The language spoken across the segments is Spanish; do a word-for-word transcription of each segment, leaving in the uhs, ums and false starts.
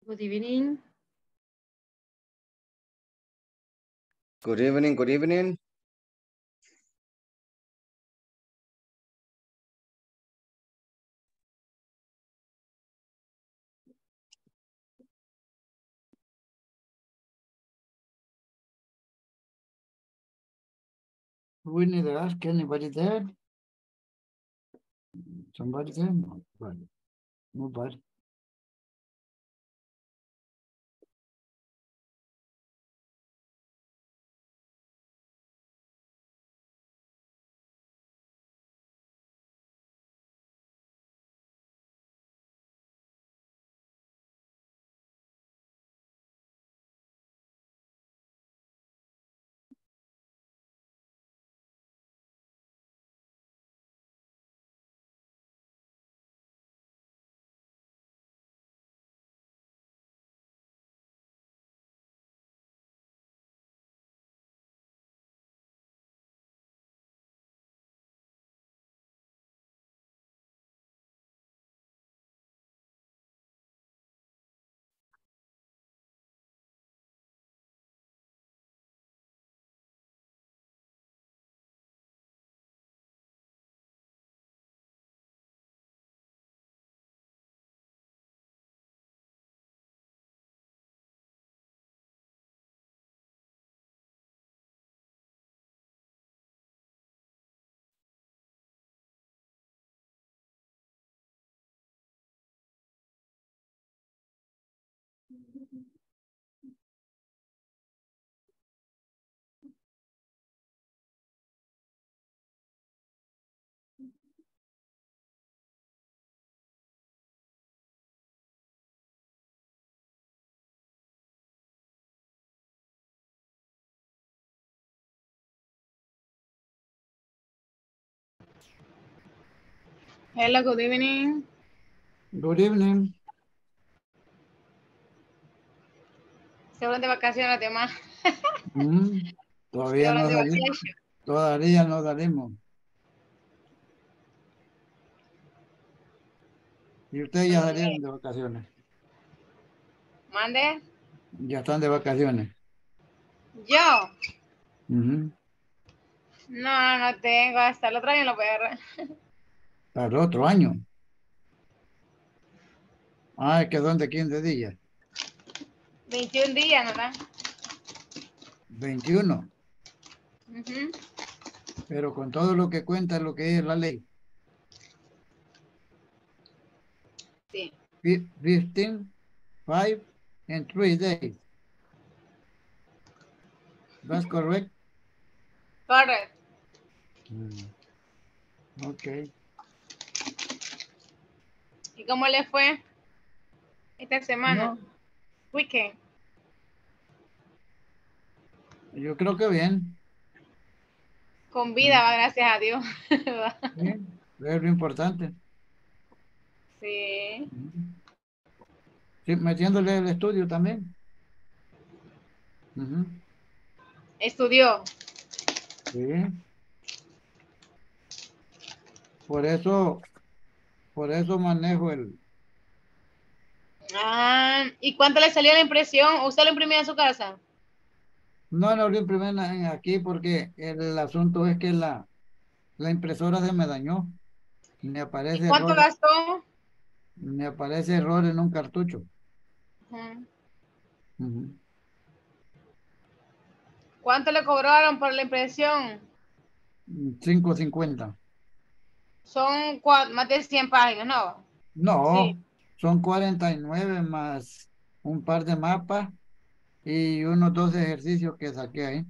Good evening. Good evening, good evening. We need to ask anybody there. Somebody there? Nobody. Nobody. Hello, good evening. Good evening. Se hablan de vacaciones los demás. Mm, Se Todavía hablan no de salimos. vacation. Todavía no salimos. Y ustedes ya salieron de vacaciones. Mande. Ya están de vacaciones. Yo. Ujú. No, no tengo. Hasta el otro año lo voy a agarrar. Para el otro año. Ah, es que son de quince días. veintiún días, ¿verdad? veintiuno. Ujú. Pero con todo lo que cuenta lo que es la ley. Sí. Fif- fifteen, five, and three days. That's correct? Correcto. Mm. Ok. ¿Y cómo le fue esta semana? No, Weekend. yo creo que bien. Con vida, va, gracias a Dios. Sí, es lo importante. Sí. Sí, metiéndole el estudio también. Ujú. Estudió. Sí. Por eso, por eso manejo el. Ah, ¿y cuánto le salió la impresión? ¿Usted lo imprimió en su casa? No, no lo imprimí en- en aquí porque el asunto es que la, la impresora se me dañó. Me ¿Y aparece cuánto error, gastó? me aparece error en un cartucho. Ujú. Ujú. ¿Cuánto le cobraron por la impresión? cinco cincuenta. Son cua- más de cien páginas, ¿no? Sí. No, son cuarenta y nueve más un par de mapas y unos dos ejercicios que saqué ahí.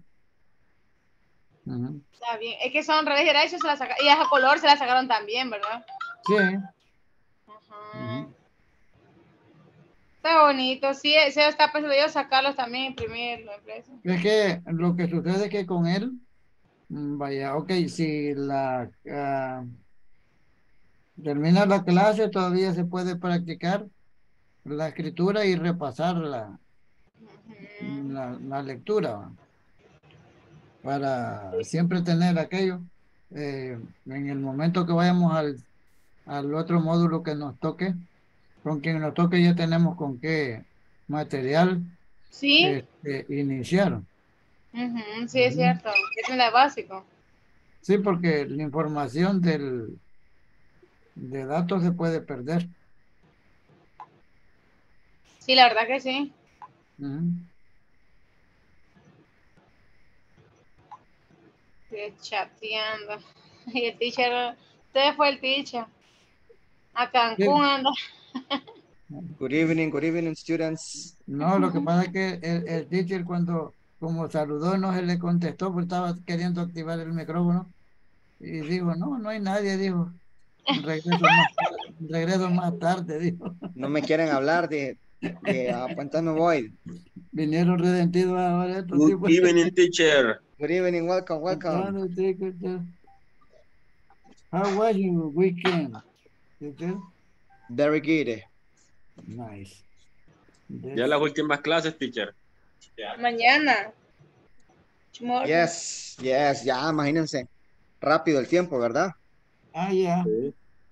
Ujú. Está bien. Es que son redes derechos, se la saca- y a color se la sacaron también, ¿verdad? Sí. Ajá. Ujú. Está bonito. Sí, se está pensando yo sacarlos también, imprimirlo, impreso. Es que lo que sucede es que con él, mm, vaya, ok, si la ah, termina la clase, todavía se puede practicar la escritura y repasar la, Ujú. la, la lectura, ¿va? Para siempre tener aquello. eh, en el momento que vayamos al, al otro módulo que nos toque, con quien nos toque ya tenemos con qué material Sí, este, inicial. ujú, sí, es Ujú. cierto. Es la básico. Sí, porque la información del, de datos se puede perder. Sí, la verdad que sí. Ujú. Estoy chateando. Y el teacher, usted fue el teacher. A Cancún Sí. anda. Good evening, good evening, students. No, lo que pasa es que el, el teacher cuando como saludó no se le contestó porque estaba queriendo activar el micrófono y dijo, no, no hay nadie, dijo, regreso más, tar- regreso más tarde, dijo. No me quieren hablar de, de ah, pues entonces me voy. Vinieron redentidos ahora estos Good tipos. evening, teacher. Good evening, welcome, welcome. Entonces, teacher, how was your weekend, teacher? Very good. Nice. Ya That's- las últimas clases, teacher. Mañana. Tomorrow. Yes, yes, ya, imagínense. Rápido el tiempo, ¿verdad? ah, ya. Sí.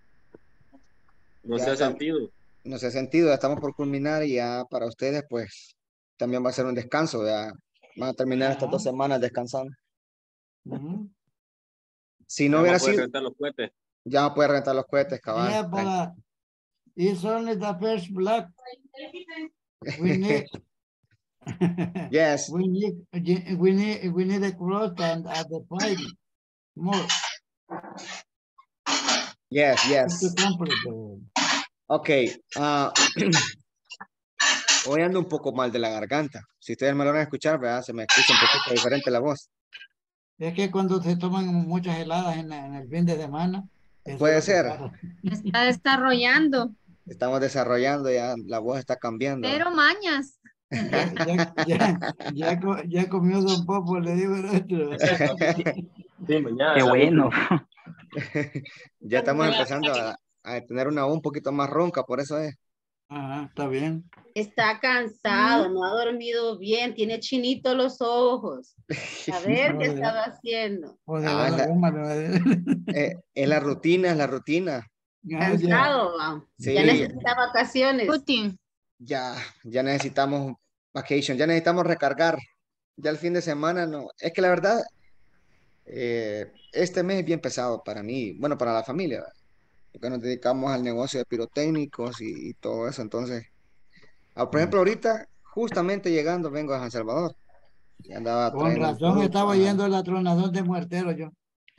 No Ya se ha está, sentido. no se ha sentido, ya estamos por culminar y ya para ustedes, pues, también va a ser un descanso, ya van a terminar estas Ajá. dos semanas descansando. Ujú. Si no Ya hubiera vamos a poder sido, rentar los cohetes. ya va a poder rentar los cohetes, cabal. Yeah, but uh, it's only the first block. We need, Yes, we need, we need, we need a cross and at the five more yes, to yes. complete the. Ok, ah, hoy ando un poco mal de la garganta. Si ustedes me lo van a escuchar, ¿verdad? Se me escucha un poquito diferente la voz. Es que cuando se toman muchas heladas en, la- en el fin de semana, eso es Puede lo que ser. pasa. Está desarrollando, Estamos desarrollando, ya la voz está cambiando. pero mañas. Ya, ya, ya, ya, co- ya comió Don Popo, le digo el otro. Sí, mañana. Qué la bueno. última. Ya estamos empezando a, a tener una voz un poquito más ronca, por eso es. Ajá, está bien. Está cansado, no ha dormido bien, tiene chinitos los ojos. A ver qué Joder. estaba haciendo. O de Ah, ver es la la- goma, le va a decir. Eh, es la rutina, es la rutina. Ah, ya. Cansado, va. Sí, Ya necesita vacaciones. Putin. ya, ya necesitamos vacation, ya necesitamos recargar. Ya el fin de semana no. Es que la verdad, eh, este mes es bien pesado para mí, bueno, para la familia, ¿verdad? Porque nos dedicamos al negocio de pirotécnicos y, y todo eso. Entonces, ah, por ejemplo, ahorita, justamente llegando, vengo a San Salvador. Y andaba Con trayendo un razón producto. estaba Ajá. yendo el atronador de muertero yo.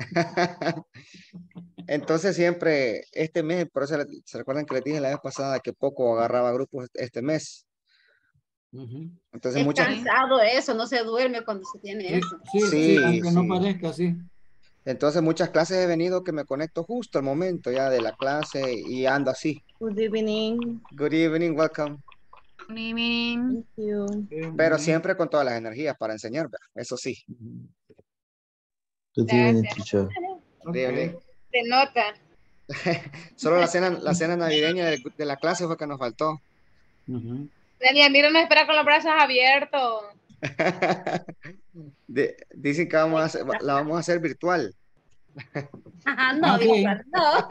Entonces siempre, este mes, por eso le- se recuerdan que les dije la vez pasada que poco agarraba grupos este mes. Ujú. Entonces Es muchas, cansado eso, no se duerme cuando se tiene Sí, eso. sí, sí, sí, aunque no sí. parezca, sí. Entonces muchas clases he venido que me conecto justo al momento ya de la clase y ando así. Good evening. Good evening, welcome. Good evening. Thank you. Sí, Pero ujú. siempre con todas las energías para enseñar, ¿verdad? Eso sí. Ujú. Good evening, Gracias. teacher. Ok. Good evening. Se nota. Solo la cena, la cena navideña de, de la clase fue que nos faltó. Ujú. Delia, mira, nos espera con los brazos abiertos. De- dicen que vamos a hacer- la vamos a hacer virtual. Ajá, no, Ah, sí. Víctor, no.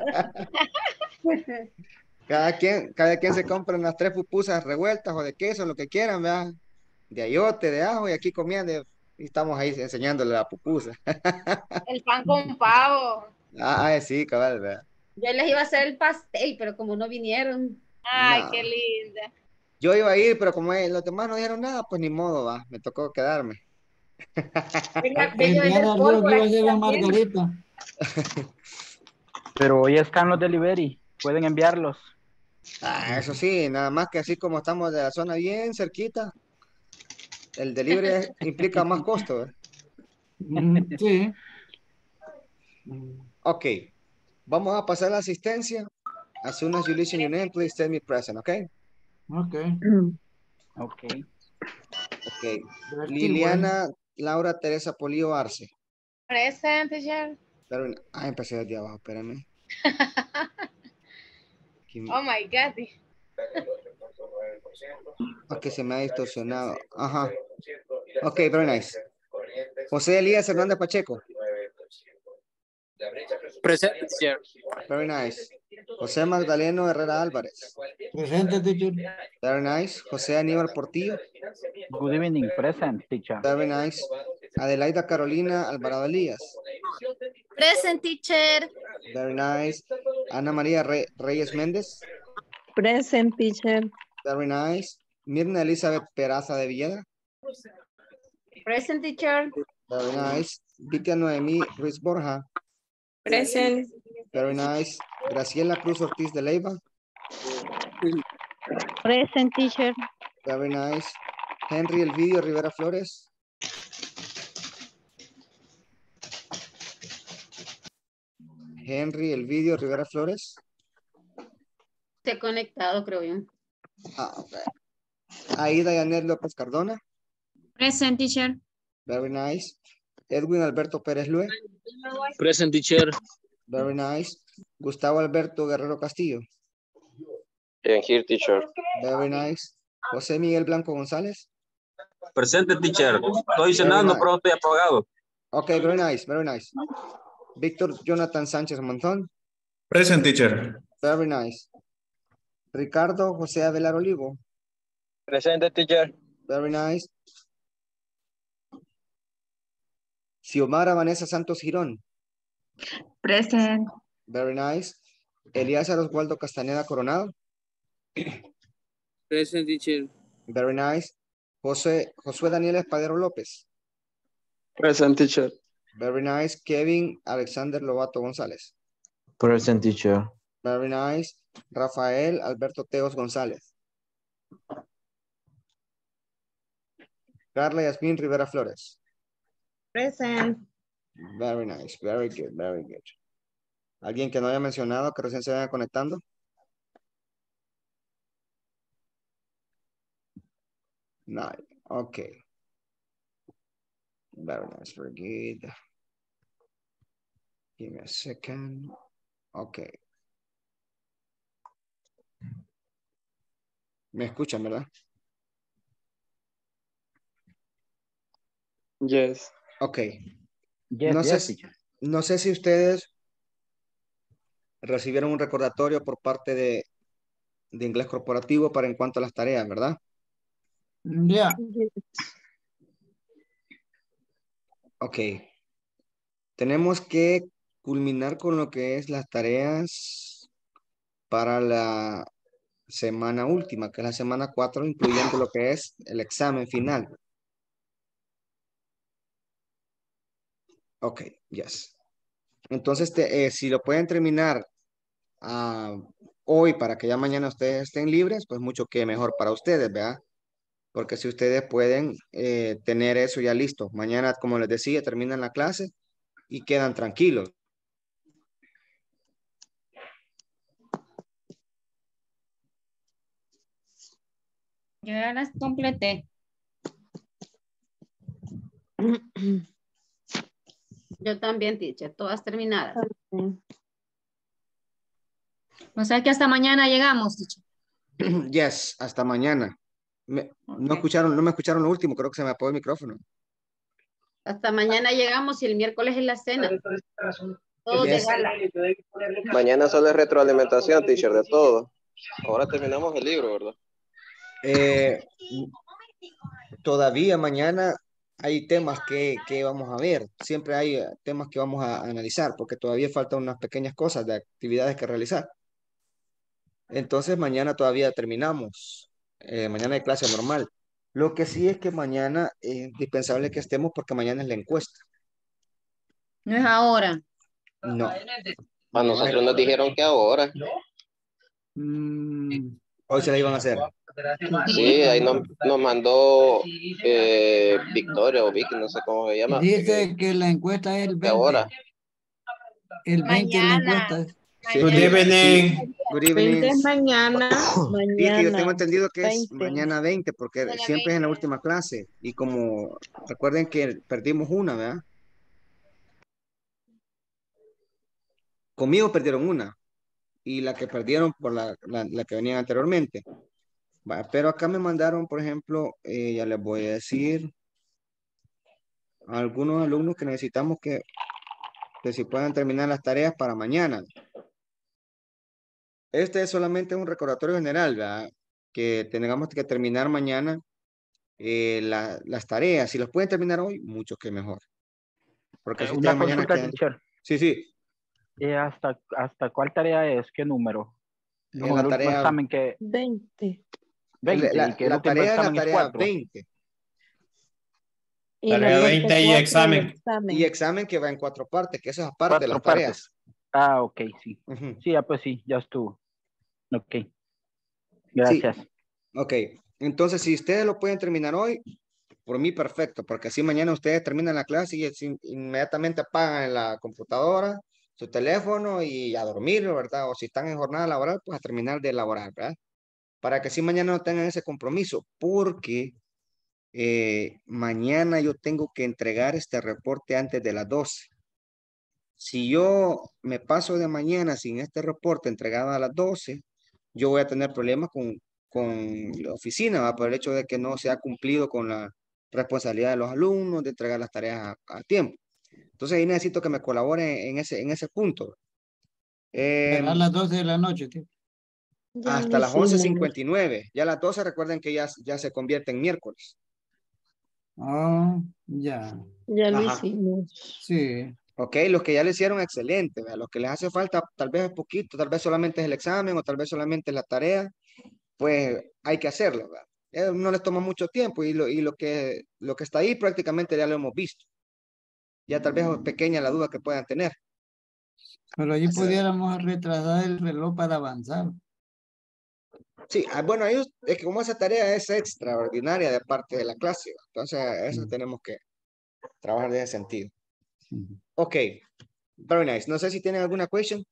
Cada quien, cada quien se compra unas tres pupusas revueltas o de queso, lo que quieran, ¿verdad? De ayote, de ajo, y aquí comiendo. Y estamos ahí enseñándole la pupusa. El pan con pavo. Ah, ah, sí, cabal, ¿verdad? Yo les iba a hacer el pastel, pero como no vinieron. Ay, No. qué linda. Yo iba a ir, pero como eh, los demás no dijeron nada, pues ni modo, va. Me tocó quedarme. Venga, venga a El día vender de Dios pólvora, iba a aquí ser la también. Margarita. Pero hoy están los delivery. Pueden enviarlos. Ah, eso sí, nada más que así como estamos de la zona bien cerquita, el delivery es- implica más costo, ¿verdad? Ujú, sí. Ujú. Ok, vamos a pasar la asistencia. As soon as you listen your name, please tell me present, ok? Ok. Ok. Ok. Directivo, ¿eh? Liliana Laura Teresa Polío Arce. Presente, ya. Pero- ah, empecé desde abajo, espérame. Aquí- Oh my God. Ok, se me ha distorsionado. Ajá. Ok, very nice. José Elías Hernández Pacheco. Presente, teacher. Very nice. José Magdaleno Herrera Álvarez. Presente, teacher. Very nice. José Aníbal Portillo. Good evening, present, teacher. Very nice. Adelaida Carolina Alvarado Elías. Present, teacher. Very nice. Ana María Re- Reyes Méndez. Present, teacher. Very nice. Mirna Elizabeth Peraza de Villeda. Present, teacher. Very nice. Vitia Noemí Ruiz Borja. Present. Very nice. Graciela Cruz Ortiz de Leiva. Present, teacher. Very nice. Henry Elvidio Rivera Flores. Henry Elvidio Rivera Flores. Esté conectado, creo yo. Ah, ok. Aida Yanet López Cardona. Present, teacher. Very nice. Edwin Alberto Pérez Lue. Present, teacher. Very nice. Gustavo Alberto Guerrero Castillo. And here, teacher. Very nice. José Miguel Blanco González. Presente, teacher. Estoy cenando, nice. pero estoy apagado. Ok, very nice, very nice. Víctor Jonathan Sánchez Montón. Present, teacher. Very nice. Ricardo José Avelar Olivo. Presente, teacher. Very nice. Xiomara Vanessa Santos Girón. Present. Very nice. Elías Oswaldo Castaneda Coronado. Present, teacher. Very nice. José, Josué Daniel Espadero López. Present, teacher. Very nice. Kevin Alexander Lobato González. Present, teacher. Very nice. Rafael Alberto Teos González. Carla Yasmín Rivera Flores. Present. Very nice. Very good. Very good. ¿Alguien que no haya mencionado que recién se vaya conectando? No. Okay. Very nice. Very good. Give me a second. Okay. ¿Me escuchan, verdad? Yes. Ok. Yes, No yes, sé, teacher. no sé si ustedes recibieron un recordatorio por parte de, de inglés corporativo para en cuanto a las tareas, ¿verdad? Ya. Ok. Tenemos que culminar con lo que es las tareas para la semana última, que es la semana cuatro, incluyendo lo que es el examen final. Ok, yes. Entonces, te- eh, si lo pueden terminar ah, hoy para que ya mañana ustedes estén libres, pues mucho que mejor para ustedes, ¿verdad? Porque si ustedes pueden eh, tener eso ya listo. Mañana, como les decía, terminan la clase y quedan tranquilos. Yo ya las completé. Yo también, teacher. Todas terminadas. O sea que hasta mañana llegamos, teacher. Yes, hasta mañana. Me- no Ok. escucharon, no me escucharon lo último, creo que se me apagó el micrófono. Hasta mañana llegamos y el miércoles es la cena. Todos de Yes. gala. Mañana solo es retroalimentación, teacher, de todo. Ahora terminamos el libro, ¿verdad? Eh, todavía mañana hay temas que, que vamos a ver. Siempre hay eh, temas que vamos a analizar porque todavía faltan unas pequeñas cosas de actividades que realizar. Entonces mañana todavía terminamos. Eh, mañana hay clase normal. Lo que sí es que mañana es indispensable que estemos porque mañana es la encuesta. No es ahora. No. A nosotros nos dijeron que ahora. Mm, Hoy se la iban a hacer. Sí, ahí nos, nos mandó eh, Victoria o Vicky, no sé cómo se llama. dice que la encuesta es el Que ahora. veinte. El veinte es la Mañana. encuesta. Sí, Good sí, evening. sí. Good veinte evening. es mañana. Fíjate, yo tengo Mañana. entendido que es veinte. mañana veinte, porque Mañana siempre es en la veinte. última clase. Y como recuerden que perdimos una, ¿verdad? Conmigo perdieron una. Y la que perdieron por la, la, la que venían anteriormente. Va, pero acá me mandaron, por ejemplo, eh, ya les voy a decir a algunos alumnos que necesitamos que, que si puedan terminar las tareas para mañana. Este es solamente un recordatorio general, ¿verdad? Que tengamos que terminar mañana eh, la- las tareas. Si los pueden terminar hoy, mucho que mejor. Porque Eh, si una ustedes mañana consulta, quedan... teacher. Sí, sí. Eh, ¿hasta, ¿Hasta cuál tarea es? ¿Qué número? En Con la el último tarea, examen que veinte. veinte la, y que el la último tarea es la examen es tarea cuatro. veinte. Y la Tarea parte veinte y cuatro, el examen. Y examen. examen que va en cuatro partes, que eso es aparte de Cuatro las partes. tareas. Ah, ok, sí. Ujú. Sí, ah, pues sí, ya estuvo. Ok, Sí, gracias. ok. Entonces, si ustedes lo pueden terminar hoy, por mí perfecto, porque así mañana ustedes terminan la clase y es in- inmediatamente apagan en la computadora, su teléfono y a dormir, ¿verdad? O si están en jornada laboral, pues a terminar de elaborar, ¿verdad? Para que así mañana no tengan ese compromiso, porque eh, mañana yo tengo que entregar este reporte antes de las doce. Si yo me paso de mañana sin este reporte entregado a las doce, yo voy a tener problemas con, con la oficina, ¿va? Por el hecho de que no se ha cumplido con la responsabilidad de los alumnos de entregar las tareas a, a tiempo. Entonces ahí necesito que me colaboren en ese, en ese punto. Eh, Será a las doce de la noche, tío. Ya lo hasta las once hicimos. cincuenta y nueve. Ya a las doce recuerden que ya, ya se convierte en miércoles. Oh, ya. Ya lo Ajá. hicimos. Sí. Ok, los que ya lo hicieron, excelente. ¿Verdad? Los que les hace falta, tal vez es poquito, tal vez solamente es el examen o tal vez solamente es la tarea, pues hay que hacerlo, ¿verdad? Eh, no les toma mucho tiempo y, lo, y lo, que, lo que está ahí prácticamente ya lo hemos visto. Ya tal vez es pequeña la duda que puedan tener. Pero allí Así- pudiéramos retrasar el reloj para avanzar. Sí, ah, bueno, ellos, es que como esa tarea es extraordinaria de parte de la clase, ¿verdad? Entonces eso Mm. tenemos que trabajar en ese sentido. Ujú. Ok, very nice. No sé si tienen alguna question.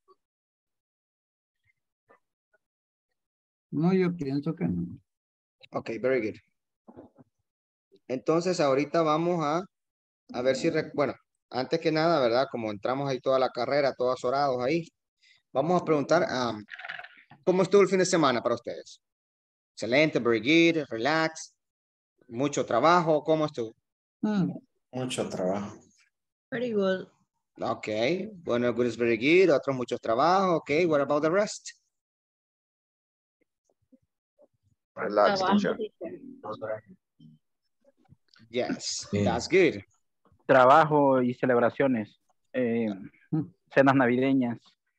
No, yo pienso que no. Ok, very good. Entonces ahorita vamos a, a ver si, rec- bueno, antes que nada, ¿verdad? Como entramos ahí toda la carrera, todos orados ahí, vamos a preguntar, um, ¿cómo estuvo el fin de semana para ustedes? Excelente, very good, relax, mucho trabajo, ¿cómo estuvo? Mm. Mucho trabajo. Very good. Ok, bueno, good is very good, otros muchos trabajos, ok, what about the rest? Relax, Trabajo, teacher. teacher. Yes, Sí. that's good. Trabajo y celebraciones. eh, Mm. cenas navideñas.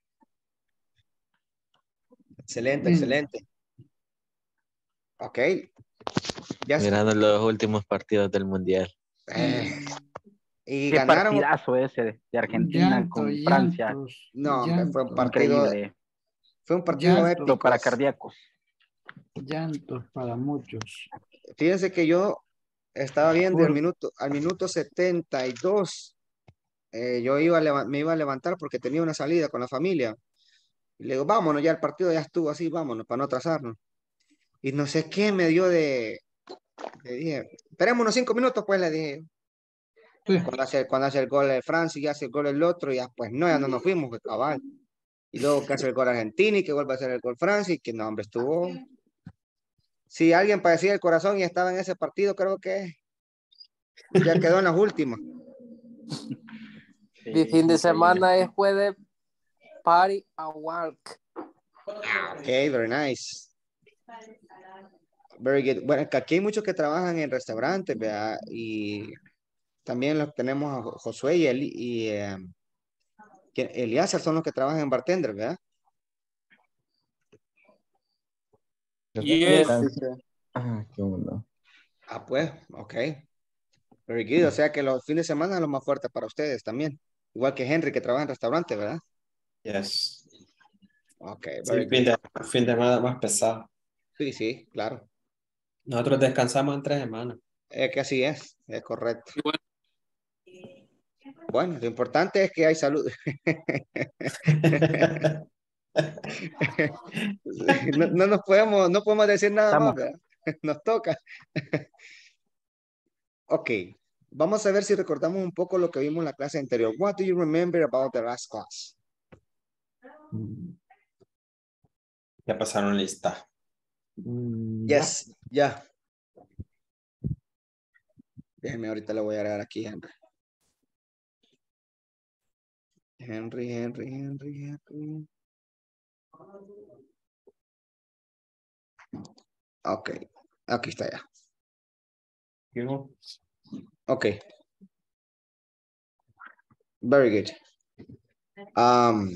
Excelente, Mm. excelente. Ok, ya está. Mirando los últimos partidos del mundial. Eh, y Qué ganaron, partidazo ese de, de Argentina Llanto, con Francia. llantos, no, hombre, fue un llantos, partido, Increíble. fue un partido llantos, épico. Pero para cardíacos. llantos para muchos. Fíjense que yo estaba viendo al Por- minuto, al minuto setenta y dos, eh, yo iba a leva- me iba a levantar porque tenía una salida con la familia. Y le digo, vámonos, ya el partido ya estuvo así, vámonos, para no atrasarnos. Y no sé qué me dio de, le dije, esperemos unos cinco minutos, pues le dije. Sí. Cuando hace, cuando hace el gol de Francia y hace el gol el otro, ya pues no, ya no nos fuimos, pues cabal. Y luego que hace el gol Argentina y que vuelve a hacer el gol Francia y que no, hombre, estuvo. Si alguien padecía el corazón y estaba en ese partido, creo que ya quedó en las últimas. Sí, fin de increíble. semana es jueves party and walk. Ok, very nice. Very good. Bueno, que aquí hay muchos que trabajan en restaurantes, ¿verdad? Y también los tenemos a Jo- Josué y, Eli, y eh, que- Eliezer son los que trabajan en bartender, ¿verdad? Yes, Tan- teacher. Ah, qué bueno. Ah, pues, ok. Very good. O sea que los fines de semana son los más fuertes para ustedes también. Igual que Henry que trabaja en restaurante, ¿verdad? Yes. Ok, Sí, very fin good. de, fin de semana más pesado. Sí, sí, claro. Nosotros descansamos en tres semanas. Es que así es, es correcto. Bueno, lo importante es que hay salud. No, no nos podemos, no podemos decir nada más, Estamos. ¿verdad? Nos toca. Ok, vamos a ver si recordamos un poco lo que vimos en la clase anterior. What do you remember about the last class? Ya pasaron lista. Mm, ya. Yes, ya. Déjenme, ahorita le voy a agregar aquí, Henry. Henry, Henry, Henry, Henry. Ok, aquí está ya. You Ok. Very good. Um,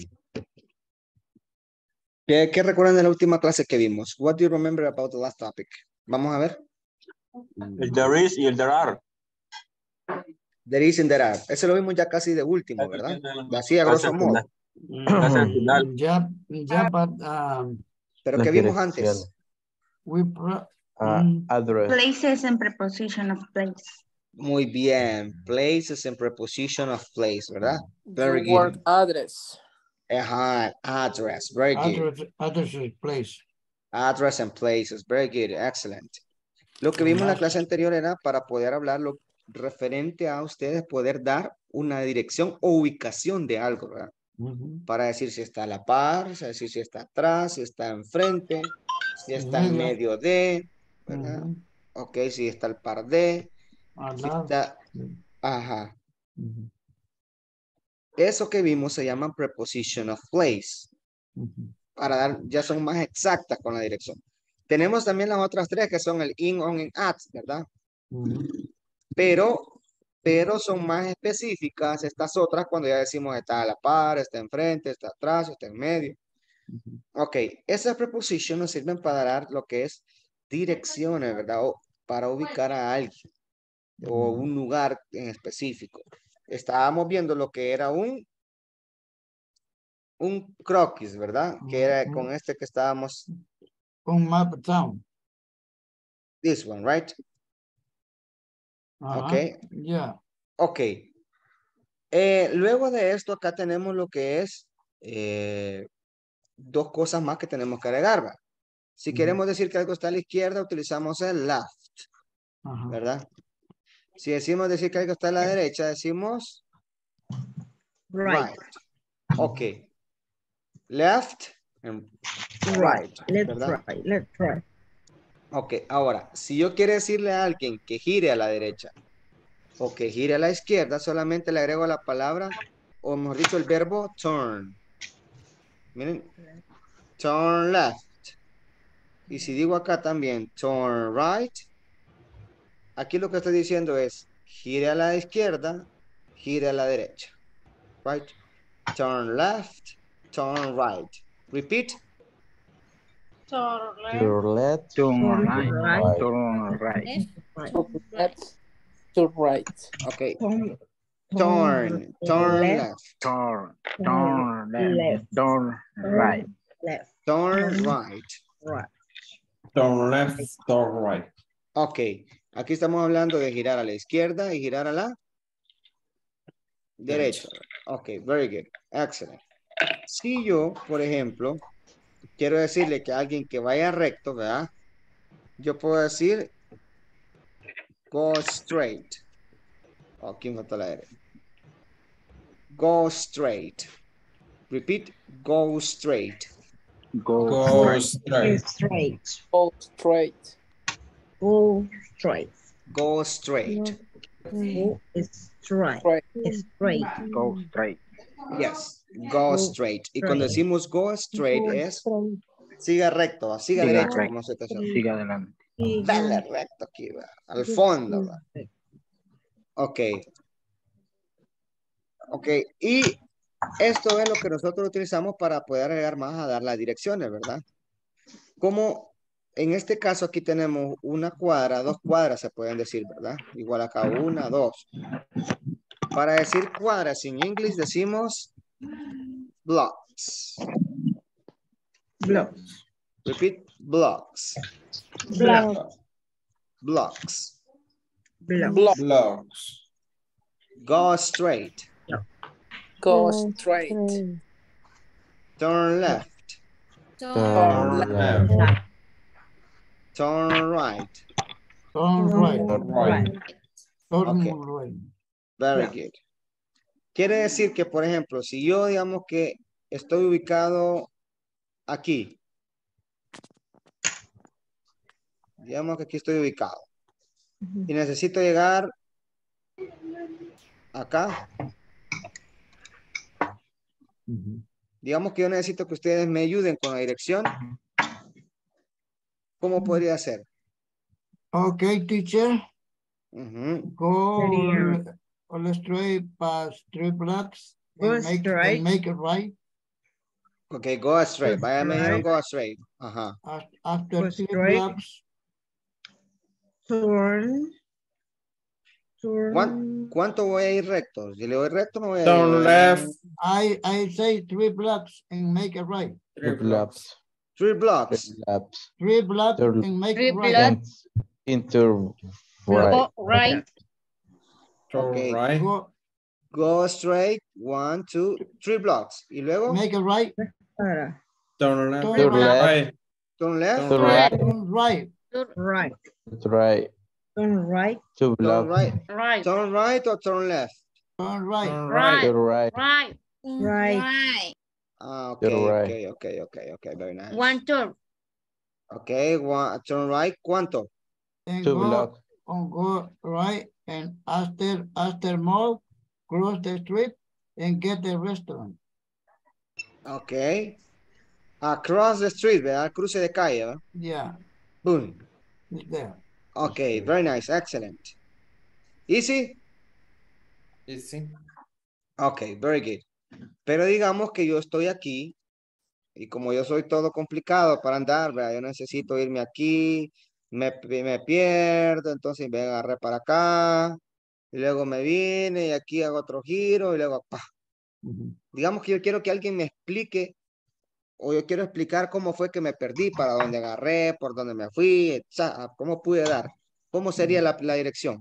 ¿qué, ¿Qué recuerdan de la última clase que vimos? What do you remember about the last topic? Vamos a ver. El there is y el there are. There is and there are. Ese lo vimos ya casi de último, ¿verdad? De así a Casi grosso al modo. final. Casi al final. Mm, Ya, ya, but um, Pero Las ¿qué vimos direcciones. antes? we pro- Ah, mm, address. Places and preposition of place. Muy bien. Places and preposition of place, ¿verdad? Very Your work good. address. Ajá, address. Very good. address, address is place. Address and places. Very good. Excellent. Lo que vimos en la clase anterior era para poder hablar lo referente a ustedes poder dar una dirección o ubicación de algo, ¿verdad? Ujú. Para decir si está a la par, para decir si está atrás, si está enfrente, si está en Medio. medio de, ¿verdad? Ujú. Ok, si está al par de, Al si lado. está, ajá. Ujú. Eso que vimos se llama preposition of place. Ujú. Para dar, ya son más exactas con la dirección. Tenemos también las otras tres que son el in, on, and at, ¿verdad? Ujú. Pero, pero son más específicas estas otras cuando ya decimos está a la par, está enfrente, está atrás, está en medio. Ok, esas preposiciones nos sirven para dar lo que es direcciones, ¿verdad? O para ubicar a alguien o un lugar en específico. Estábamos viendo lo que era un un croquis, ¿verdad? Que era con este que estábamos. Un map town. This one, right? Ajá. Ok. Yeah. Ok. Eh, luego de esto, acá tenemos lo que es eh, dos cosas más que tenemos que agregar, ¿verdad? Si Ujú. queremos decir que algo está a la izquierda, utilizamos el left, Ajá. ¿verdad? Si decimos decir que algo está a la derecha, decimos Right. right. Ok. Left and Right. right, Left, ¿verdad? right. Left, right. Ok, ahora, si yo quiero decirle a alguien que gire a la derecha o que gire a la izquierda, solamente le agrego la palabra, o mejor dicho, el verbo turn. Miren, turn left. Y si digo acá también, turn right, aquí lo que estoy diciendo es, gire a la izquierda, gire a la derecha. Right? Turn left, turn right. Repeat. Turn left. Your left. Turn right. Right. Turn right. To left. To right. Okay. Turn, Turn, turn left. left. Turn. Turn Turn left. left. Turn right. Left. Turn right. Right. turn left, turn right. Ok, aquí estamos hablando de girar a la izquierda y girar a la derecha. Ok, very good. Excellent. Si yo, por ejemplo, quiero decirle que a alguien que vaya recto, ¿verdad? Yo puedo decir go straight. Oh, aquí me falta la R. Go straight. Repeat, go straight. Go, Go straight. straight. Straight. Go straight. Go straight. Go straight. Go straight. Straight. Straight. Go straight. Yes, go Go straight. Y cuando straight. decimos go straight es siga recto, siga Siga derecho, recto. como se está haciendo. Siga adelante. Dale recto aquí, ¿verdad? Al fondo, ¿verdad? Ok. Ok, y esto es lo que nosotros utilizamos para poder agregar más a dar las direcciones, ¿verdad? Como en este caso aquí tenemos una cuadra, dos cuadras se pueden decir, ¿verdad? Igual acá una, dos. Para decir cuadras en inglés decimos blocks. Blocks. Repeat, blocks. Blocks. Blocks. Blocks. Blocks. Go straight. Go straight. Turn left. Turn left. Turn right. Turn right. Turn right. Turn Okay. right. Very good. Quiere decir que, por ejemplo, si yo digamos que estoy ubicado aquí. Digamos que aquí estoy ubicado. Y necesito llegar acá. Ujú. Digamos que yo necesito que ustedes me ayuden con la dirección. ¿Cómo podría ser? Okay, teacher. Ujú. Go Sería- all straight past three blocks Go and make, straight. and make it right. Ok, go straight. Go Vaya, me dijeron straight. go straight. Ajá. Af- After Go three straight. blocks, Turn. ¿Cuán- Turn. ¿Cuánto voy a ir recto? Si le voy recto, no voy a ir. Turn left. I, I say three blocks and make it right. Three blocks. Three Three blocks. laps. Three blocks Turn and make Three it right. blocks. And into right. Go right. Turn Okay. right. Go, Go straight. One, two, three blocks. Y luego, make it right. Para. Turn left. Turn Turn left. Right. turn left. Turn Turn right. right. Turn right. Right. That's right. Turn right. Two Turn blocks. right. Right. Turn right or turn left? Turn right. Turn Right. right. Turn right. Right. Right. Ah, Turn okay, right. okay, okay, okay, okay. Very nice. One turn. Okay, one, turn right. ¿Cuánto? And Two go blocks. on go right and after after mall, cross the street and get the restaurant. Okay. Across the street, ¿verdad? Cruce de calle, ¿verdad? Yeah, Boom. it's there. Okay, very nice. Excellent. Easy? Easy. Okay, very good. Pero digamos que yo estoy aquí y como yo soy todo complicado para andar, ¿verdad? Yo necesito irme aquí, me, me pierdo, entonces me agarré para acá, y luego me vine y aquí hago otro giro y luego, ¡pah! Digamos que yo quiero que alguien me explique o yo quiero explicar cómo fue que me perdí, para dónde agarré, por dónde me fui, etcétera, cómo pude dar, cómo sería la, la dirección.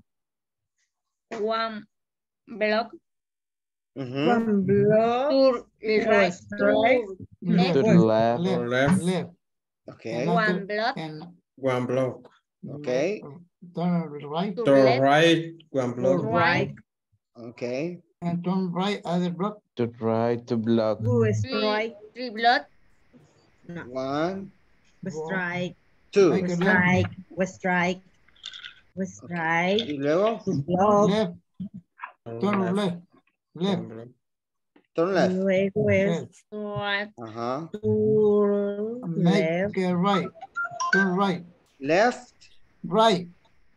One block. Ujú. One block. Turn Go right. straight. Left, To the left. left, Left. left. Okay, And One after- block. and One block. okay, turn right To Turn left. right. One block. Right. okay. and turn right other block. To right. Two blocks. Go Three. straight. Three block. No. One, Go straight. two. Make Go it left, straight. Go straight. Go straight. Y luego, Two blocks. left, Turn turn left, One left, block. turn left. Luego es left. Right. Ajá. turn Make left. it right, turn right, Left, right.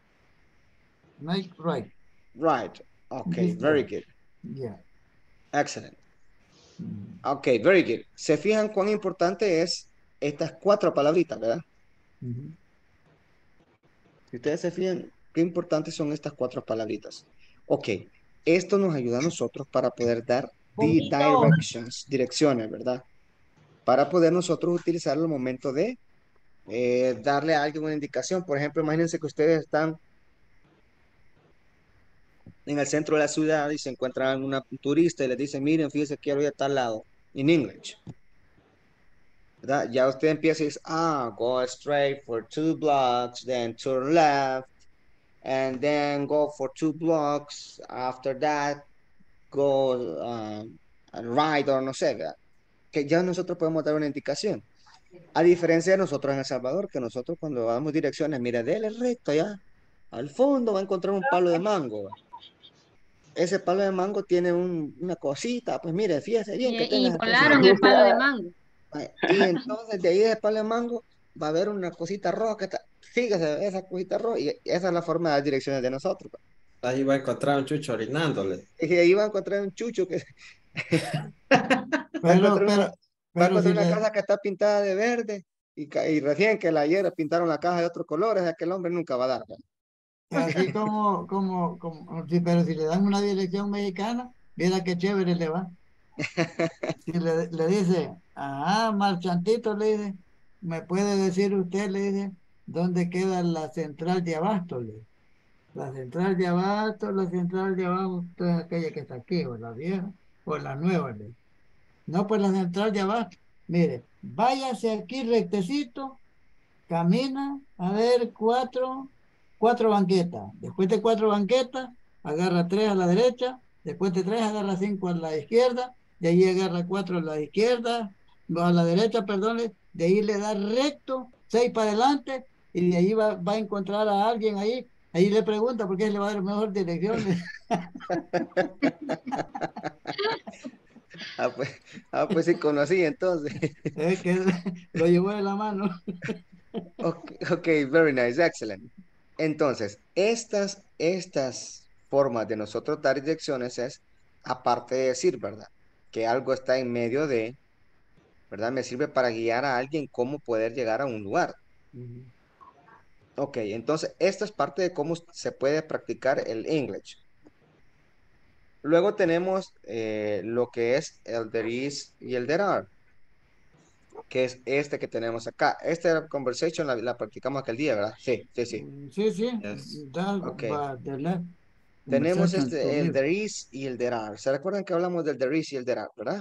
Make right, right. Okay, very good. yeah. Excellent. Okay, very good. ¿Se fijan cuán importante es estas cuatro palabritas, verdad? Mhm. Si ustedes se fijan, qué importantes son estas cuatro palabritas. Ok, esto nos ayuda a nosotros para poder dar the directions, direcciones, ¿verdad? Para poder nosotros utilizarlo al momento de eh, darle a alguien una indicación. Por ejemplo, imagínense que ustedes están en el centro de la ciudad y se encuentran una turista y les dicen, miren, fíjense, quiero ir a tal lado, en English. ¿Verdad? Ya usted empieza y dice, ah, go straight for two blocks, then turn left, and then go for two blocks. After that, go um, right or no sé, ¿verdad? Que ya nosotros podemos dar una indicación. A diferencia de nosotros en El Salvador, que nosotros cuando damos direcciones, mira, dele recto ya. Al fondo va a encontrar un palo de mango. Ese palo de mango tiene un, una cosita, pues mire, fíjese bien Y, que y tenga esa volaron cosita. el palo de mango. Y entonces de ahí del palo de mango va a haber una cosita roja que está, fíjese, esa cosita roja, y esa es la forma de las direcciones de nosotros. Ahí va a encontrar un chucho orinándole. Y ahí va a encontrar un chucho que va a Pero, encontrar una, pero, va a pero encontrar si una le, casa que está pintada de verde y, ca- y recién que la ayer pintaron la caja de otros colores, aquel hombre nunca va a dar. ¿verdad? así como, como, como, sí, pero si le dan una dirección mexicana, mira qué chévere le va. Si le, le dice, ah, marchantito, le dice, ¿me puede decir usted, le dice, dónde queda la central de abasto? Le dice. La central de abasto, la central de abasto es aquella que está aquí, o la vieja, o la nueva, le dice. No, pues la central de abasto. Mire, váyase aquí rectecito, camina, a ver, cuatro, cuatro banquetas. Después de cuatro banquetas, agarra tres a la derecha. Después de tres, agarra cinco a la izquierda. De ahí agarra cuatro a la izquierda, a la derecha, perdón. De ahí le da recto, seis para adelante. Y de ahí va, va a encontrar a alguien ahí. Ahí le pregunta por qué le va a dar mejor direcciones. Ah, pues, ah, pues sí conocí entonces. Es que lo llevó de la mano. Okay, okay, very nice, excellent. Entonces, estas, estas formas de nosotros dar direcciones es, aparte de decir, ¿verdad? Que algo está en medio de, ¿verdad? Me sirve para guiar a alguien cómo poder llegar a un lugar. Ok, entonces, esta es parte de cómo se puede practicar el English. Luego tenemos eh, lo que es el there is y el there are, que es este que tenemos acá. Esta conversation la, la practicamos aquel día, ¿verdad? Sí, sí, sí. Sí, sí. Yes. That, Ok. but the left Tenemos conversation este, to el live. there is y el there are. ¿Se recuerdan que hablamos del there is y el there are, verdad?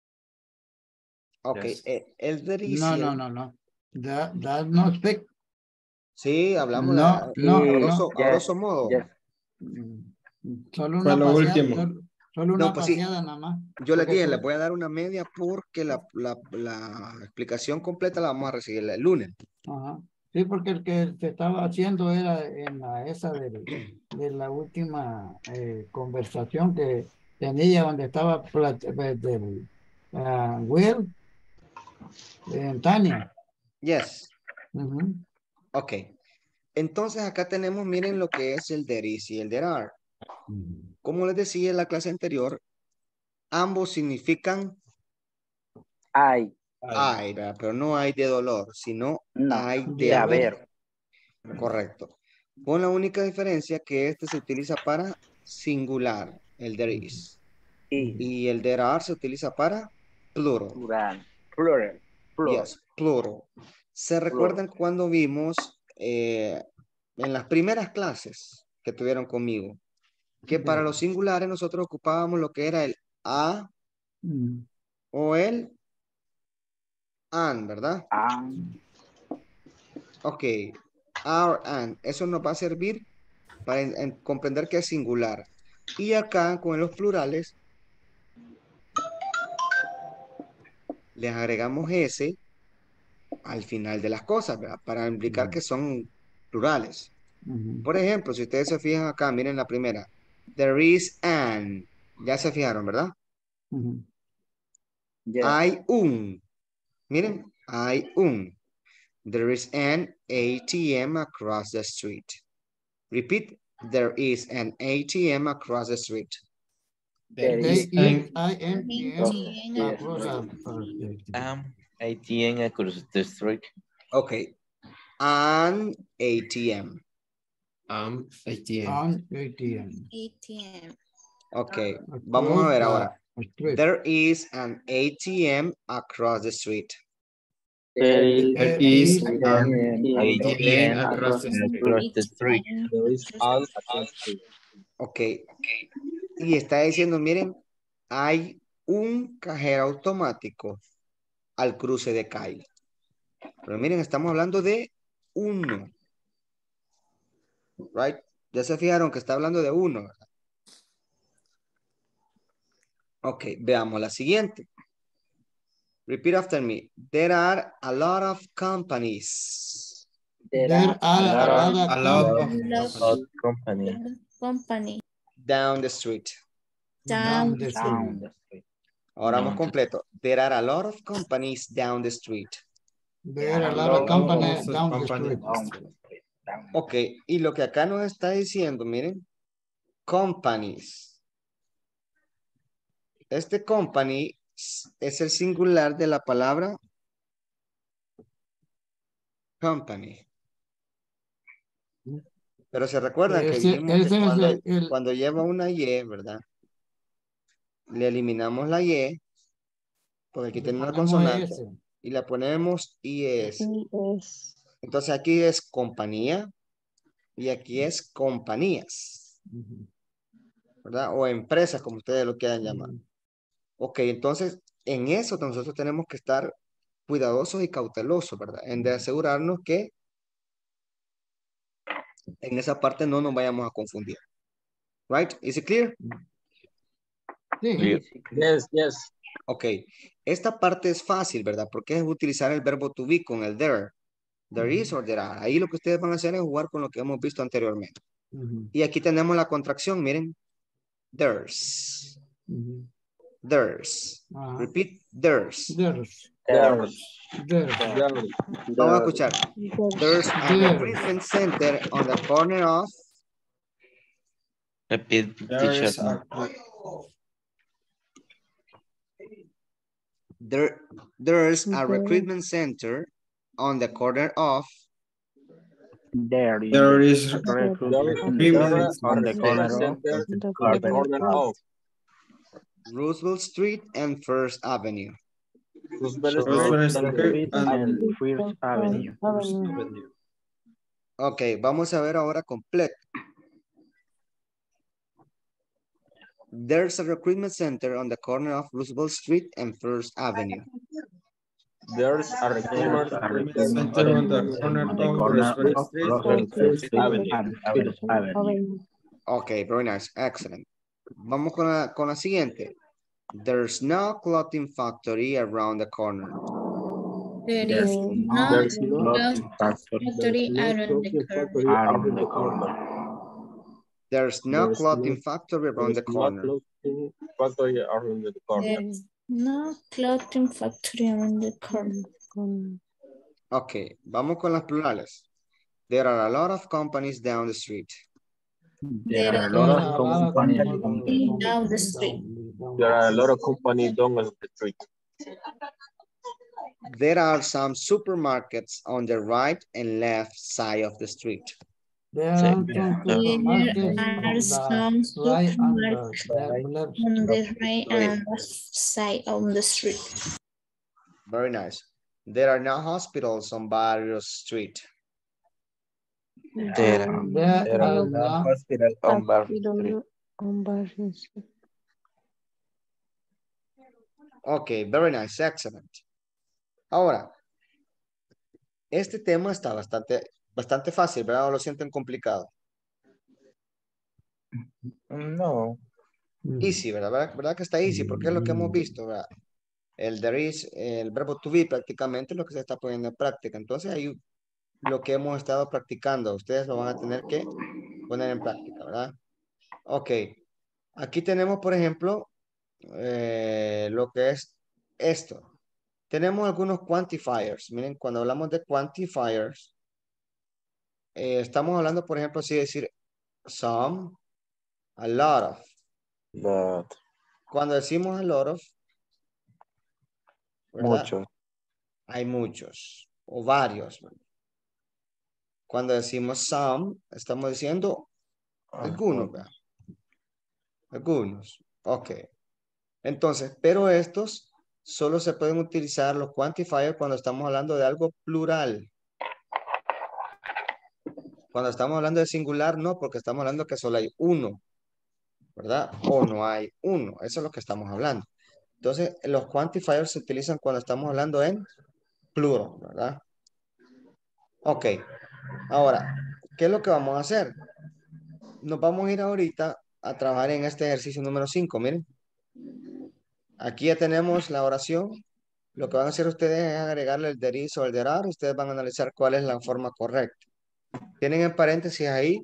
Ok, Yes. eh, el there is No, y el... no, no, no. That, that no speak. Sí, hablamos No, de, no, a, no. grosso, a Yes, grosso modo. yes. Mm, Solo Fue una lo paseada, último. solo, solo No, una pues sí, paseada nada más. yo les Porque dije, tú- les voy a dar una media porque la, la, la explicación completa la vamos a recibir el lunes. Ajá. Sí, porque el que se estaba haciendo era en la esa del- de la última eh, conversación que tenía donde estaba plat- eh, del ah, Will en Tania. Yes, Ujú. ok. Entonces acá tenemos, miren lo que es el there is y el there are. Como les decía en la clase anterior, ambos significan Hay. hay, ¿verdad? Pero no hay de dolor, sino No. hay de De haber. haber. Correcto. Con la única diferencia que este se utiliza para singular, el there is. Y. Y el there are se utiliza para plural. Plural. Plural. Plural. Yes, plural. ¿Se recuerdan cuando vimos eh, en las primeras clases que tuvieron conmigo? Que para los singulares nosotros ocupábamos lo que era el a Mm. o el an, ¿verdad? Ah. Ok, our and. Eso nos va a servir para en- en comprender que es singular. Y acá con los plurales les agregamos ese al final de las cosas, ¿verdad? Para implicar que son plurales. Ujú. Por ejemplo, si ustedes se fijan acá, miren la primera. There is an. Ya se fijaron, ¿verdad? Ujú. Yes. Hay un. Miren, hay un. There is an A T M across the street. Repeat. There is an A T M across the street. There A is E an I N T Oh, S yes. across the- Um, A T M across the street. Okay. An A T M. um, A T M. on A T M. A T M. Okay. Across Vamos a ver the ahora. street. There is an A T M across the street. There is There is an an A T M across the street. Across the street. There is an across the street. Ok. Y está diciendo, miren, hay un cajero automático al cruce de calle. Pero miren, estamos hablando de uno. Right? Ya se fijaron que está hablando de uno, ¿verdad? Ok, veamos la siguiente. Repeat after me. There are a lot of companies. There are a lot of A lot of Love Hot company. company. Down the street. Down the Down street. the street. Ahora vamos Down the- completo. There are a lot of companies down the street. There are a lot of companies down the company. street. Down the street. Down. Ok, y lo que acá nos está diciendo, miren, companies. Este company es el singular de la palabra company. Pero se recuerdan que Ese- dijimos que ese es cuando, el- el- cuando lleva una Y, ¿verdad? Le eliminamos la Y, porque aquí Le tiene una ponemos consonante, S. y le ponemos I S. S. Entonces aquí es compañía, y aquí es compañías, Ujú. ¿verdad? O empresas, como ustedes lo quieran llamar. Ok, entonces en eso nosotros tenemos que estar cuidadosos y cautelosos, ¿verdad? En de asegurarnos que en esa parte no nos vayamos a confundir. Right? Is it clear? Sí. Yes, yes. Ok. Esta parte es fácil, ¿verdad? Porque es utilizar el verbo to be con el there. There is or there are. Ahí lo que ustedes van a hacer es jugar con lo que hemos visto anteriormente. Ujú. Y aquí tenemos la contracción, miren. There's. Ujú. There's. Ajá. Repeat. There's. There's. There's. There's. Vamos a escuchar. There's a There. recruitment center on the corner of. Repeat, There teacher. is a There, there's a recruitment center on the corner of. There is, there is a recruitment agreement on the corner of On the corner of Roosevelt Street and First Avenue. Roosevelt Street and and First Avenue. First Avenue. Ok, vamos a ver ahora completo. There's a recruitment center on the corner of Roosevelt Street and First Avenue. There's a recruitment Center on the corner On the of corner Roosevelt of Street Roosevelt and First Street Avenue. and First Avenue. Ok, very nice, excellent. Vamos con la, con la siguiente. There's no clothing factory around the corner. There is no There's no clothing factory around the corner. Around the corner. There's no clothing factory around the corner. Factory around the corner. There's no clothing factory around the corner. Ok, vamos con las plurales. There are a lot of companies down the street. There are a lot of companies on the Down the street. There are a lot of companies down the street. There are some supermarkets on the right and left side of the street. There are some There supermarkets are on some the right and supermarkets the left. on the right and left side of the street. Very nice. There are no hospitals on Barrios Street. There are, There there are are no no hospital on Bar Street. Ok, very nice, excellent. Ahora, este tema está bastante, bastante fácil, ¿verdad? ¿O lo sienten complicado? No. Easy, ¿verdad? ¿verdad? ¿Verdad que está easy? Porque es lo que hemos visto, ¿verdad? El there is, el verbo to be prácticamente es lo que se está poniendo en práctica. Entonces ahí lo que hemos estado practicando, ustedes lo van a tener que poner en práctica, ¿verdad? Ok. Aquí tenemos, por ejemplo, eh, lo que es esto. Tenemos algunos quantifiers. Miren, cuando hablamos de quantifiers, eh, estamos hablando, por ejemplo, así decir some, a lot of. But. Cuando decimos a lot of, ¿verdad? Mucho. Hay muchos o varios. ¿verdad? Cuando decimos some, estamos diciendo algunos, ¿verdad? Algunos. Ok. Entonces, pero estos solo se pueden utilizar los quantifiers cuando estamos hablando de algo plural. Cuando estamos hablando de singular, no, porque estamos hablando que solo hay uno, ¿verdad? O no hay uno. Eso es lo que estamos hablando. Entonces, los quantifiers se utilizan cuando estamos hablando en plural, ¿verdad? Ok. Ahora, ¿qué es lo que vamos a hacer? Nos vamos a ir ahorita a trabajar en este ejercicio número cinco, miren. Aquí ya tenemos la oración. Lo que van a hacer ustedes es agregarle el there is o el there are. Ustedes van a analizar cuál es la forma correcta. Tienen en paréntesis ahí.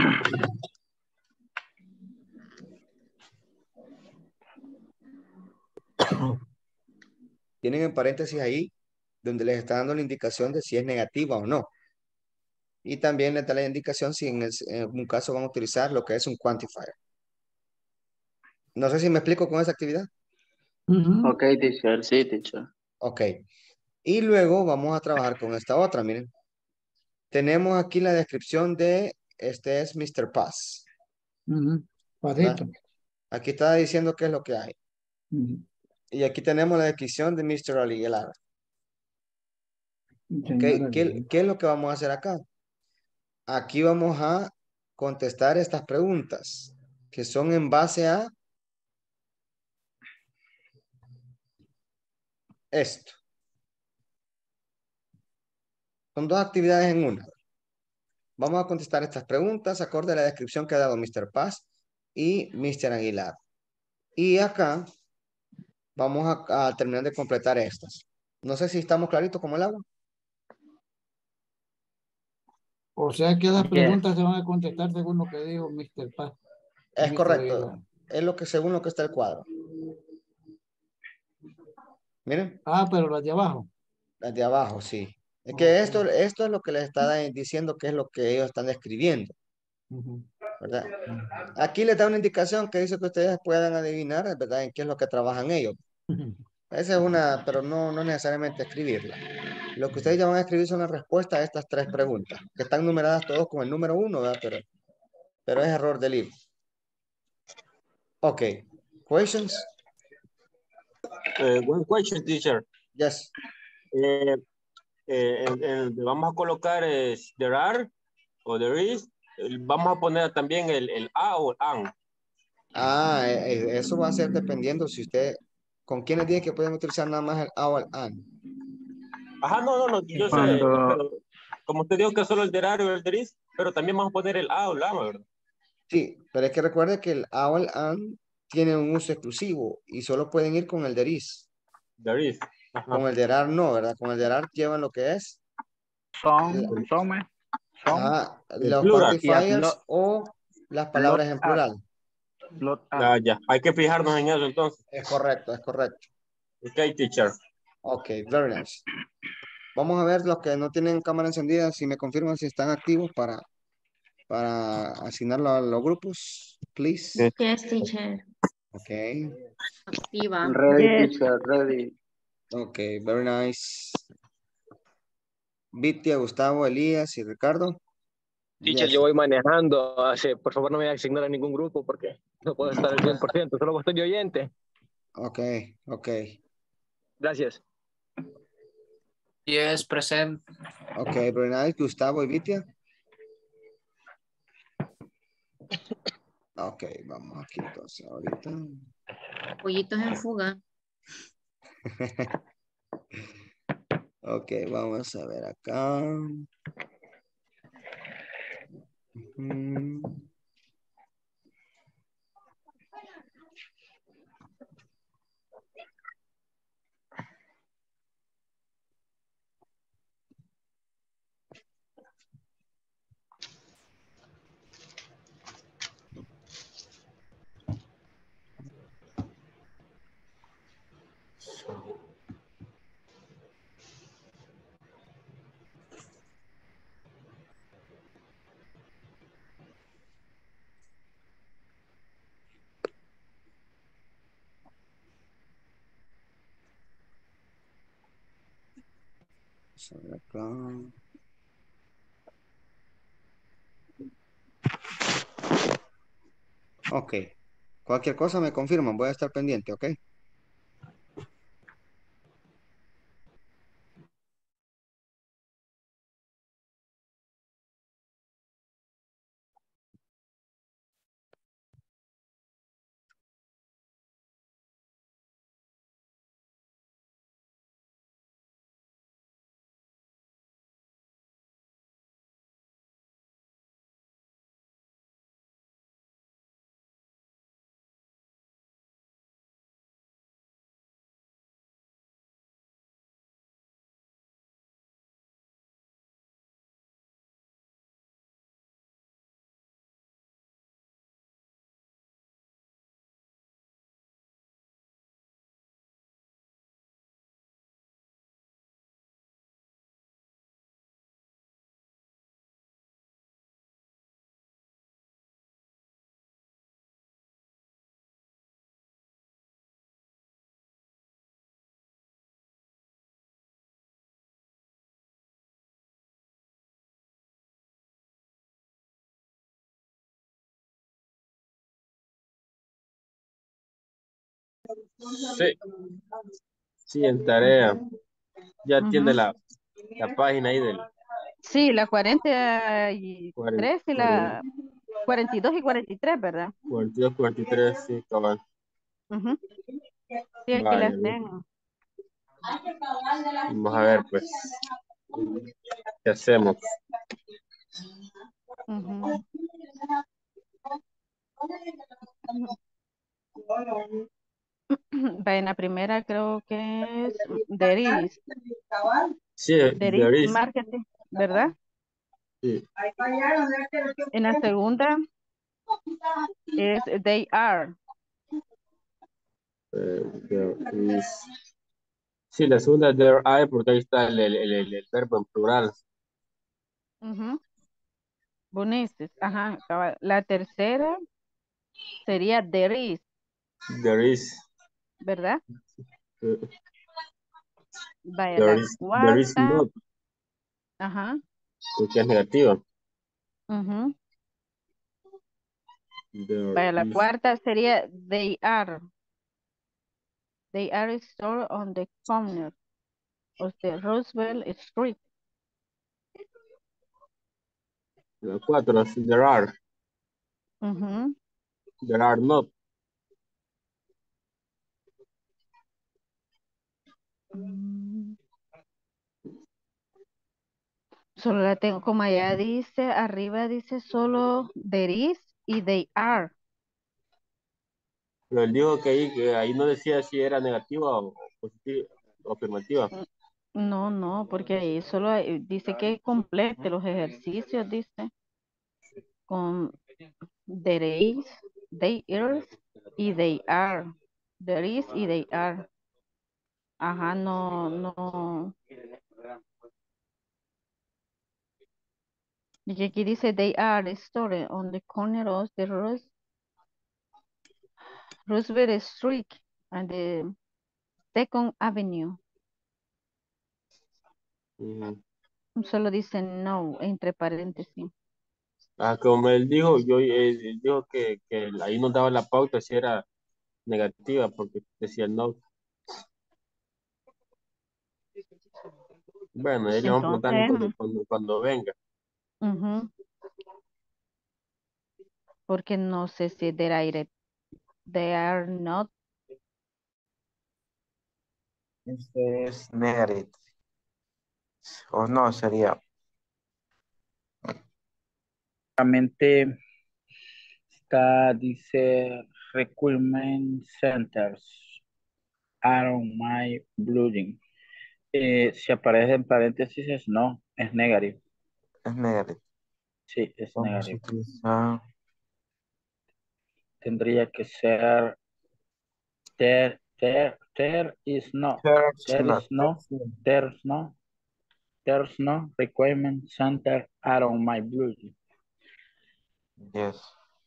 Tienen en paréntesis ahí donde les está dando la indicación de si es negativa o no. Y también les da la indicación si en, el, en un caso van a utilizar lo que es un quantifier. No sé si me explico con esa actividad. Uh-huh. Ok, teacher, sí, teacher. Ok. Y luego vamos a trabajar con esta otra, miren. Tenemos aquí la descripción de, este es mister Paz. Uh-huh. Pasito. Aquí está diciendo qué es lo que hay. Uh-huh. Y aquí tenemos la descripción de mister Aguilar. Okay. ¿Qué, ¿Qué es lo que vamos a hacer acá? Aquí vamos a contestar estas preguntas que son en base a esto. Son dos actividades en una. Vamos a contestar estas preguntas acorde a la descripción que ha dado mister Paz y mister Aguilar. Y acá vamos a, a terminar de completar estas. No sé si estamos claritos como el agua. O sea que las preguntas se van a contestar según lo que dijo mister Paz. Es correcto. Es lo que según lo que está el cuadro. Miren, Ah, pero las de abajo. las de abajo, sí. Es que esto, esto es lo que les está diciendo que es lo que ellos están describiendo, Ujú. ¿verdad? Aquí les da una indicación que dice que ustedes puedan adivinar, ¿verdad? En qué es lo que trabajan ellos. Esa es una, pero no, no necesariamente escribirla. Lo que ustedes ya van a escribir son las respuestas a estas tres preguntas, que están numeradas todos con el número uno, ¿verdad? Pero, pero es error del libro. Ok. Questions? Eh, one question, teacher. Yes. Eh, eh, en- en donde vamos a colocar es there are o there is. eh, Vamos a poner también el, el a o el an. Ah, eh, eh, eso va a ser dependiendo si usted, ¿con quiénes dice que pueden utilizar nada más el a o el an? Ajá, no, no, no, yo sé, Cuando, pero como usted dijo que solo el there are o el there is, pero también vamos a poner el a o el an, ¿verdad? Sí, pero es que recuerde que el a o el an tiene un uso exclusivo y solo pueden ir con el there is. There is. Ajá. Con el there are no, ¿verdad? Con el there are llevan lo que es son, some, some, ajá, El los plural. y a quantifiers lot, o las lot palabras en at, plural. lot at. Ah, ya, hay que fijarnos en eso entonces. Es correcto, es correcto. Ok, teacher. Ok, very nice. Vamos a ver los que no tienen cámara encendida, si me confirman si están activos para, para asignarlo a los grupos, please. Yes, teacher. Ok, Activa. Ready, Yes. teacher, ready. ok, very nice. Vitia, Gustavo, Elías y Ricardo. Teacher, Yes. yo voy manejando. Así, por favor, no me voy a asignar a ningún grupo porque no puedo estar al cien por ciento. Solo estoy de oyente. Ok, ok, Gracias. Yes, present. ok, very nice. Gustavo y Vitia. Ok, vamos aquí entonces ahorita. Pollitos en fuga. Ok, vamos a ver acá. Ujú. Vamos a ver acá. Ok. Cualquier cosa me confirman, voy a estar pendiente, ¿ok? Sí, sí, en tarea. Ya tiene Ujú. la, la página ahí del Sí, la cuarenta y cuarenta, tres y la cuarenta y dos y cuarenta y tres, ¿verdad? cuarenta y dos, cuarenta y tres, sí, cabal. Ujú. Sí, aquí Vaya, las bien. tengo. Vamos a ver, pues, ¿qué hacemos? Ujú. Va, en la primera creo que es there is, Sí, there is there is. marketing, ¿verdad? Sí. En la segunda es they are. Eh, there is. Sí, la segunda es there are, porque ahí está el, el, el, el- el verbo en plural. Ujú. Boneses, ajá. cabal. La tercera sería there is, There is, ¿verdad? eh, Vaya, there la is, there is cuarta, not, ajá. porque es negativa. Ujú. There Vaya, la is, cuarta sería they are. They are stored on the corner of the Roosevelt Street. la cuatro, es there are, Ujú. there are not. Mm, Solo la tengo como allá dice, arriba dice solo there is y they are. Pero él dijo que ahí, que ahí no decía si era negativa o positiva o afirmativa. No, no, porque ahí solo hay- dice que complete los ejercicios, dice, con there is, they is y they are. There is y they are. Ajá, no, no. Y que aquí dice they are stored on the corner of the Roos- Roosevelt Street and the Second Avenue. Ujú. Solo dice no, entre paréntesis. Ah, como él dijo, yo, eh, él dijo que, que ahí nos daba la pauta si era negativa, porque decía no. Bueno, ahí le vamos a preguntar cuando, Entonces, cuando, cuando venga. ujú, porque no sé si there are, they are not. Este es negative. O no, sería. Realmente está, dice, Requirement Centers are on my building. Eh, si aparece en paréntesis es no, es negativo. Es negative. Sí, es Vamos a negativo. utilizar. Tendría que ser there, there, there is no. There's There not. is no. There's no. There's no requirement center out on my building. Yes.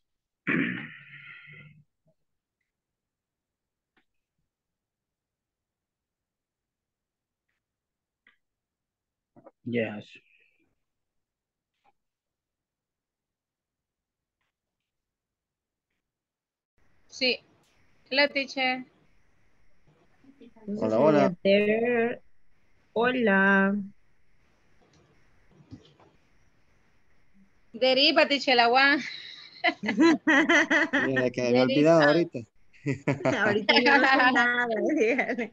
Yes. Sí, la teacher. Entonces Hola, sería hola. there. Hola. Deriva, teacher, la one. Mira, que me he There is olvidado an. ahorita. Ahorita yo no sé nada, dígale.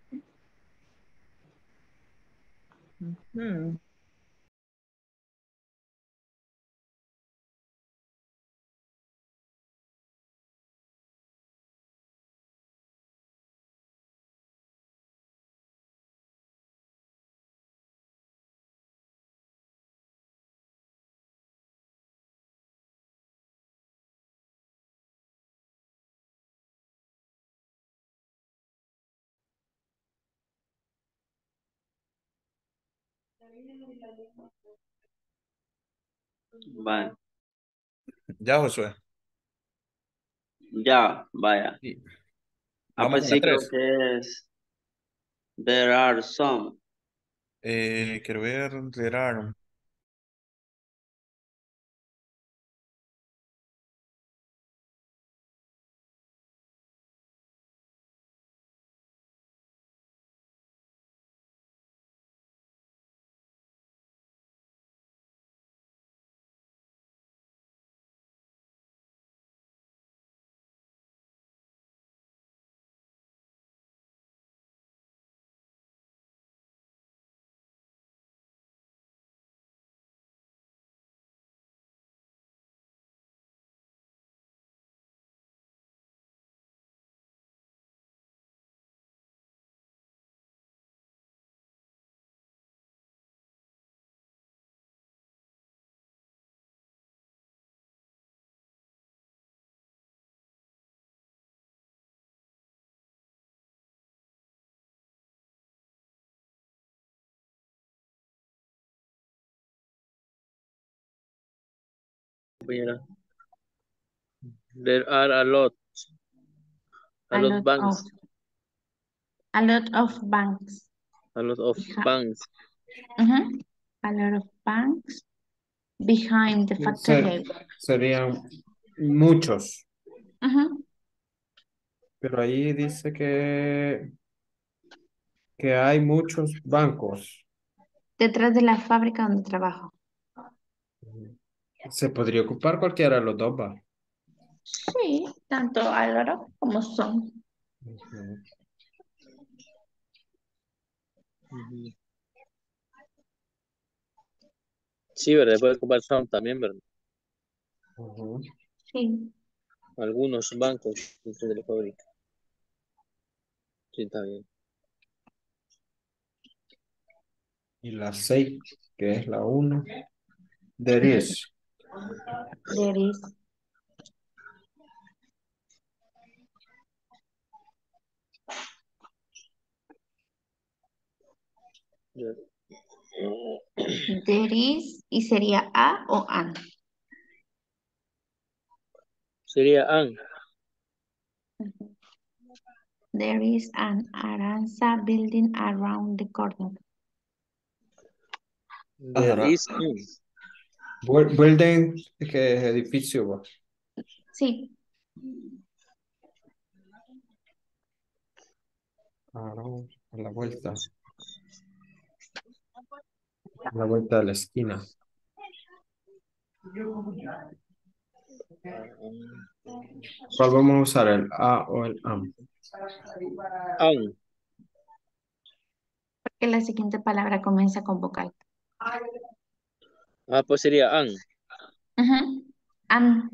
Ujú. Vaya, Ya, Josué. ya, vaya. Sí. Ah, Vamos pues con la sí, creo tres. que es there are some. Eh, quiero ver, there are. compañera. There are a lot. A A lot lot banks. of, a lot of banks. A lot of Behi- banks. Mhm. A lot of banks behind the Se- factory. serían muchos, Ujú. pero ahí dice que, que hay muchos bancos. Detrás de la fábrica donde trabajo. Se podría ocupar cualquiera de los dos, va. Sí, tanto a lot of como son. Ujú. Ujú. Sí, ¿verdad? Puede ocupar some también, ¿verdad? Ujú. Sí. Algunos bancos dentro de la fábrica. Sí, está bien. Y la seis, que es la uno. There is. There is. There is y sería a o an. Sería an. There is an Aranza building around the corner. There Ajá. is an. Bu- Building, que es edificio, va. Sí. Claro, a la vuelta. A la vuelta de la esquina. ¿Cuál vamos a usar? ¿El a o el am? An. Porque la siguiente palabra comienza con vocal. Ah, pues sería an. Ujú. An.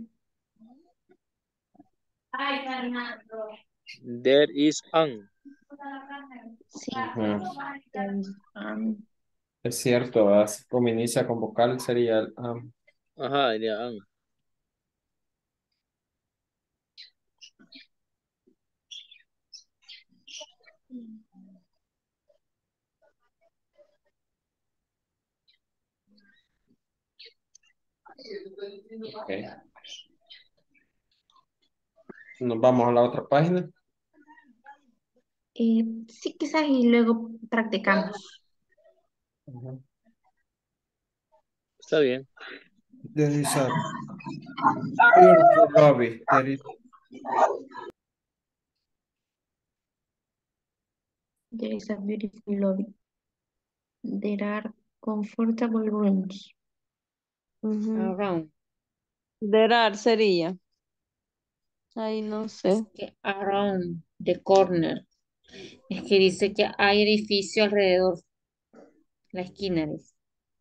There is an. Sí. Ujú. There is an. Es cierto, así como inicia con vocal sería el am. Ajá, sería an. Ok. Nos vamos a la otra página. Eh, sí, quizás y luego practicamos. Ujú. Está bien. There is a beautiful lobby. There is- There is a beautiful lobby. There are comfortable rooms. Ujú. Around. There are sería. Ay, no Es sé. que around the corner. Es que dice que hay edificio alrededor. La esquina dice.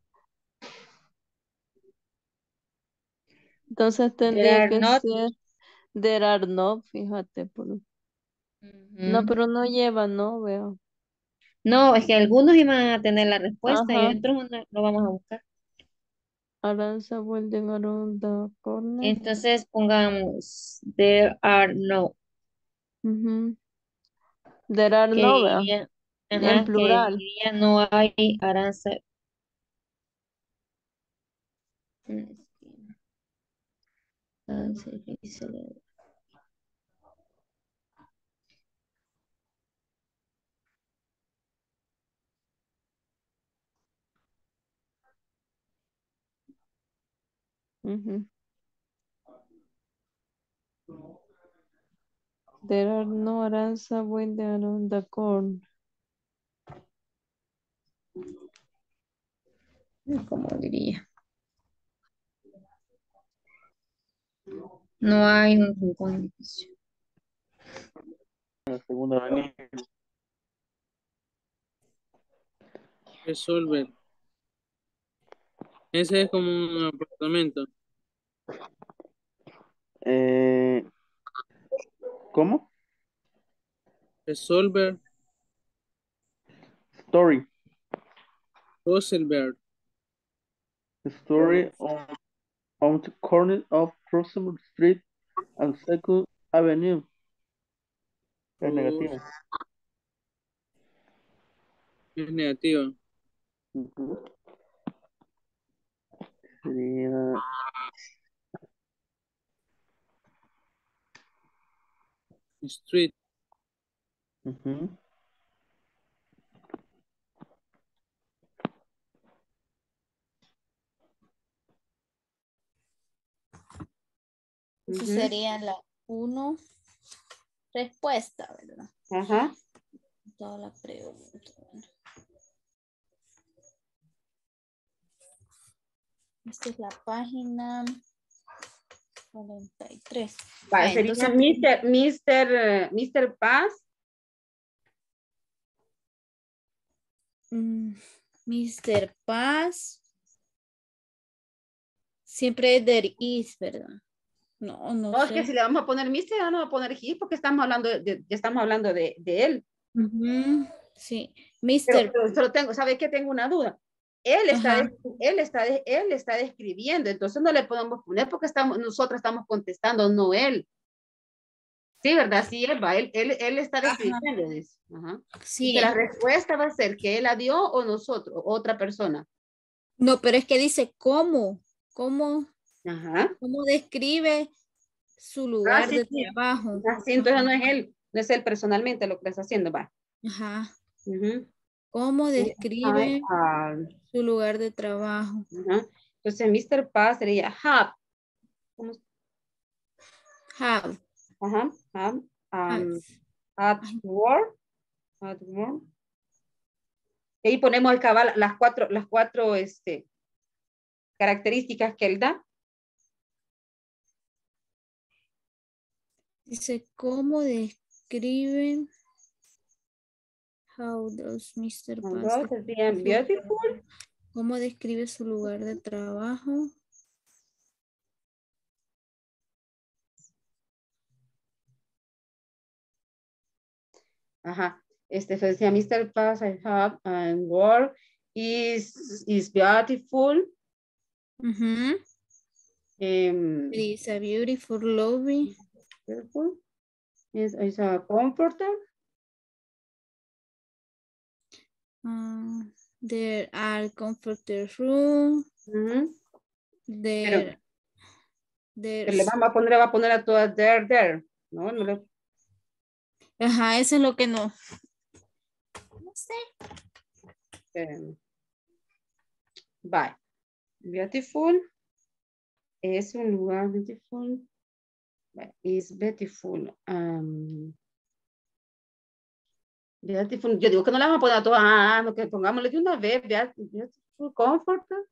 Entonces There tendría are que not. ser there are no, fíjate. Por... No, Ujú. pero no lleva, no veo. No, es que algunos iban a tener la respuesta y Ajá. otros no lo vamos a buscar. Aranza building around the corner. Entonces pongamos there are no. Ujú. There are Que no, veo. diría, En ajá, que plural. diría no hay Aranza. Aranza, dice la- Ujú. There are no Aranza building around the corner. ¿Cómo diría? No hay un rincón edificio. La segunda avenida. Resolver. Ese es como un apartamento. Eh, ¿Cómo? Resolver. Story. Rosenberg. Story on, on the corner of Roosevelt Street and Second Avenue. Es Oh, negativo. es negativo. Ujú. Sería Street. Ujú. Esa Ujú. sería la uno. Respuesta, ¿verdad? Ajá. Toda la pregunta. Esta es la página cuarenta y tres. Vale, Ah, sería entonces, mister mister eh, mister Paz. mm, mister Paz. Siempre es there is, ¿verdad? No, no No, es que sé. si le vamos a poner mister, ya no va a poner he, porque estamos hablando de, de- ya estamos hablando de, de él. Ujú, sí. Pero, mister pero solo tengo, ¿sabe qué? Tengo una duda. Él está, Ajá. des- él está, de- él está describiendo, entonces no le podemos poner porque estamos, nosotros estamos contestando, no él. Sí, ¿verdad? Sí, él va, él, él, él está Ajá. describiendo eso. Ajá. Sí. Que la respuesta va a ser que él la dio o nosotros, o otra persona. No, pero es que dice cómo, cómo, Ajá. cómo describe su Ah, lugar sí, de sí. trabajo. Ah, sí, entonces no es él, no es él personalmente lo que está haciendo, va. Ajá. Ujú. ¿Cómo Sí, describe I, ah, su lugar de trabajo? ajá. Entonces, mister Paz sería have. ¿Cómo? Have. Ajá, have. Have. Um, at work. At work. Y ahí ponemos el cabal, las cuatro, las cuatro este, características que él da. Dice, ¿cómo describen? How does mister Paz Entonces, bien, describe su- beautiful. ¿Cómo describe su lugar de trabajo? Ajá. Este decía mister Paz, I have and work is, is beautiful. Ujú. Um, It is a beautiful lobby. beautiful. Is, is a comforter. Uh, there are comforter room. Ujú. There, Pero le there's- vamos a poner, va a poner a todas there, there. No, no le. Ajá, eso es lo que no. No sé. Um, bye. Beautiful. Es un lugar beautiful. Is beautiful. Um, beautiful. Yo digo que no le vamos a poner a todas, ah, no, que pongámosle de una vez. Beautiful comforter.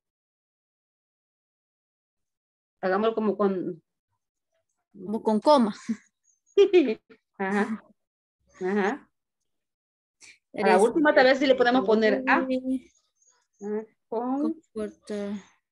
Hagámoslo como con. Como con coma. Ajá. Ajá. That A la is última tal vez si le podemos poner a. lobby, Ah, con. comforter.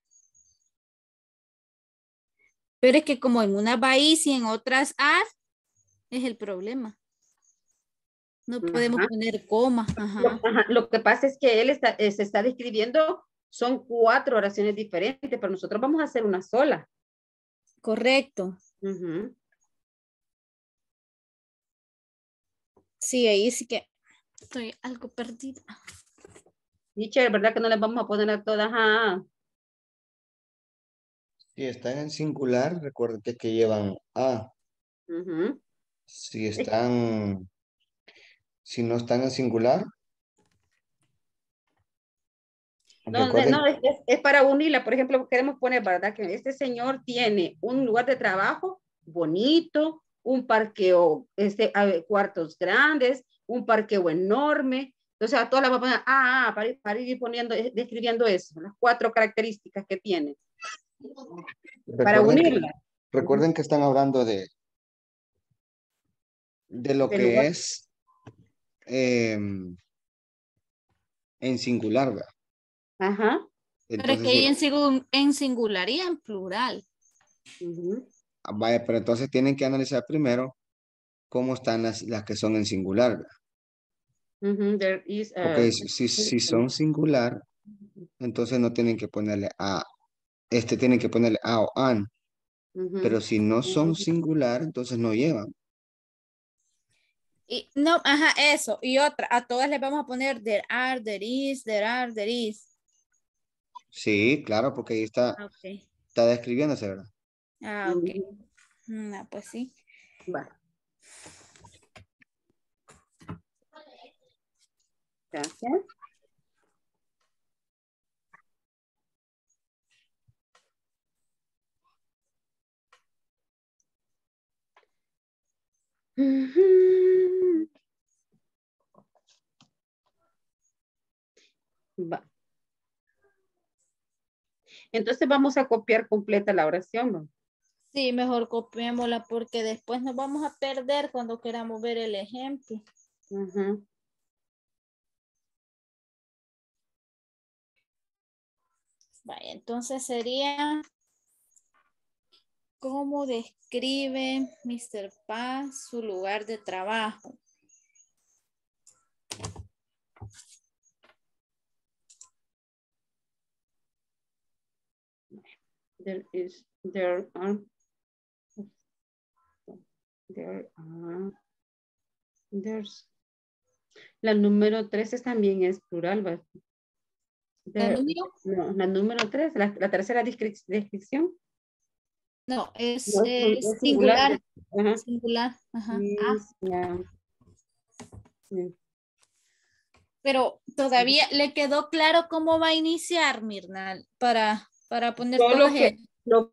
Pero es que como en una va is y en otras as, es el problema. No podemos Ajá. poner coma. Lo, Ajá. ajá, lo que pasa es que él está, eh, se está describiendo, son cuatro oraciones diferentes, pero nosotros vamos a hacer una sola. Correcto. Ujú. Sí, ahí sí que estoy algo perdida. Teacher, ¿verdad que no les vamos a poner a todas? Ah, Si están en singular, recuerden que, que llevan a. ujú. Si están, si no están en singular, No, no, recuerden, no, es, es- es para unirla. Por ejemplo, queremos poner, ¿verdad? Que este señor tiene un lugar de trabajo bonito, un parqueo, este, a ver, cuartos grandes, un parqueo enorme. Entonces, a todas las vamos a poner, ah, ah, para, ir- para ir poniendo, eh, describiendo eso, las cuatro características que tiene, para recuerden que, unirla. recuerden que están hablando de, de lo Del que lugar. es em, en singular, ¿verdad? Ajá. Pero es que Entonces, ahí sí, en, singu- en singular y en plural. Ujú. ah, vaya, pero entonces tienen que analizar primero cómo están las, las que son en singular, ¿verdad? Ujú, there is a- Porque si, si si son singular, entonces no tienen que ponerle a, este tienen que ponerle a o an, Ujú. pero si no son singular, entonces no llevan. Y, no, ajá, eso. Y otra, a todas les vamos a poner there are, there is, there are, there is. Sí, claro, porque ahí está, Ah, ok. está describiéndose, ¿verdad? Ah, ok. Mm, ah, pues sí. Va. Gracias. Ujú. Va. Entonces vamos a copiar completa la oración, ¿no? Sí, mejor copiémosla porque después nos vamos a perder cuando queramos ver el ejemplo. Ujú. Vaya, entonces sería, ¿cómo describe mister Paz su lugar de trabajo? There is, there are, there are, there's. La número tres también es plural, ¿va? ¿La There- número? no, la número tres, la, la tercera descrip- descripción. No, es, No, es es singular. Ajá. Singular. Ajá. Ah, Is, yeah. Sí. pero todavía le quedó claro cómo va a iniciar, Mirna, para, para poner Solo todas que el- lo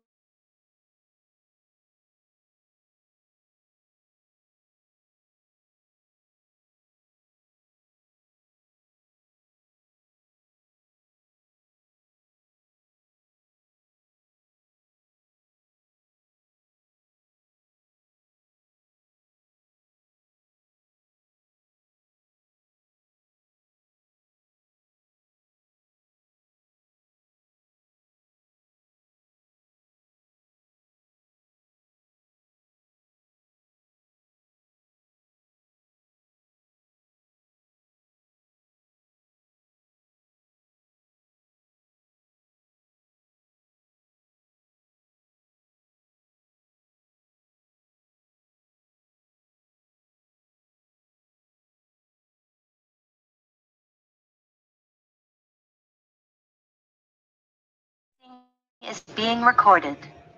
is being recorded.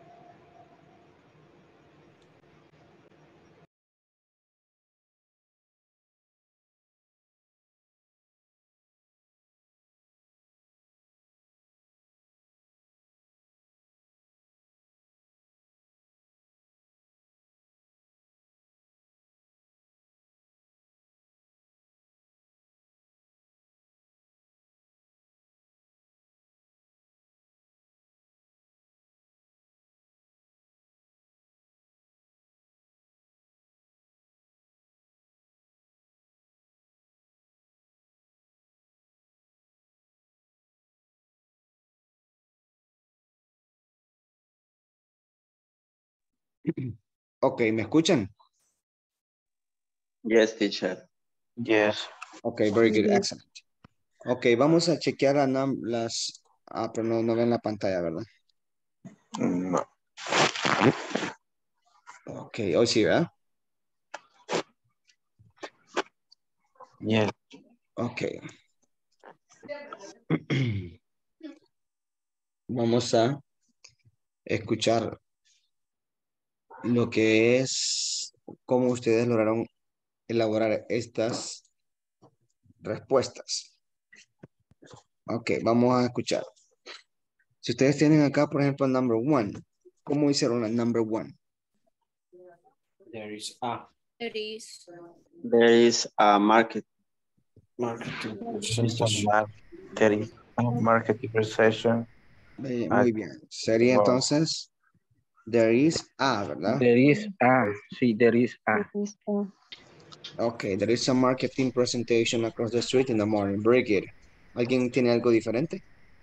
Ok, ¿me escuchan? Yes, teacher. Yes. Ok, very good, Yes. excellent. Ok, vamos a chequear a nam- las... Ah, pero no, no ven la pantalla, ¿verdad? No. Ok, hoy sí, ¿verdad? Yes. Ok. Vamos a escuchar lo que es cómo ustedes lograron elaborar estas respuestas. Ok, vamos a escuchar. Si ustedes tienen acá, por ejemplo, number one, ¿cómo hicieron la number one? There is a There is. There is a market. marketing There is a presentation. mar- there is a marketing presentation. Muy at bien. Sería work. entonces, there is a, ¿verdad? There is a, sí, there is a. Ok, there is a marketing presentation across the street in the morning. Very good. ¿Alguien tiene algo diferente?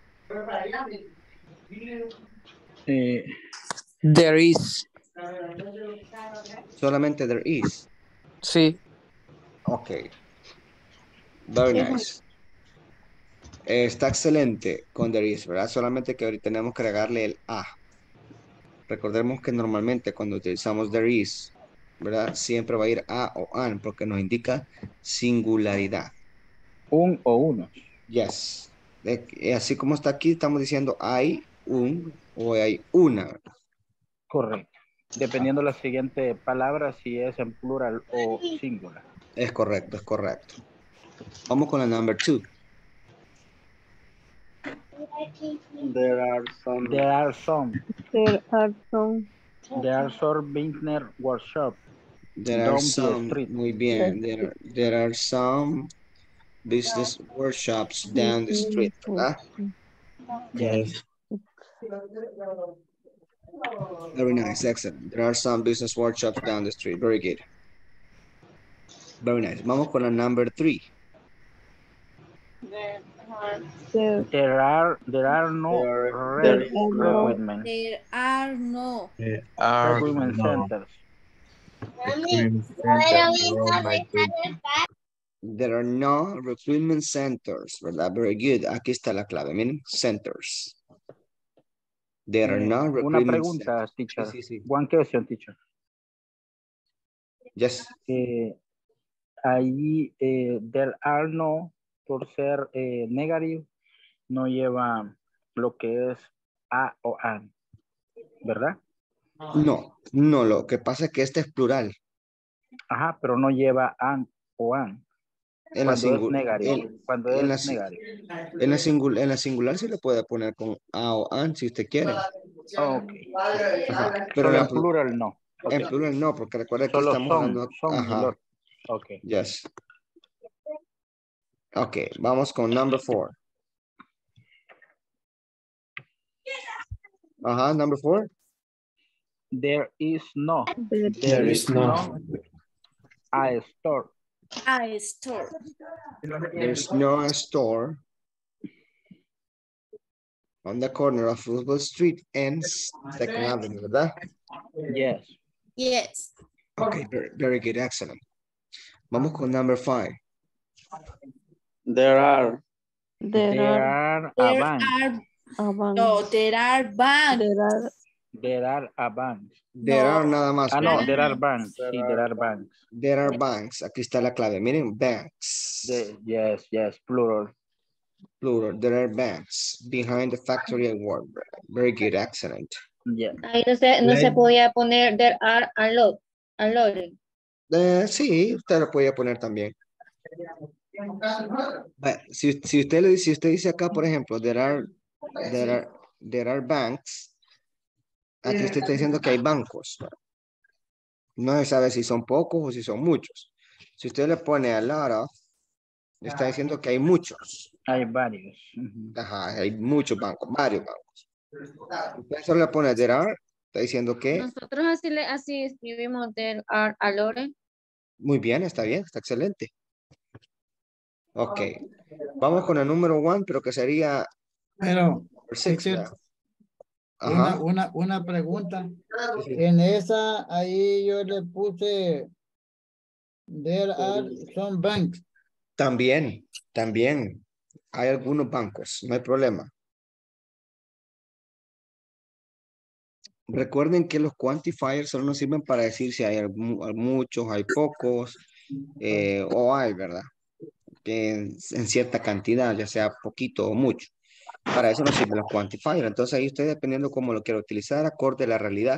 Eh, There is. Solamente there is. Sí. Ok. Very Ujú. nice. Eh, está excelente con there is, ¿verdad? Solamente que ahorita tenemos que agregarle el a. Recordemos que normalmente cuando utilizamos there is, ¿verdad? Siempre va a ir a o an porque nos indica singularidad. un o uno. Yes. Eh, eh, así como está aquí, estamos diciendo hay un o hay una, ¿verdad? Correcto. Dependiendo la siguiente palabra, si es en plural o singular. Es correcto, es correcto. Vamos con la number two. There are some. There are some. There are some. There are some business workshop There are down the some, street. muy bien, there are, there are some business workshops down the street, ¿verdad? Yes. Very nice, excellent. There are some business workshops down the street, very good. Very nice. Vamos con la number three. There, There are there are no there re- are no. recruitment There are no. There are recruitment no centers. recruitment centers around my building. There are no recruitment centers, ¿verdad? Very good. Aquí está la clave, miren, centers. There are Eh, no una recruitment pregunta, centers. teacher. Sí, sí, sí. One question, teacher. Yes. Eh, ahí eh, there are no, por ser eh, negative, no lleva lo que es a o an, ¿verdad? No, no, lo que pasa es que este es plural. Ajá, pero no lleva an o an. En la, Cuando es singu- negative. en, Cuando en la, es si- negative. en la singul- en la singular se le puede poner con a o an si usted quiere. Ok. Ajá, pero Solo en, en plural no. en Ok. plural no, porque recuerda que Solo estamos son, hablando. son y Ajá. lot. Ok. Yes. Ok, vamos con number four. Ajá, number four. There is no. There, There is no. A store. A store. There's no store on the corner of Roosevelt Street and Second Avenue, ¿verdad? Yes. Yes. Okay, very, very good, excellent. Vamos con number five. There are. there, There are. are a There bank. are A bank. no. There are banks. There are. There are a bank. There No. are nada más. Ah, no, ¿verdad? there are banks. Sí, there are banks. There are banks. Aquí está la clave. Miren, banks. The- yes, yes, plural. Plural. There are banks behind the factory at work. Very good, excellent. Yeah. Ahí no se, no se podía poner there are a lot. A lot. Eh, sí, usted lo podía poner también. Bueno, si, si usted le dice, si usted dice acá, por ejemplo, there are, there are, there are banks, aquí usted está diciendo que hay bancos. No se sabe si son pocos o si son muchos. Si usted le pone a lot of, le está diciendo que hay muchos. Hay varios. Ujú. Ajá, hay muchos bancos, varios bancos. Usted solo le pone there are, está diciendo que, Nosotros así, le, así escribimos there are a lot. muy bien, está bien, está excelente. Ok, vamos con el número one, pero que sería Pero, number six, teacher, ¿verdad? una, Ajá. una, una pregunta. Sí, sí. En esa, ahí yo le puse, there are some banks. También, también. Hay algunos bancos, no hay problema. Recuerden que los quantifiers solo nos sirven para decir si hay algu- muchos, hay pocos, eh, o hay, ¿verdad? Que en, en cierta cantidad, ya sea poquito o mucho. Para eso nos sirven los quantifiers. Entonces ahí usted, dependiendo cómo lo quiera utilizar, acorde a la realidad.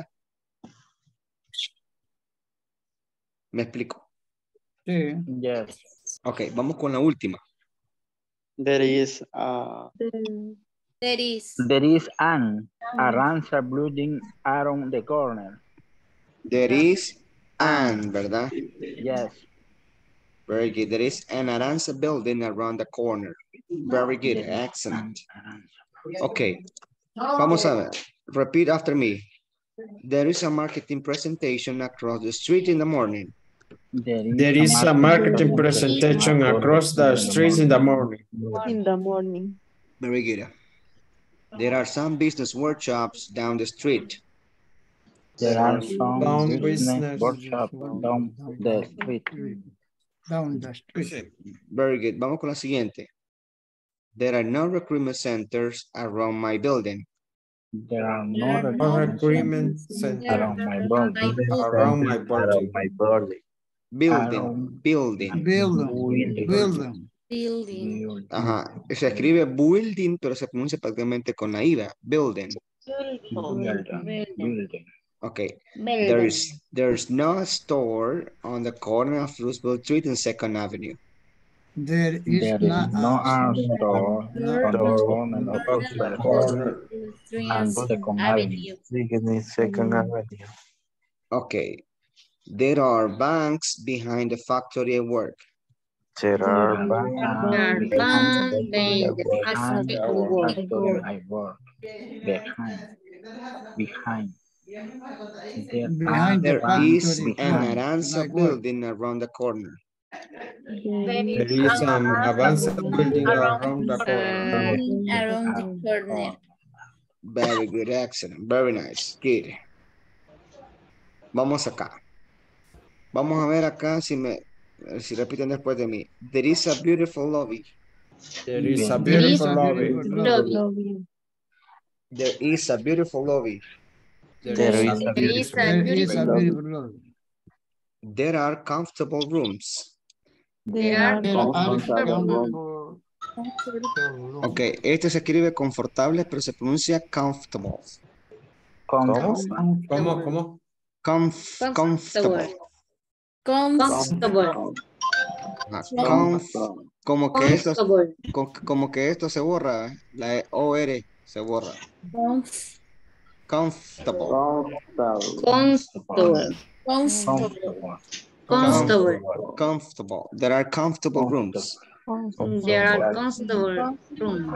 ¿Me explico? Sí. Yes. Ok, vamos con la última. There is a. There is. There is an Aranza building around the corner. There is an, ¿verdad? Yes. Very good. There is an Aranza building around the corner. Very good. There is Excellent. an Aranza. Okay. Vamos a ver. Repeat after me. There is a marketing presentation across the street in the morning. There is a marketing presentation across the streets in the morning. In the morning. Very good. There are some business workshops down the street. There are some Some business business workshops down the street. Down the street. Very good. Vamos con la siguiente. There are no recruitment centers around my building. There are no A recruitment center around my building. around my building. My birthday. Building. Around Building. Building. Building. Building. Ajá. Se escribe building, pero se pronuncia prácticamente con la ida. Building. Building. Building. Okay. There is there's no store on the corner of Roosevelt Street and Second Avenue. There is There not is no a art store on the corner of First Corner and Second Avenue. Beginning Second Avenue. Okay. There are banks behind the factory at work. There are There banks are There behind are the banks factory behind the at behind factory the at work. factory I work. Behind, behind. There are behind the There banks is factory an behind. Aranza like what? building around the corner. There is There is an an Aranza Avanza building building around around the the corner. corner. around the corner. Very good, excellent, very nice, good. Vamos acá. Vamos a ver acá si me, si repiten después de mí. There is a beautiful lobby. There is a There is beautiful a lobby. beautiful lobby. There is a beautiful lobby. There There is is a a There is beautiful a There is a beautiful beautiful lobby. There are comfortable rooms. There are There are comfortable rooms. comfortable Ok, este se escribe confortable, pero se pronuncia comfortable. ¿Cómo? ¿Cómo? ¿Cómo? Comf, comfortable. Comfortable. Ajá, comf- como que esto, Comfortable. co- como que esto se borra, ¿eh? La O R se borra. Comfortable. Comfortable. Comfortable. Comfortable. Comfortable. There are comfortable rooms. There are comfortable rooms.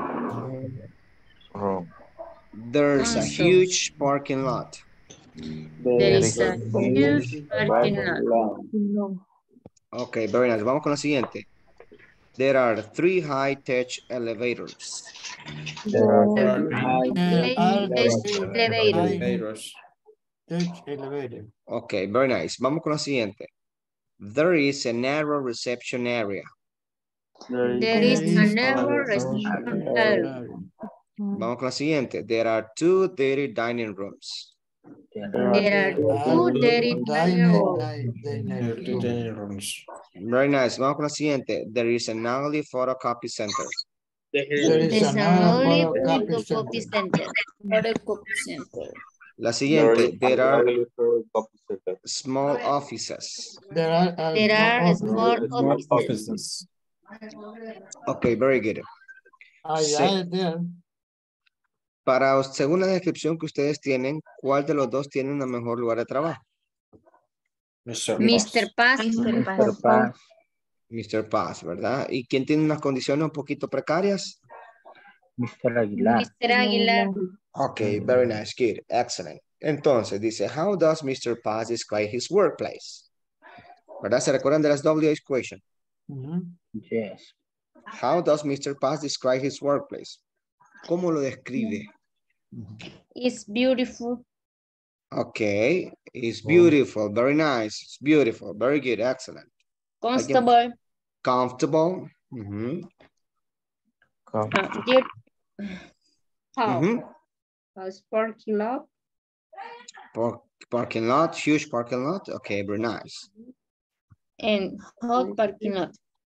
Room. There's a Comfortable. huge parking lot. There is a huge parking lot. Ok, very nice. Vamos con la siguiente. There are three high-tech elevators. There are Elevators. Elevators. Tech elevator. Ok, very nice. Vamos con la siguiente. There is a narrow reception area. There is a narrow reception area. Vamos con la siguiente. There are two dirty dining rooms. There are two dirty dining rooms. Dirty dining rooms. Very nice. Vamos con la siguiente. There is an ugly photocopy center. There is There's an another only photocopy photocopy center. center. Photocopy center. La siguiente. There are small offices. There are, uh, There are small small Small offices. offices. Ok, very good. Ah, Sí. yeah, there. Para, según la descripción que ustedes tienen, ¿cuál de los dos tiene un mejor lugar de trabajo? mister mister Paz. mister Paz. mister Paz, ¿verdad? ¿Y quién tiene unas condiciones un poquito precarias? mister Aguilar. mister Aguilar. Ok, very nice, good, excellent. Entonces, dice, how does mister Paz describe his workplace? ¿Verdad? ¿Se recuerdan de las W equation? Yes. How does mister Paz describe his workplace? ¿Cómo lo describe? It's beautiful. Okay, it's beautiful, very nice, it's beautiful, very good, excellent. Comfortable. Comfortable. Mm-hmm. Uh, dear, How? Mm-hmm. How's parking lot? Park, parking lot, huge parking lot. Okay, very nice. and hot parking lot.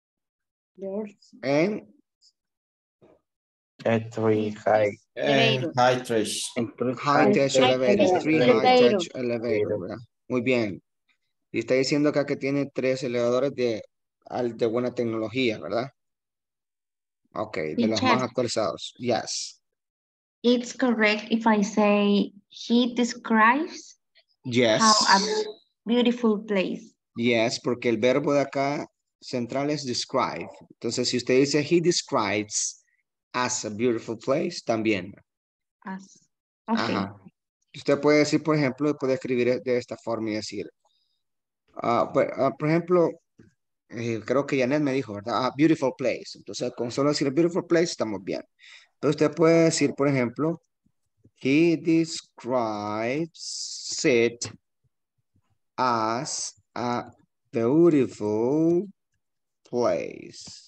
And At three high. And high trash. high tech elevators, three high elevator. tech elevators, ¿verdad? Muy bien. Y está diciendo acá que tiene tres elevadores de, al- de buena tecnología, ¿verdad? Ok, de los Teacher. más actualizados. Yes. It's correct if I say he describes Yes. how a beautiful place. Yes, porque el verbo de acá central es describe. Entonces, si usted dice he describes as a beautiful place, también. As. Okay. Ajá. Usted puede decir, por ejemplo, puede escribir de esta forma y decir, ah, pues, ah, por ejemplo, eh, creo que Janet me dijo, ¿verdad? Ah, beautiful place. Entonces, con solo decir beautiful place, estamos bien. Pero usted puede decir, por ejemplo, he describes it as a beautiful place.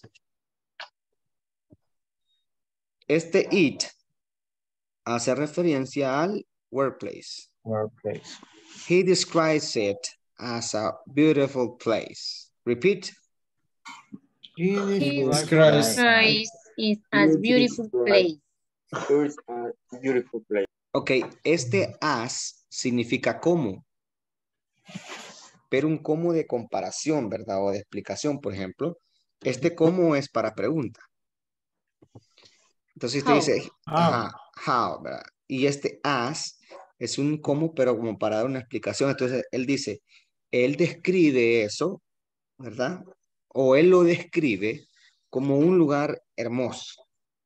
Este it hace referencia al workplace. Workplace. He describes it as a beautiful place. Repeat. He He describes describes it as beautiful place. Beautiful place. Ok, este as significa como, pero un como de comparación, ¿verdad? O de explicación, por ejemplo. Este cómo es para pregunta. Entonces usted How. dice, ajá, how, ¿verdad? Y este as es un cómo, pero como para dar una explicación. Entonces él dice, él describe eso, ¿verdad? O él lo describe como un lugar hermoso.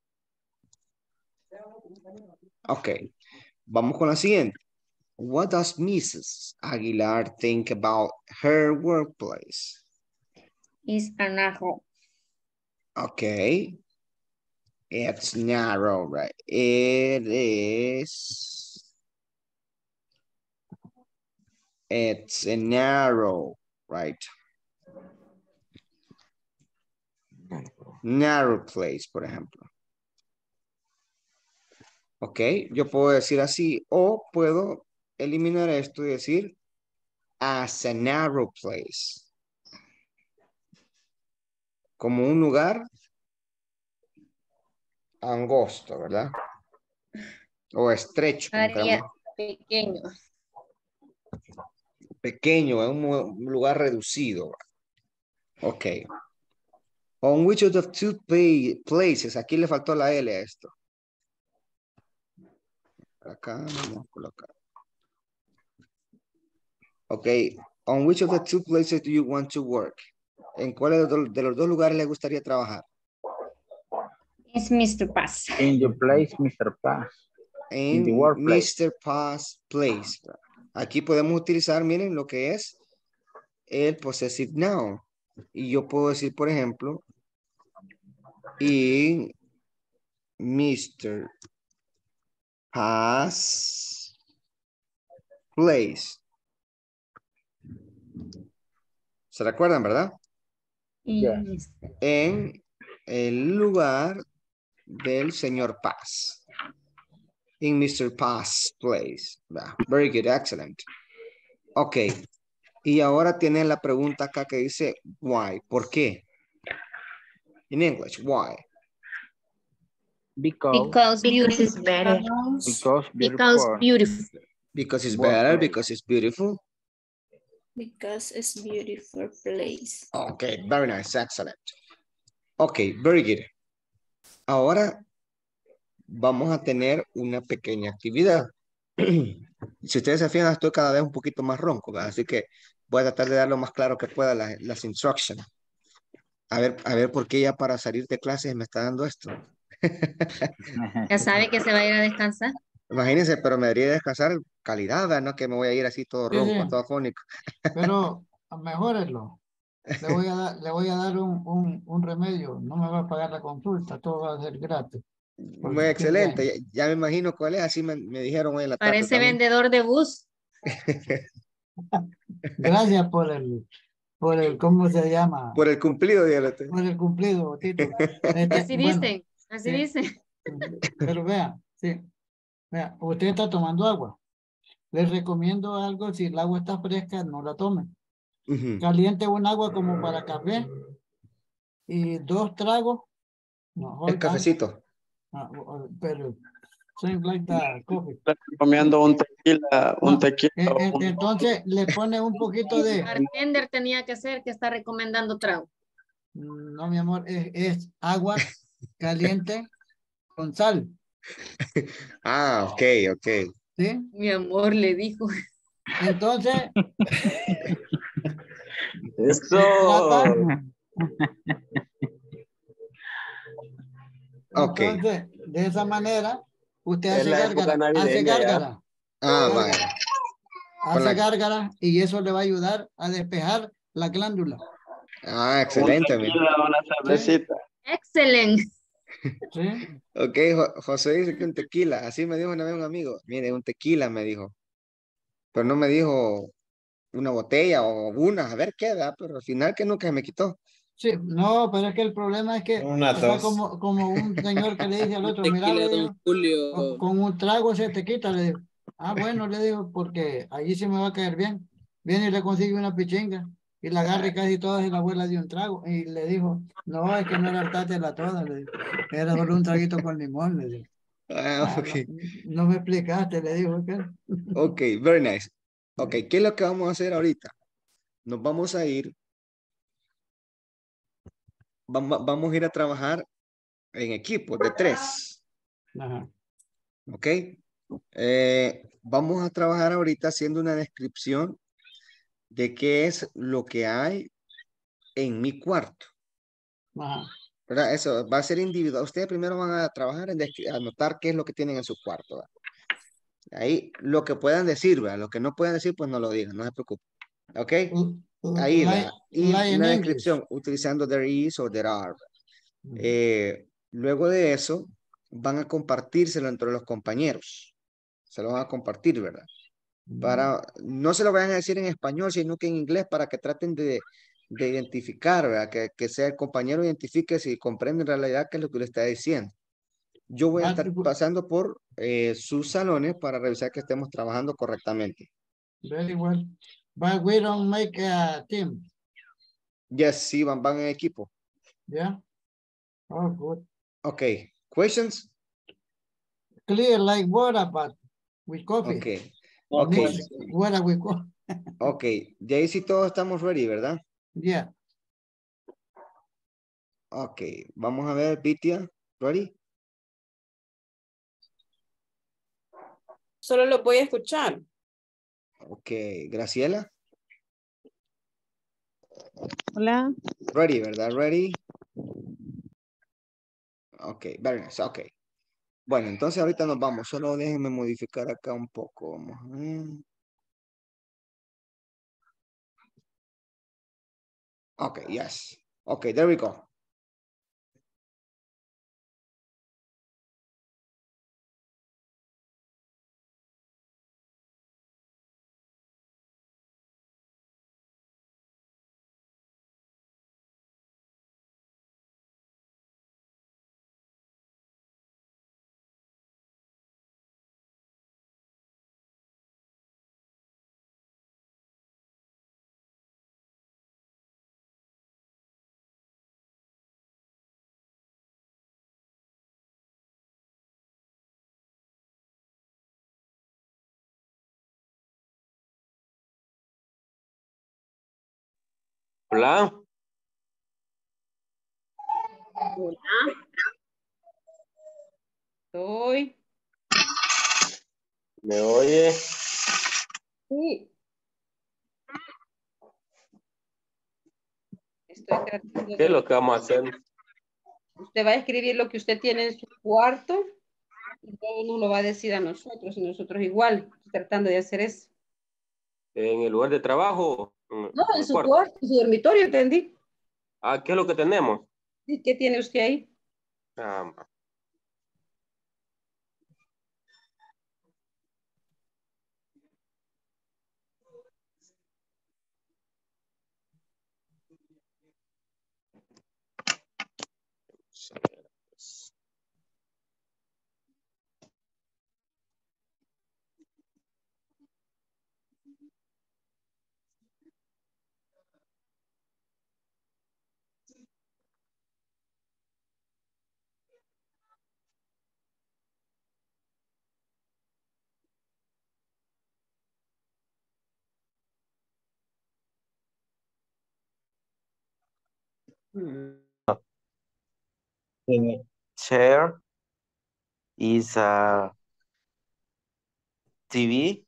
Ok, vamos con la siguiente. What does missus Aguilar think about her workplace? Is a narrow. Okay. It's narrow, right? It is. It's a narrow, right? Narrow place, por ejemplo. Ok, yo puedo decir así o puedo eliminar esto y decir as a narrow place. Como un lugar angosto, ¿verdad? O estrecho. Como Área queramos. pequeño. Pequeño, es un, un lugar reducido. Ok. On which of the two pay, places, aquí le faltó la L a esto. Acá vamos a colocar. Ok. On which of the two places do you want to work? ¿En cuál de los, de los dos lugares le gustaría trabajar? Es mister Paz. In the place, mister Paz. In En the workplace. mister Paz place. Aquí podemos utilizar, miren, lo que es el possessive noun. Y yo puedo decir, por ejemplo, in mister Paz place. ¿Se recuerdan, verdad? Yes. En el lugar del señor Paz. In mister Paz place. Very good, excellent. Ok. Y ahora tienen la pregunta acá que dice, why? ¿Por qué? In English, why? Because. Because, Because it's better. Because Because beautiful. beautiful. Because it's Workplace. better, because it's beautiful. Because it's beautiful place. Okay, very nice, excellent. Okay, very good. Ahora vamos a tener una pequeña actividad. Si ustedes se fijan, estoy cada vez un poquito más ronco, ¿verdad? Así que voy a tratar de dar lo más claro que pueda las, las instructions. A ver, a ver por qué ya para salir de clases me está dando esto. Ya sabe que se va a ir a descansar. Imagínense, pero me debería descansar calidad, ¿verdad? No que me voy a ir así todo Sí, ronco, sí. todo afónico. Pero mejórelo. Le voy a dar, le voy a dar un, un, un remedio. No me va a pagar la consulta, todo va a ser gratis. Por Muy fin de excelente, año. ya, ya me imagino cuál es, así me, me dijeron hoy en la tarde Parece también. vendedor de bus. Gracias por el, por el, ¿cómo se llama? Por el cumplido, dígale usted. Por el cumplido, Tito. Este, Así bueno, dicen, así sí. dicen. Pero vea, sí. Vea, usted está tomando agua. Les recomiendo algo, si el agua está fresca, no la tomen. Ujú. Caliente un agua como para café y dos tragos. No, Es hold on. cafecito. Ah, uh, pero same like the coffee. Estoy recomiendo un tequila, un No, tequila. en- o en- un- entonces le pone un poquito de, Bartender tenía que ser que está recomendando trago. no mi amor, es, es agua caliente con sal, Ah, ok, ok. ¿sí? Mi amor le dijo. Entonces, Eso. Ok. entonces, de esa manera, usted Es hace la época gárgara, hace navideña ya. gárgara, Ah, gárgara, vaya. Con hace la- gárgara y eso le va a ayudar a despejar la glándula. Ah, Un excelente. mi- tequila, una cervecita. Excelente. ¿Sí? Ok, Jo- José dice que un tequila. Así me dijo una vez un amigo. Mire, un tequila me dijo. Pero no me dijo una botella o una, a ver qué da, pero al final que nunca me quitó. Sí, no, pero es que el problema es que Una está tos. como, como un señor que le dice al otro, mira, Tequila, le don digo, Julio. con, con un trago se te quita, le digo. Ah, bueno, le digo, porque allí se me va a caer bien. Viene y le consigue una pichinga y la agarra y casi toda se la abuela de un trago. Y le dijo, no, es que no era hartátela toda, le digo. Era solo un traguito con limón, le digo. Ah, Ah, ok. no, no me explicaste, le dijo aquel. Ok, very nice. Ok, ¿qué es lo que vamos a hacer ahorita? Nos vamos a ir vamos, vamos a ir a trabajar en equipos de tres. Ajá. ¿Ok? Eh, vamos a trabajar ahorita haciendo una descripción de qué es lo que hay en mi cuarto. Ajá. ¿Verdad? Eso va a ser individual. Ustedes primero van a trabajar en descri- anotar qué es lo que tienen en su cuarto. ¿verdad? Ahí lo que puedan decir, ¿verdad? Lo que no puedan decir, pues no lo digan, no se preocupen. ¿Ok? Ahí, Like, ¿verdad? Y like in una English. descripción utilizando there is o there are. Eh, luego de eso, van a compartírselo entre los compañeros. Se lo van a compartir, ¿verdad? Para, no se lo vayan a decir en español, sino que en inglés para que traten de, de identificar, ¿verdad? Que, que sea el compañero identifique si comprende en realidad qué es lo que le está diciendo. Yo voy a estar pasando por eh, sus salones para revisar que estemos trabajando correctamente. Very well. But we don't make a team. Yes, sí, van, van en equipo. Yeah. Oh, good. Okay. Questions? Clear like water, but with coffee. Okay. Okay. Water with coffee. Okay. De ahí sí todos estamos ready, ¿verdad? Yeah. Okay. Vamos a ver, Vitia. Ready? Solo lo voy a escuchar. Okay. Graciela. Hola. Ready, ¿verdad? Ready. Okay. Very nice. Okay. Bueno, entonces ahorita nos vamos. Solo déjenme modificar acá un poco. Vamos a ver. Okay, yes. Okay, there we go. Hola. Hola. Estoy. ¿Me oye? Sí. Estoy tratando ¿Qué es de... lo que vamos a hacer? Usted va a escribir lo que usted tiene en su cuarto y luego nos lo va a decir a nosotros y nosotros igual. Estoy tratando de hacer eso. ¿En el lugar de trabajo? ¿En No, en el su cuarto? cuarto, en su dormitorio, entendí. Ah, ¿qué es lo que tenemos? ¿Y qué tiene usted ahí? Ah, The chair is a T V.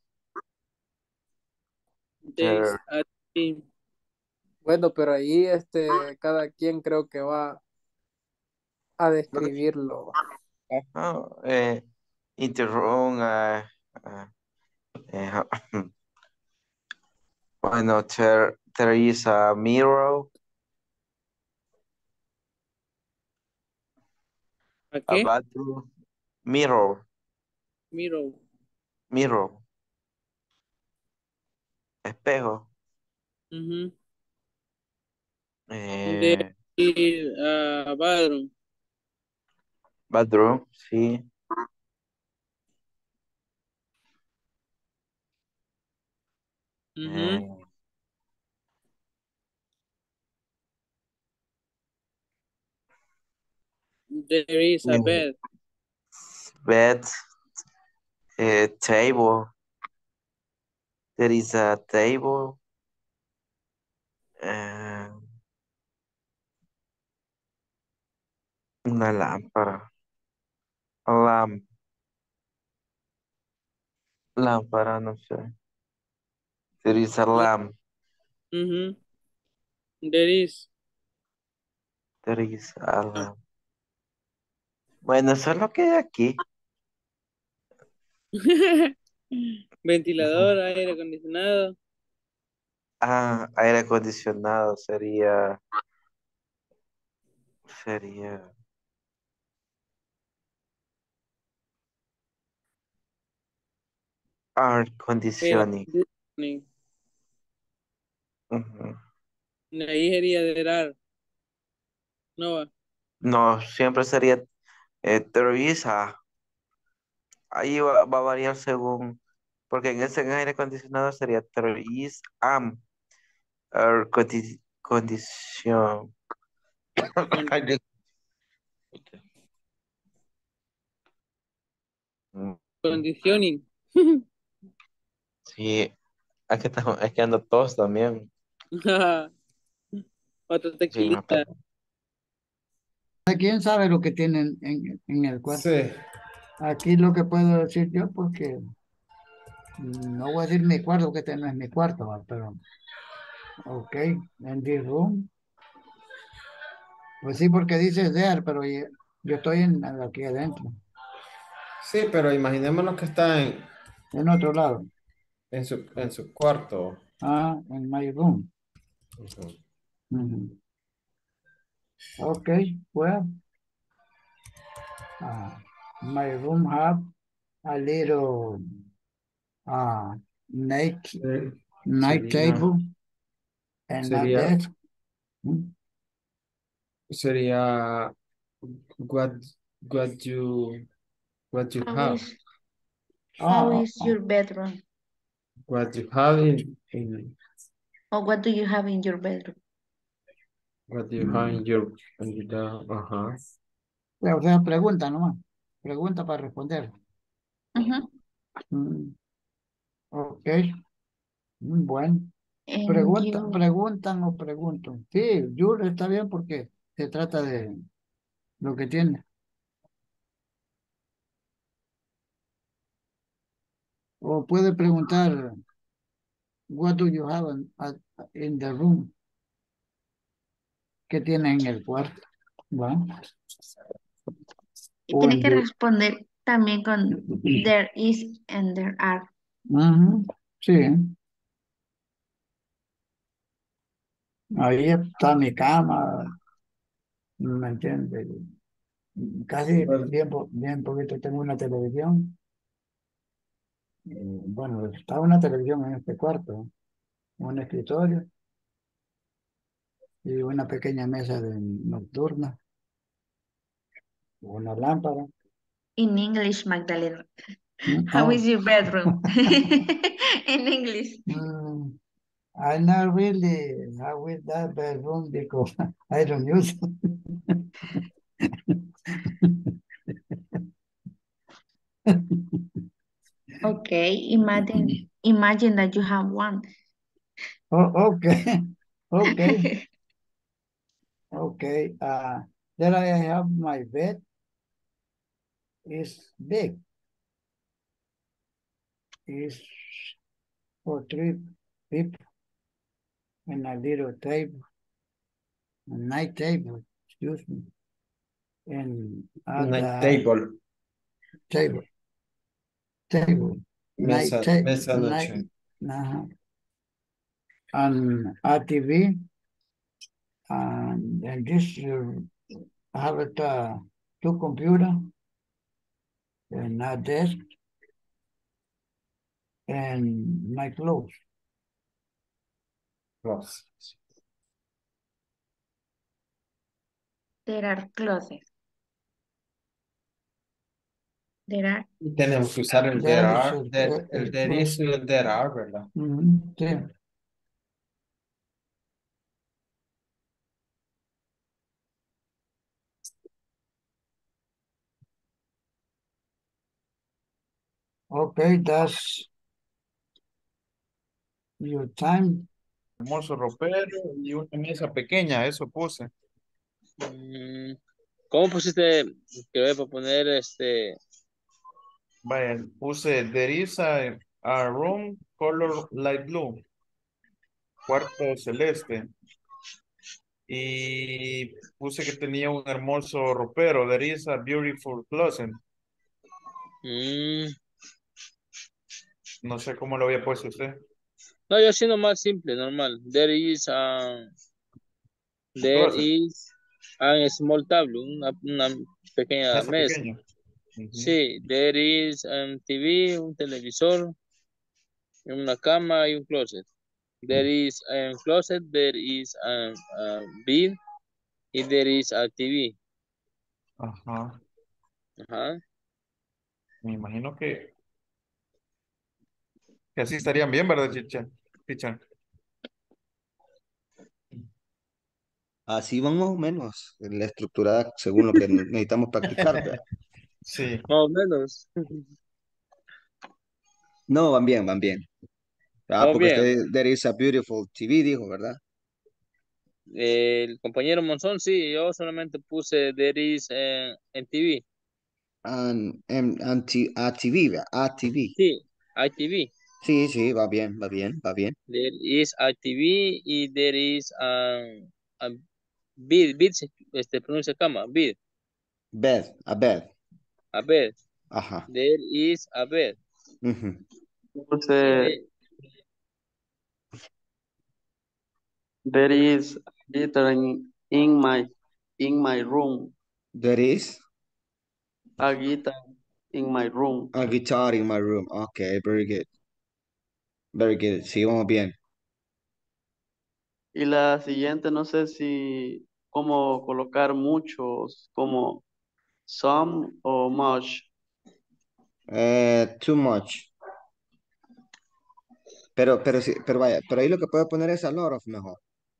There There, is a team. Bueno, pero ahí este, cada quien creo que va a describirlo. oh, uh, in the room, uh, uh, uh, bueno, there, there is a mirror, ¿A a qué? bathroom, mirror, Miro. mirror, espejo, Ujú. eh, There is a bathroom. bathroom, sí, Ujú. eh, There is a eh, bed. bed, eh, table, there is a table, uh, Una lámpara. Lamp, lámpara, no sé. There is a No. lamp. Ujú. There is. There is a lamp. Bueno, eso es lo que hay aquí. Ventilador, aire acondicionado. Ah, aire acondicionado sería, sería, air Air conditioning. conditioning. Ujú. Ahí sería there are. No va. No, siempre sería, eh, there is a. Ahí va, va a variar según, porque en ese aire acondicionado sería there is am air condi- condition. Con- Ay, Dios. Mm, Conditioning. sí, es que, estamos- es que ando tos también. Otra Sí, me tequilita. pasa. ¿Quién sabe lo que tienen en, en el cuarto? Sí. Aquí lo que puedo decir yo, porque no voy a decir mi cuarto, que este no es mi cuarto, ¿va? Pero, ok, en this room. Pues sí, porque dice there, pero yo, yo estoy en, aquí adentro, Sí, pero imaginémonos que está en, en otro lado. en su, en su cuarto. Ah, en my room. Ujú. Ujú. Ok, well, uh, my room have a little uh, night, Sí, night sería, table and a sería, desk. Mm. sería what, what you, what you How have, is how Oh, is oh, your bedroom? what you have in, in Or what do you have in your bedroom? what you have mm. in your, in the, ajá. O sea, pregunta nomás. Pregunta para responder. Ujú. Mm, ok, mm, bueno. And Pregunta, you, preguntan o pregunto. Sí, Yuri está bien porque se trata de lo que tiene. O puede preguntar, what do you have in, at- in the room? ¿Qué tiene en el cuarto? Bueno, y o tiene en que your- responder también con there is and there are. Ujú, sí, ahí está mi cama, ¿me entiendes? Casi Well, bien, po- bien poquito tengo una televisión. Eh, Bueno, está una televisión en este cuarto, un escritorio y una pequeña mesa de nocturna, una lámpara. In English, Magdalena. Mm, How Oh, is your bedroom? In English. mm, I not really have with that bedroom because I don't use it. Okay, imagine imagine that you have one. Oh, okay, okay, okay. Uh, then I have my bed is big. Is for three people and a little table, a night table, excuse me, and at night the table, table, table, night mesa, table, mesa night, noche. uh, and a T V, and, and this uh, have it, uh, two computer and a desk and my clothes. Close. There are clothes. There are. Y tenemos que usar el there There is are, el, there- el, el el there clothes. is y el there are, ¿verdad? Mhm, sí. Okay, that's your time. Hermoso ropero y una mesa pequeña, eso puse. Mm, ¿Cómo pusiste? Que voy a poner este. Vaya, puse there is a, a room color light blue, cuarto celeste. Y puse que tenía un hermoso ropero. There is a beautiful closet. Mm, No sé cómo lo había puesto usted. no, yo haciendo más simple, normal. There is a, there Closet. is a small table, una, una pequeña Mesa mesa. pequeña. Ujú. Sí, there is a T V, un televisor, una cama y un closet. There is a closet, there is a, a bed y there is a T V. Ajá. Ajá. Me imagino que, que así estarían bien, ¿verdad, Chicha? Chicha. Así van más o menos, la estructurada según lo que necesitamos practicar, ¿verdad? Sí. Más o menos. No, van bien, van bien. Ah, Vamos porque bien. usted, there is a beautiful T V, dijo, ¿verdad? El compañero Monzón, sí, yo solamente puse there is en, en T V. And, and, and T- A T V, ¿verdad? A T V. Sí, I T V. Sí, sí, va bien, va bien, va bien. There is I T V y there is um, a bed, bed se este, pronuncia cama, bed, Bed, a bed. a bed. Ajá. There is a bed. Ujú. Puse, Eh, there is guitar in, in my in my room. There is A guitar in my room. a guitar in my room. Okay, very good. Very good. Sí, vamos bien. Y la siguiente, no sé si cómo colocar muchos, como some o much. Eh, too much. Pero, pero sí, pero vaya, pero ahí lo que puedo poner es a lot of mejor.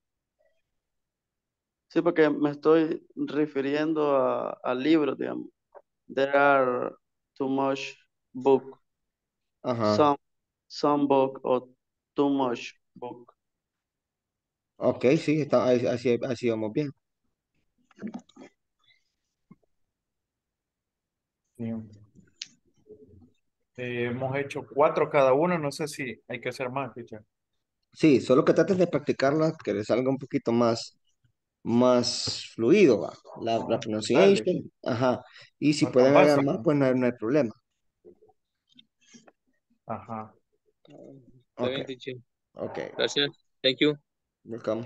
Sí, porque me estoy refiriendo a, a libros, digamos. There are too much book. Ajá. Some, some book o too much book. Ok, sí, está, ahí- así, así vamos bien. Sí. Eh, hemos hecho cuatro cada uno. No sé si hay que hacer más, Chicha. Sí, solo que trates de practicarla, que le salga un poquito más, más fluido, va. La, la Dale. pronunciation, ajá. Y si No tan pueden agregar más, básico. pues no hay, no hay problema. Ajá. Está Ok, bien, teacher. ok. Gracias. Thank you. Welcome.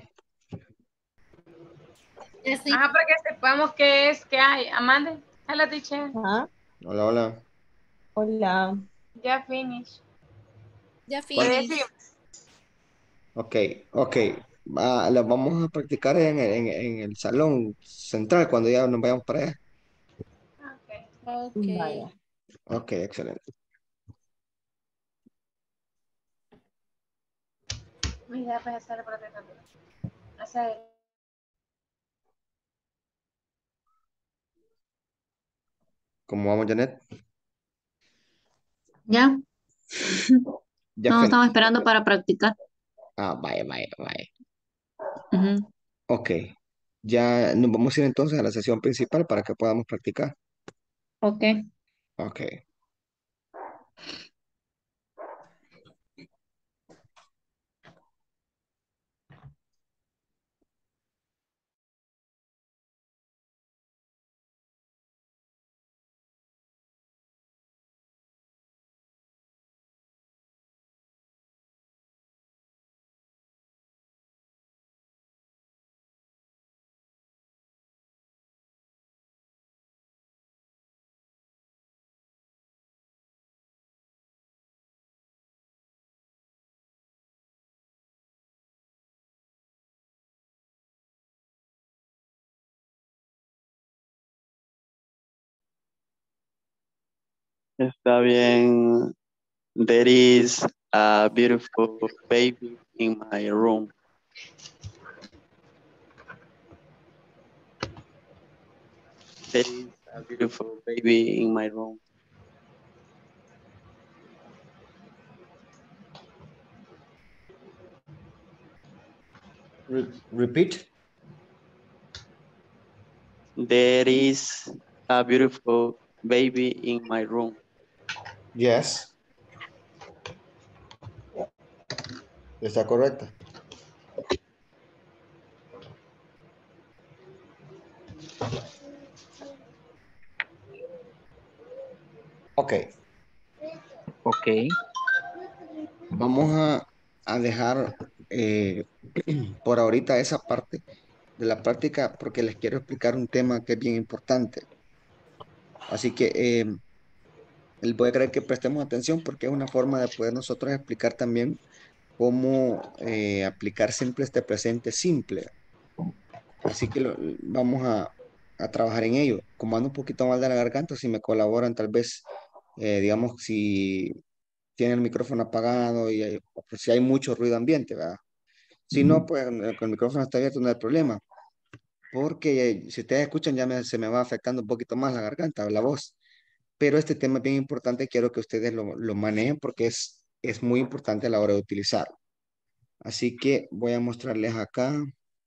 Ajá, para que sepamos qué es, qué hay. Amanda, hello teacher. Ajá. Hola, hola. Hola. Ya finish. Ya ¿Cuál? Puede finish. decir. Ok, ok. Va, la vamos a practicar en, el- en, en el salón central cuando ya nos vayamos para allá. Ok. Vaya. Ok, excelente. Mira, pues hacer por acá también. Hacer. ¿Cómo vamos, Janet? Ya. Ya No, estaba finish. esperando para practicar. Ah, vaya, vaya, vaya. Ujú. Ok. Ya nos vamos a ir entonces a la sesión principal para que podamos practicar. Ok. Ok. Está bien. There is a beautiful baby in my room. There is a beautiful baby in my room. Re- repeat. There is a beautiful baby in my room. Yes. Está correcta. Ok. Ok. Vamos a, a dejar eh, por ahorita esa parte de la práctica porque les quiero explicar un tema que es bien importante. Así que eh, les voy a querer que prestemos atención porque es una forma de poder nosotros explicar también cómo eh, aplicar simple este presente simple. Así que lo- vamos a, a trabajar en ello. Como ando un poquito mal de la garganta, si me colaboran, tal vez, eh, digamos, si tienen el micrófono apagado y hay- o si hay mucho ruido ambiente, ¿verdad? Si no, pues eh, con el micrófono está abierto no hay problema. Porque eh, si ustedes escuchan, ya me- se me va afectando un poquito más la garganta, la voz. Pero este tema es bien importante, quiero que ustedes lo, lo manejen porque es, es muy importante a la hora de utilizarlo. Así que voy a mostrarles acá.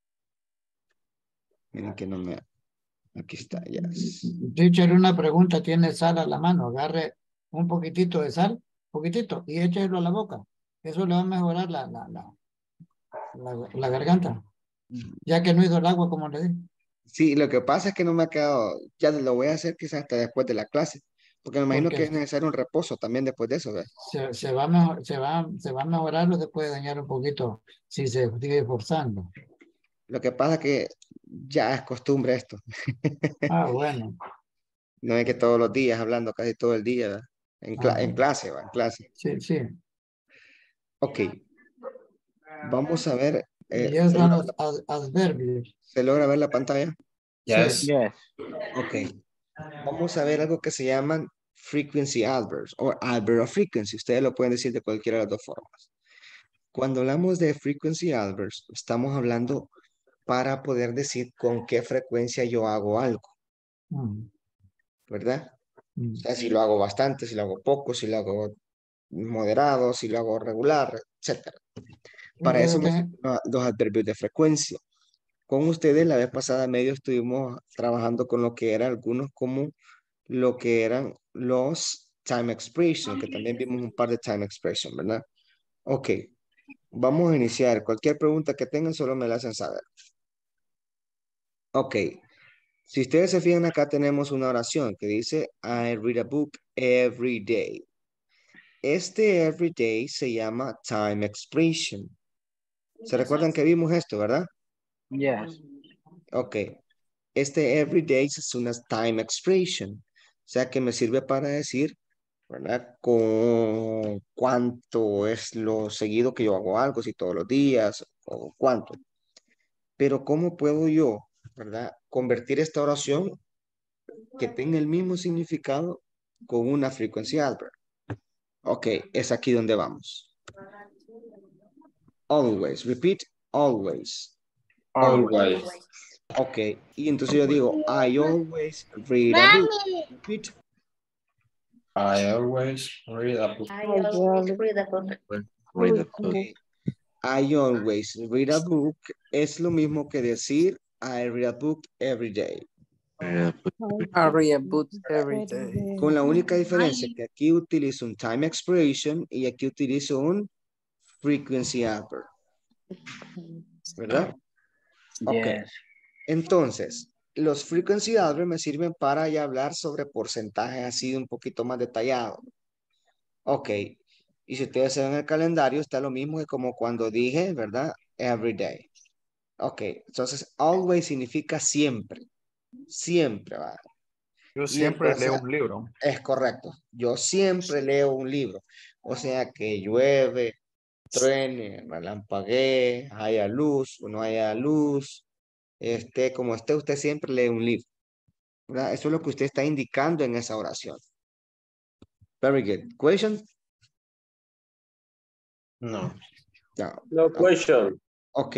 Miren que no me... Aquí está, ya. Teacher, una pregunta, ¿tiene sal a la mano? Agarre un poquitito de sal, poquitito, y échelo a la boca. Eso le va a mejorar la, la, la, la, la garganta, ya que no hizo el agua como le dije. Sí, lo que pasa es que no me ha quedado, ya lo voy a hacer quizás hasta después de la clase, porque me imagino que Porque es necesario un reposo también después de eso, ¿verdad? se, se, va a mejor, se, va, se va a mejorar o se puede dañar un poquito si se sigue forzando. Lo que pasa es que ya es costumbre esto. Ah, bueno. No es que todos los días hablando casi todo el día, ¿verdad? En, cla- Ah, en clase, ¿va? En clase. sí, sí. Ok, vamos a ver, eh, Y esos ¿se son logra, los ad- adverbios. se logra ver la pantalla? Yes. Yes. Ok, vamos a ver algo que se llaman frequency adverbs o adverb of frequency. Ustedes lo pueden decir de cualquiera de las dos formas. Cuando hablamos de frequency adverbs, estamos hablando para poder decir con qué frecuencia yo hago algo, Mm, ¿verdad? O mm. sea, si lo hago bastante, si lo hago poco, si lo hago moderado, si lo hago regular, etcétera. Para eso Entonces, me te- sirven los los adverbios de frecuencia. Con ustedes la vez pasada medio estuvimos trabajando con lo que eran algunos como lo que eran los time expressions, que también vimos un par de time expressions, ¿verdad? Ok, vamos a iniciar. Cualquier pregunta que tengan solo me la hacen saber. Ok, si ustedes se fijan acá tenemos una oración que dice I read a book every day. Este every day se llama time expression. ¿Se recuerdan que vimos esto, verdad? Yes. Ok, este every day es una time expression. O sea que me sirve para decir, ¿verdad? Con cuánto es lo seguido que yo hago algo, si todos los días o cuánto. Pero ¿cómo puedo yo, ¿verdad? Convertir esta oración que tenga el mismo significado con una frequency adverb. Ok, es aquí donde vamos. Always, repeat, always. Always. Ok, y entonces yo digo, I always read a book. Repeat. I always read a book. I always read a book. Read a book. Okay. I always read a book es lo mismo que decir I read a book every day. I read a book every day. Con la única diferencia que aquí utilizo un time expression y aquí utilizo un frequency adverb. ¿Verdad? Ok. Yes. Entonces, los frequency adverbs me sirven para ya hablar sobre porcentajes así un poquito más detallado. Ok. Y si ustedes ven el calendario, está lo mismo que como cuando dije, ¿verdad? Every day. Ok. Entonces, always significa siempre. Siempre, ¿va? Yo Y siempre entonces, leo un libro. es correcto. Yo siempre leo un libro. O sea que llueve, truene, relampaguee, haya luz o no haya luz. Este, como esté, usted siempre lee un libro. ¿Verdad? Eso es lo que usted está indicando en esa oración. Very good. Question? No. No. No question. Ok.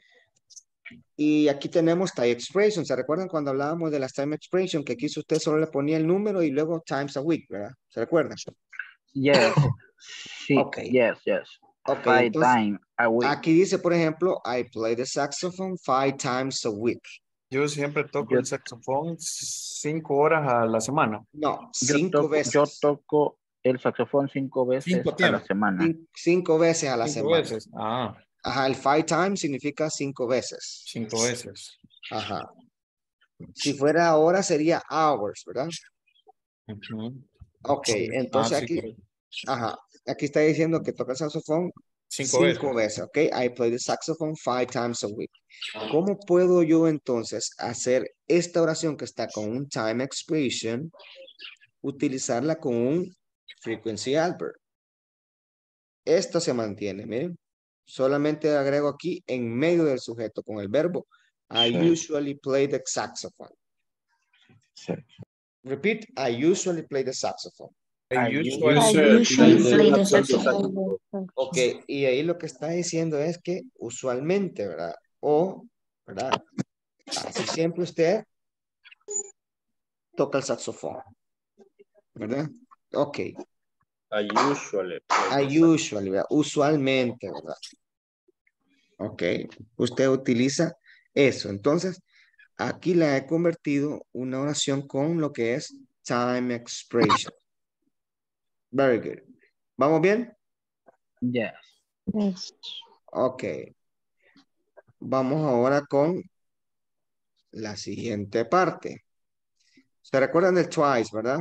Y aquí tenemos time expression. ¿Se recuerdan cuando hablábamos de las time expression? Que aquí usted solo le ponía el número y luego times a week, ¿verdad? ¿Se recuerdan? Yes. Sí. Ok. Yes, yes. Ok, Five entonces, times a week. aquí dice, por ejemplo, I play the saxophone five times a week. Yo siempre toco Yo, el saxofón cinco horas a la semana. No, yo cinco toco, yo veces. toco el saxofón cinco veces Cinco a la tiempos. semana. Cin- Cinco veces a la Cinco semana. veces. Ah, Ajá, el five times significa cinco veces. cinco veces. Ajá. Si fuera ahora sería hours, ¿verdad? Ujú. Ok, Sí. Ah, entonces sí, aquí, correcto. ajá, aquí está diciendo que toca el saxofón Cinco cinco veces. veces, ok. I play the saxophone five times a week. ¿Cómo puedo yo entonces hacer esta oración que está con un time expression, utilizarla con un frequency adverb? Esto se mantiene, miren. Solamente agrego aquí en medio del sujeto con el verbo. I Sí. usually play the saxophone. Sí. Repeat, I usually play the saxophone. I I usually I usually usually play play the the saxophone. saxophone. Ok, y ahí lo que está diciendo es que usualmente, ¿verdad? O, ¿verdad? Casi siempre usted toca el saxofón, ¿verdad? Ok, I usually play the I saxophone. usually, ¿verdad? Usualmente, ¿verdad? Ok, usted utiliza eso. Entonces, aquí la he convertido una oración con lo que es time expression. Very good. ¿Vamos bien? Yes. Yes. Ok. Vamos ahora con la siguiente parte. ¿Se recuerdan del twice, verdad?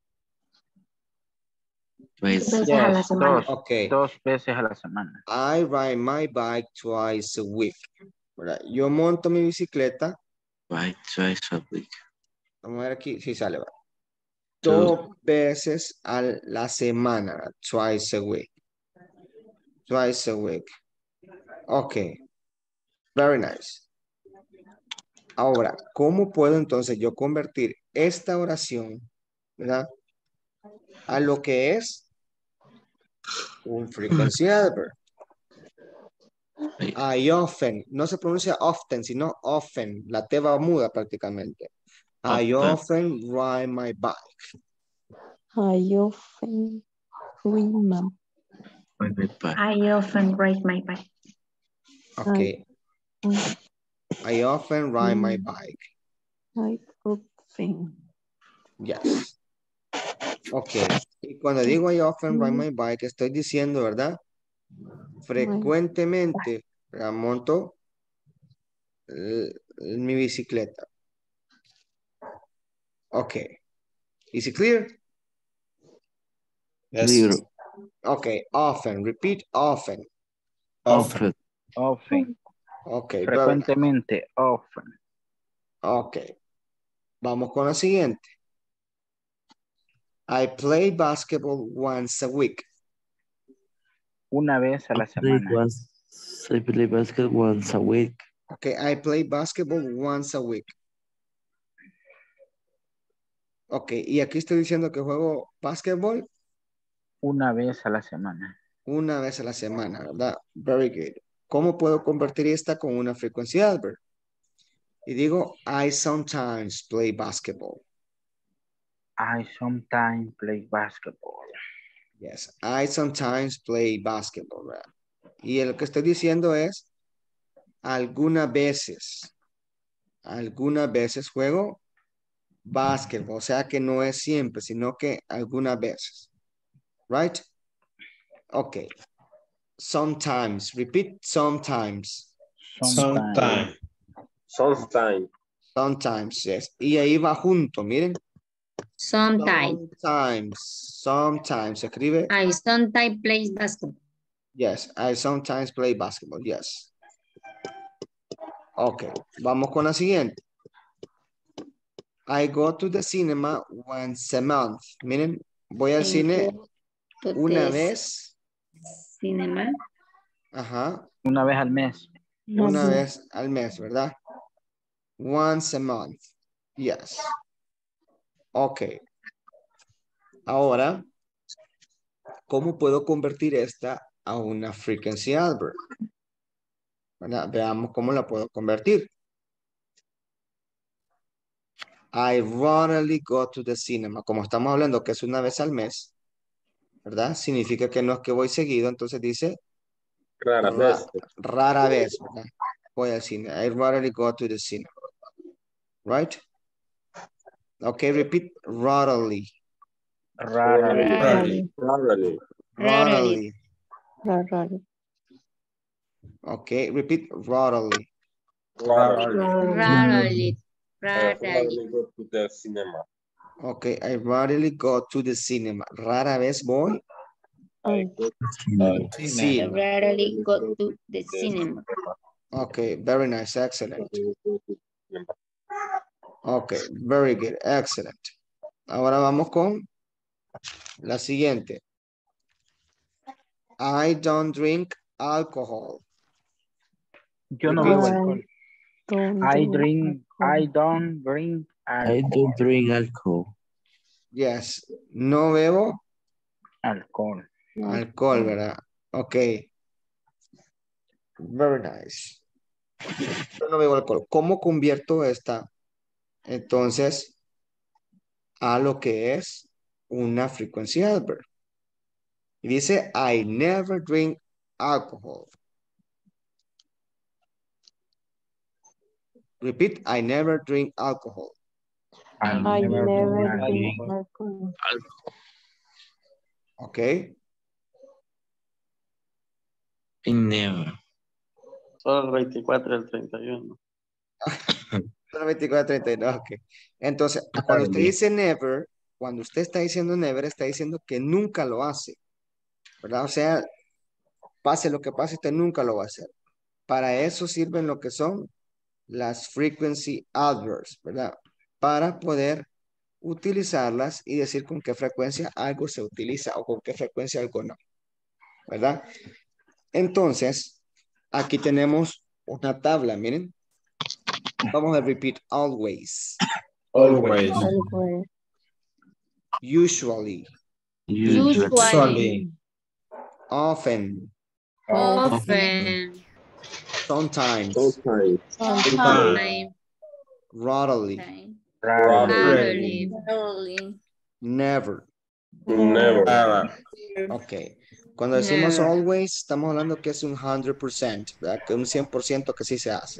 Dos Pues, veces a la Yes, semana. dos, Ok. dos veces a la semana. I ride my bike twice a week. ¿Verdad? Yo monto mi bicicleta. right, twice a week. Vamos a ver aquí si sale. ¿verdad? Two. Dos veces a la semana. ¿verdad? Twice a week. Twice a week. Ok. Very nice. Ahora, ¿cómo puedo entonces yo convertir esta oración, ¿verdad? A lo que es un frequency adverb. I often, no se pronuncia often, sino often. La T va muda prácticamente. I often ride my bike. I often read my I often ride my bike. Okay. I, I often ride my Mm. bike. I often. Yes. Ok. Y cuando digo I often ride my bike, estoy diciendo, ¿verdad? Frecuentemente ¿verdad? Monto eh, mi bicicleta. Ok. Is it clear? Clear. Okay. Often. Repeat often. Often. Often. Ok. Very nice. Frecuentemente. Often. Ok. Vamos con la siguiente. I play basketball once a week. Una vez a la I play semana. bas- I play basketball once a week. Okay, I play basketball once a week. Ok, y aquí estoy diciendo que juego basketball Una vez a la semana. una vez a la semana, ¿verdad? Very good. ¿Cómo puedo convertir esta con una frecuencia adverb? Y digo, I sometimes play basketball. I sometimes play basketball. Yes, I sometimes play basketball, ¿verdad? Y lo que estoy diciendo es, algunas veces, algunas veces juego basketball, o sea que no es siempre, sino que algunas veces. Right? Okay. Sometimes. Repeat sometimes. Sometime. Sometime. Sometimes, yes. Y ahí va junto, miren. Sometimes. Sometimes. Sometimes. Se escribe. I sometimes play basketball. Yes. I sometimes play basketball. Yes. Ok. Vamos con la siguiente. I go to the cinema once a month. Miren, voy al cine una vez. Cinema. Ajá. Una vez al mes. Una vez al mes, ¿verdad? Once a month. Yes. Ok. Ahora, ¿cómo puedo convertir esta a una frequency adverb? ¿Verdad? Veamos cómo la puedo convertir. I rarely go to the cinema. Como estamos hablando que es una vez al mes, ¿verdad? Significa que no es que voy seguido, entonces dice Rara ra- vez. rara vez, ¿verdad? Voy al cine. I rarely go to the cinema. right? Okay, repeat rarely. Rarely. Rarely. Rarely. Rarely. Okay, repeat rarely. Rarely. Rarely. I Rarely. rarely go to the cinema. Okay, I rarely go to the cinema. Rara vez voy I go to al I cine. rarely go to the cinema. Okay, very nice, excellent. Okay, very good, excellent. Ahora vamos con la siguiente. I don't drink alcohol. Yo no Repeat. bebo alcohol. I drink, I don't drink I alcohol. don't drink alcohol. Yes, no bebo Alcohol. alcohol, ¿verdad? Ok. Very nice. Yo no bebo alcohol. ¿Cómo convierto esta? Entonces, a lo que es una frequency adverb. Y dice, I never drink alcohol. Repeat, I never drink alcohol. I I never never drink drink alcohol. alcohol. Ok. I never. Solo el veinticuatro y el treinta y uno. Solo veinticuatro, treinta y dos, ok. Entonces, cuando usted dice never, cuando usted está diciendo never, está diciendo que nunca lo hace. ¿Verdad? O sea, pase lo que pase, usted nunca lo va a hacer. Para eso sirven lo que son las frequency adverbs, ¿verdad? Para poder utilizarlas y decir con qué frecuencia algo se utiliza o con qué frecuencia algo no, ¿verdad? Entonces, aquí tenemos una tabla, miren. Vamos a repeat always. Always. Always. Usually. Usually. Often. Often. Sometimes. Sometimes. Sometimes. Rarely. Rarely. Rarely. Never. Never. Never. Ok. Cuando decimos Never. always, estamos hablando que es un cien por ciento, ¿verdad? Que un cien por ciento que sí se hace.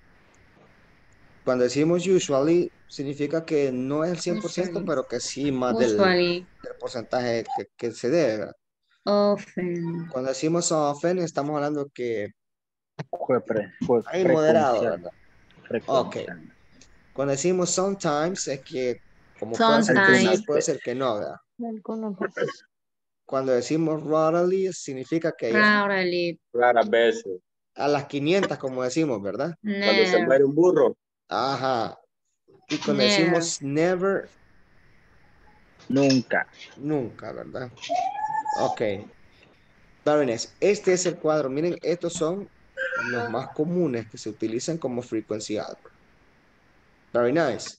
Cuando decimos usually, significa que no es el cien por ciento, Usually. pero que sí más del, Usually. del porcentaje que, que se debe, ¿verdad? Often. Cuando decimos often, estamos hablando que Fue, pre, fue hay moderado, frecuencial. ¿verdad? Ok. Frecuencial. Cuando decimos sometimes, es que como puede ser que sí, Sometimes. puede ser que no, ¿verdad? Algunas veces. Cuando decimos rarely, significa que ya Rarely. Raras veces. a las quinientas, como decimos, ¿verdad? Cuando se Never. muere un burro. Ajá. Y cuando Never. decimos never, Nunca. nunca, ¿verdad? Ok. Very nice. Este es el cuadro. Miren, estos son los más comunes que se utilizan como frequency adverb. Very nice.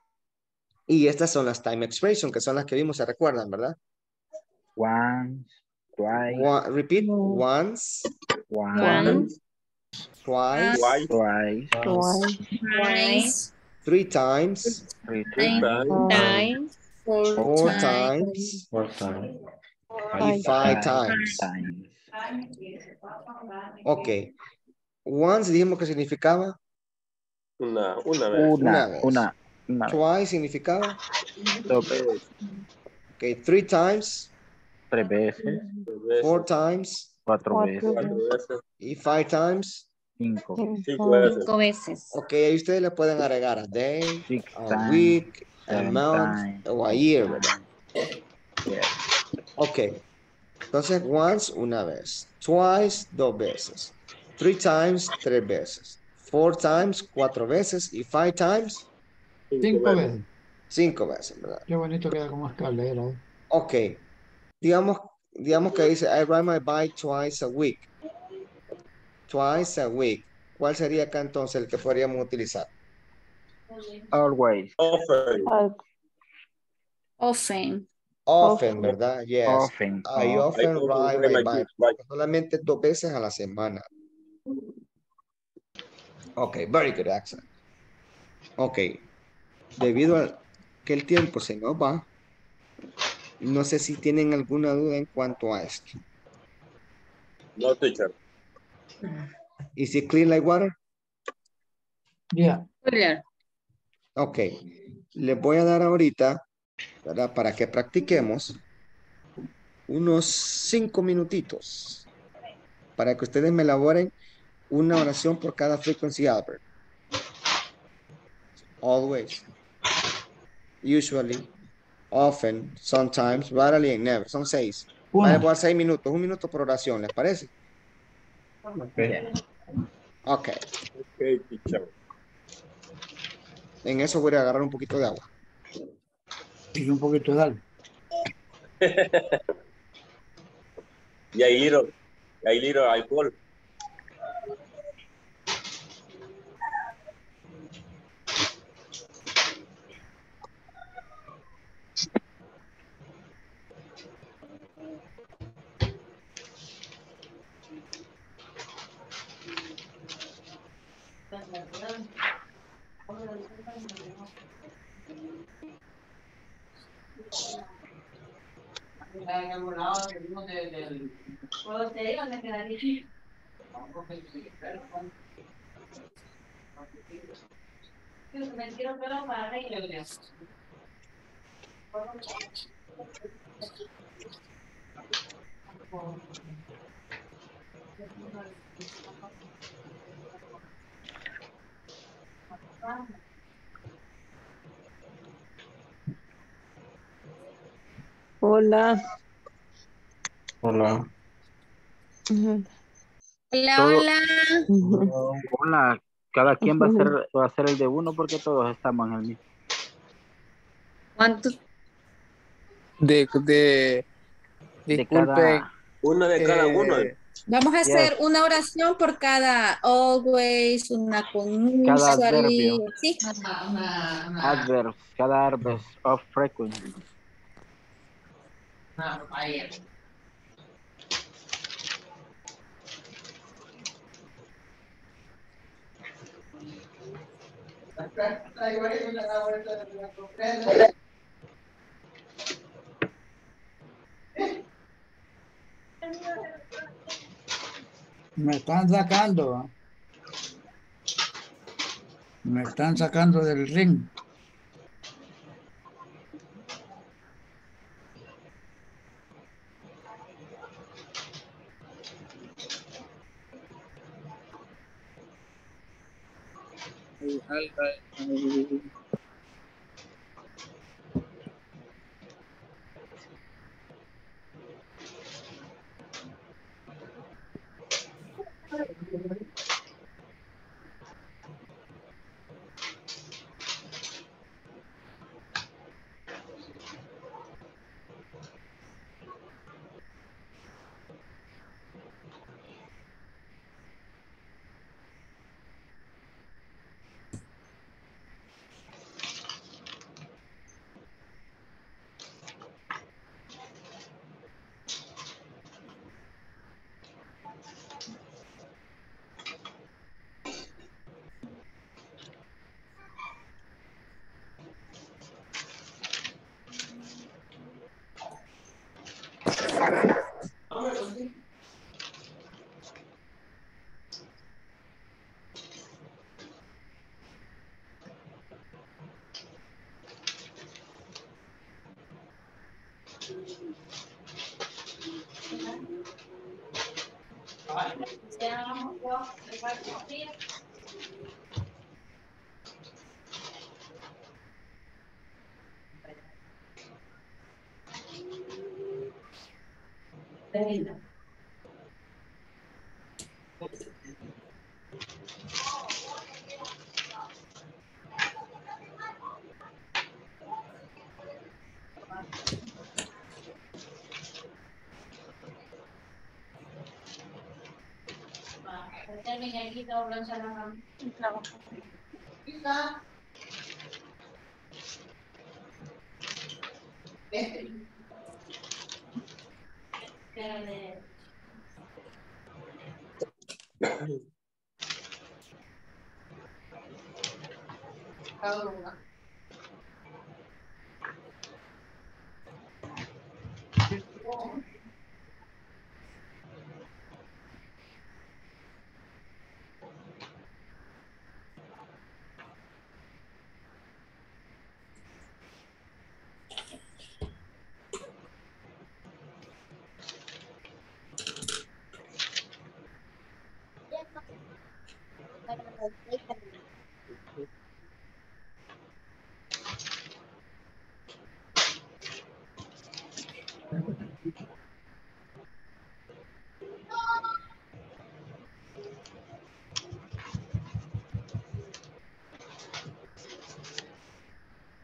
Y estas son las time expression, que son las que vimos, se recuerdan, ¿verdad? Once, twice, One- repeat. Once, once, Once. twice, Twice. twice, Twice. Twice. three times, three Three times, times. Times. Four four times. times, Four times. y Five. five five times. times. Ok. Once dijimos que significaba Una, una vez. una Una, vez. una, una vez. Twice significaba. Dos veces. Ok. Three times, Tres veces. Tres veces. four times, Cuatro Cuatro veces. Cuatro veces. y five times. Cinco. Cinco Cinco. veces. Cinco veces. Ok, ahí ustedes le pueden agregar a day, Six a times. week, a Seven month times. o a year, ¿verdad? Yes. Ok. Entonces, once, una vez. Twice, dos veces. Three times, tres veces. Four times, cuatro veces. Y five times, Cinco Cinco veces. veces. cinco veces, ¿verdad? Qué bonito queda como escalera. ¿eh? Ok. Digamos, digamos que dice, I ride my bike twice a week. Twice a week. ¿Cuál sería acá entonces el que podríamos utilizar? Always. Often. Al- Often. Often, Often. ¿verdad? Yes. Often. I Often. I often often ride ride my my bike. bike. Solamente dos veces a la semana. Ok, very good, excellent. Ok, debido a que el tiempo se nos va, no sé si tienen alguna duda en cuanto a esto. No, teacher. Is it clear like water? Yeah. Clear. Ok, les voy a dar ahorita, ¿verdad? Para que practiquemos unos cinco minutitos para que ustedes me elaboren una oración por cada frequency adverb. Always, usually, often, sometimes, rarely, and never. Son seis. Vale, Uno. voy a dar seis minutos, un minuto por oración, ¿les parece? Okay. Ok, Okay, teacher. en eso voy a agarrar un poquito de agua. Y un poquito de algo. Y ahí little, y ahí little alcohol. Hola. Hola. Ujú. Hola, Todo, hola. hola, cada quien va a ser, va a ser el de uno porque todos estamos en el mismo. ¿Cuántos? De, de, De disculpen. cada, Uno de cada uno. eh, Vamos a yes, hacer una oración por cada always, una con cada usually, adverbio, ¿sí? adverbs, cada adverbs of frequency. Me están sacando. Me están sacando del ring.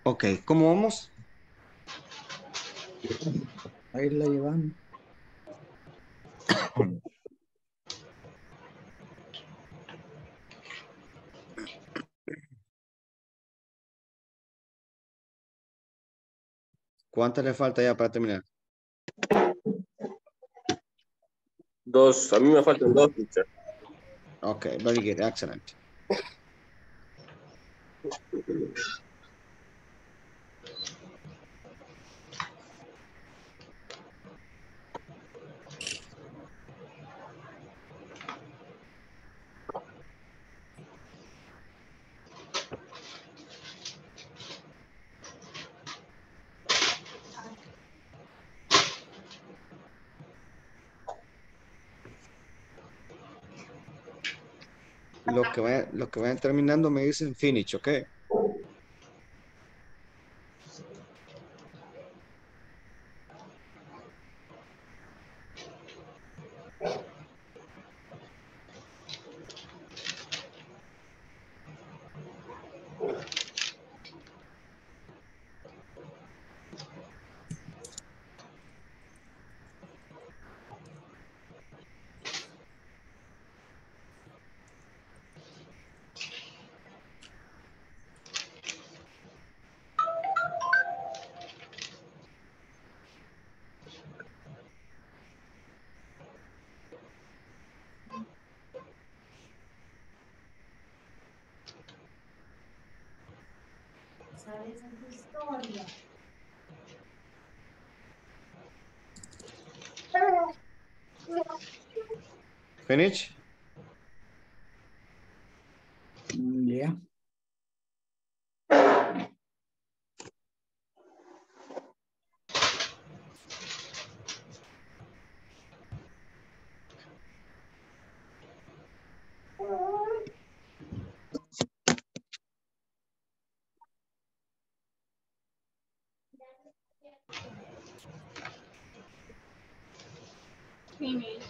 Ok, ¿cómo vamos? Ahí la llevamos. ¿Cuánto le falta ya para terminar? Dos, a mí me faltan dos, teacher. Ok, very good, excellent. Lo que, vayan, lo que vayan terminando me dicen finish, ok. Finish. Mm, yeah. Finish.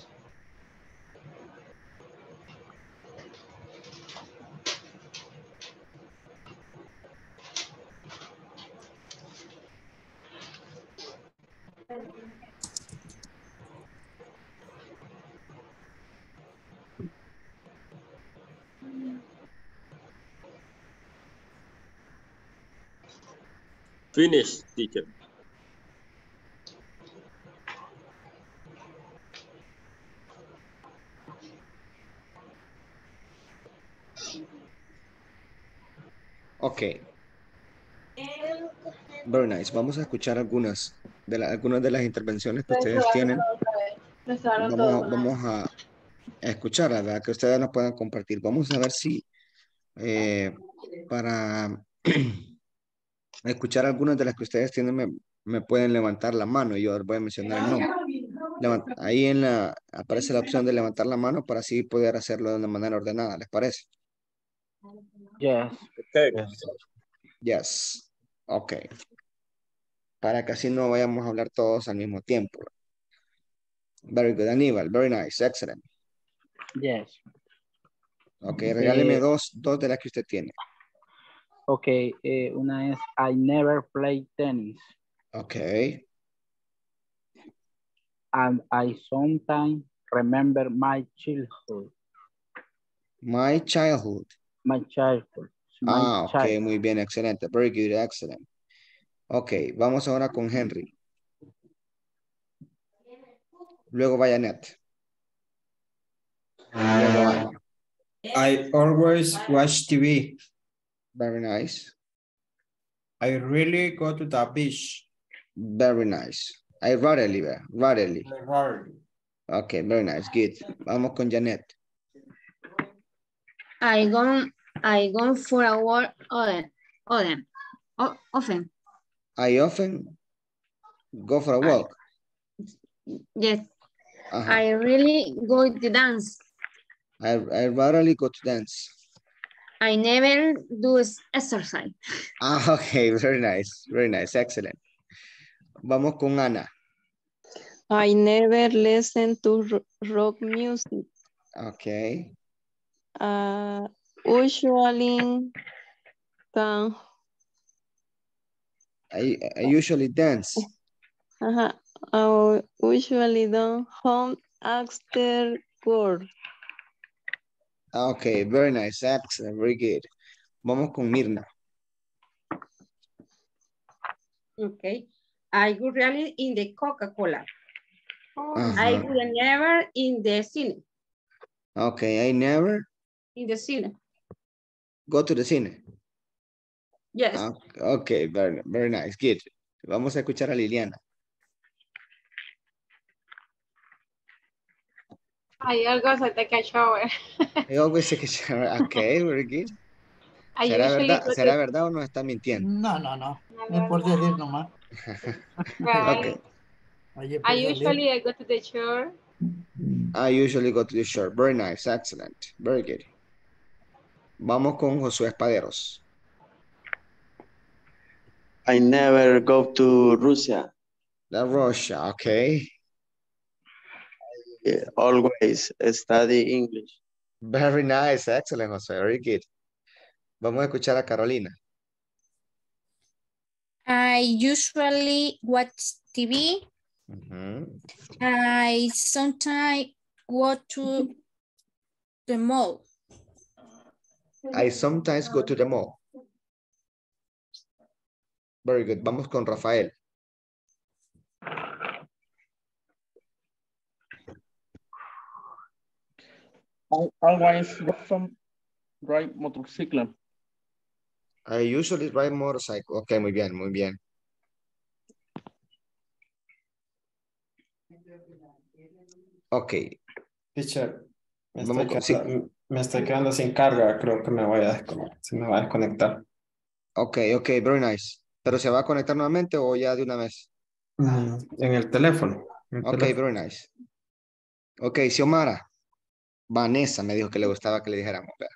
Finish, teacher. Ok. Very nice. Vamos a escuchar algunas de, la- algunas de las intervenciones que ustedes tienen. Vamos, a- vamos a, a escuchar, ¿verdad? Que ustedes nos puedan compartir. Vamos a ver si eh, para escuchar algunas de las que ustedes tienen me, me pueden levantar la mano y yo les voy a mencionar el nombre. Levant- ahí en la aparece la opción de levantar la mano para así poder hacerlo de una manera ordenada. ¿Les parece? Yes. Okay. Yes. Yes. Ok. Para que así no vayamos a hablar todos al mismo tiempo. Very good, Aníbal. Very nice. Excellent. Yes. Ok, regáleme Eh, dos, dos de las que usted tiene. ok, eh, una es I never play tennis. Ok. And I sometimes remember my childhood. My childhood. My childhood. My Ah, ok, child. muy bien, excelente. Very good, excellent. Ok, vamos ahora con Henry. Luego Bayanet. Luego Ana. I always watch T V. Very nice. I really go to the beach. Very nice. I rarely, rarely. Hard. Ok, very nice, good. Vamos con Janet. I go, I go for a walk often. Often. O- often. I often go for a I, walk. yes. Ajá. I really go to dance. I, I rarely go to dance. I never do s- exercise. Ah, ok, very nice, very nice, excellent. Vamos con Ana. I never listen to ro- rock music. Ok. Uh, usually can I, I usually dance. Ajá. I usually don't home after work. Okay, very nice. Excellent. Very good. Vamos con Mirna. Okay. I would really in the Coca-Cola. I Ajá. would never in the cine. Okay, I never In the cine. go to the cine. Yes. Ah, okay, very, very nice. Good. Vamos a escuchar a Liliana. I always I take a shower. I always take a shower. Okay, very good. I ¿Será usually verdad, go ¿será to, verdad o nos está mintiendo? No, no, no. Es por decir nomás. Okay. right. Allí I por salir. usually I go to the shore. I usually go to the shore. Very nice. Excellent. Very good. Vamos con Josué Espaderos. I never go to Russia. La Russia. Okay. Yeah, always study English. Very nice. Excellent, Josué. Very good. Vamos a escuchar a Carolina. I usually watch T V. Ujú. I sometimes go to the mall. I sometimes go to the mall. Very good. Vamos con Rafael. I always got some ride motorcycle. I usually ride motorcycle. Ok, muy bien, muy bien. Ok. Teacher, me Vamos estoy, con, sí. quedando, me estoy quedando sin carga. Creo que me voy a desconectar. Se me va a desconectar. Ok, ok, very nice. ¿Pero se va a conectar nuevamente o ya de una vez? Mm, en el teléfono. en el Ok, teléfono. very nice. Ok, Xiomara. Vanessa me dijo que le gustaba que le dijéramos. Vea.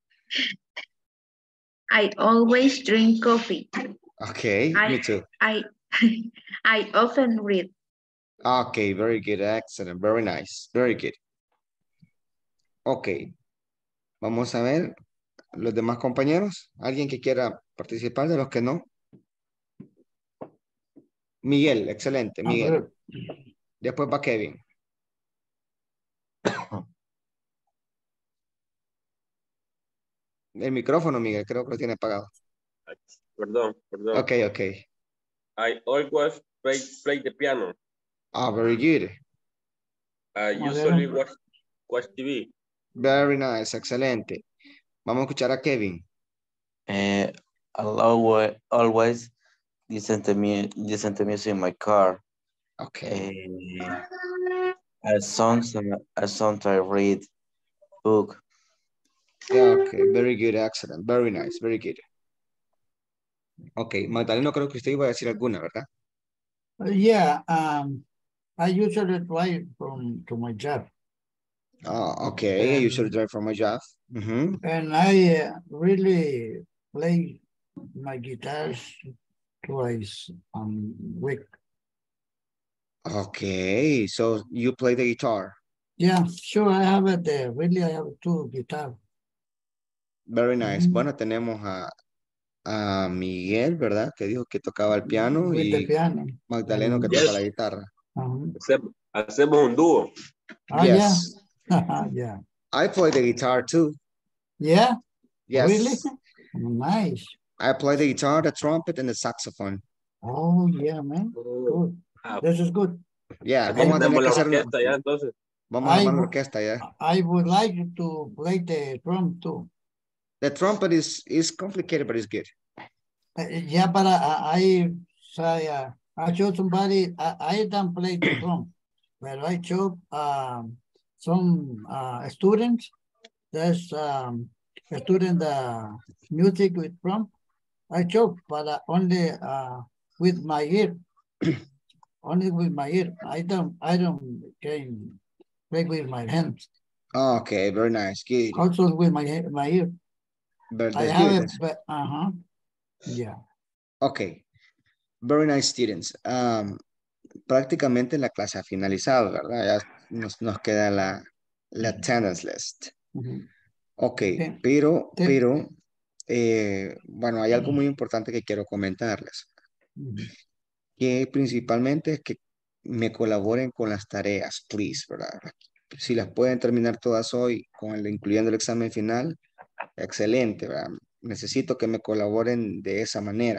I always drink coffee. Ok, I, me too. I, I often read. Ok, very good, excellent, very nice, very good. Ok, vamos a ver los demás compañeros. ¿Alguien que quiera participar de los que no? Miguel, excelente, Miguel. Después va Kevin. El micrófono, Miguel, creo que lo tiene apagado. Perdón, perdón. Ok, ok. I always play, play the piano. Ah, very good. I usually watch, watch T V. Very nice, excelente. Vamos a escuchar a Kevin. Eh, I'll always, always listen to me, listen to music in my car. Okay. Eh, I sometimes, I sometimes read book. Okay, very good, excellent, very nice, very good. Ok, Magdaleno, creo que usted iba a decir alguna, ¿verdad? Uh, yeah, um, I usually drive from to my job. Oh, okay, I And- usually drive for my job. Mhm. And I uh, really play my guitars twice a week. Okay, so you play the guitar. Yeah, sure, I have it there. Really, I have two guitars. Very nice. Mm. Bueno, tenemos a, a Miguel, ¿verdad? Que dijo que tocaba el piano With the y piano. Magdaleno que And- toca la guitarra. Uh-huh. Hacemos, hacemos un dúo. Ah, Yes. yeah. Yeah. I play the guitar too. Yeah? Yes. Really? Nice. I play the guitar, the trumpet, and the saxophone. Oh, yeah, man. Good. Ah, This is good. Yeah, aquí vamos a tener tenemos que la hacer una... orquesta ya, entonces. Vamos a I armar la would- orquesta ya. I would like to play the drum too. The trumpet is, is complicated, but it's good. Uh, yeah, but I, I say, uh, I show somebody, I, I don't play the drum, but I show um, some uh, students, there's um, a student uh, music with drum. I show, but uh, only uh, with my ear, only with my ear. I don't, I don't can play with my hands. Okay, very nice. Good. Also with my he- my ear. But I that's have good. it, but uh-huh. Yeah. Ok, very nice students. Um, prácticamente la clase ha finalizado, ¿verdad? Ya nos, nos queda la, la attendance list. Mhm. Ok, Sí. pero, Sí. pero, eh, bueno, hay algo muy importante que quiero comentarles. que principalmente es que me colaboren con las tareas, please, ¿verdad? Si las pueden terminar todas hoy, con el, incluyendo el examen final, excelente, ¿verdad? Necesito que me colaboren de esa manera,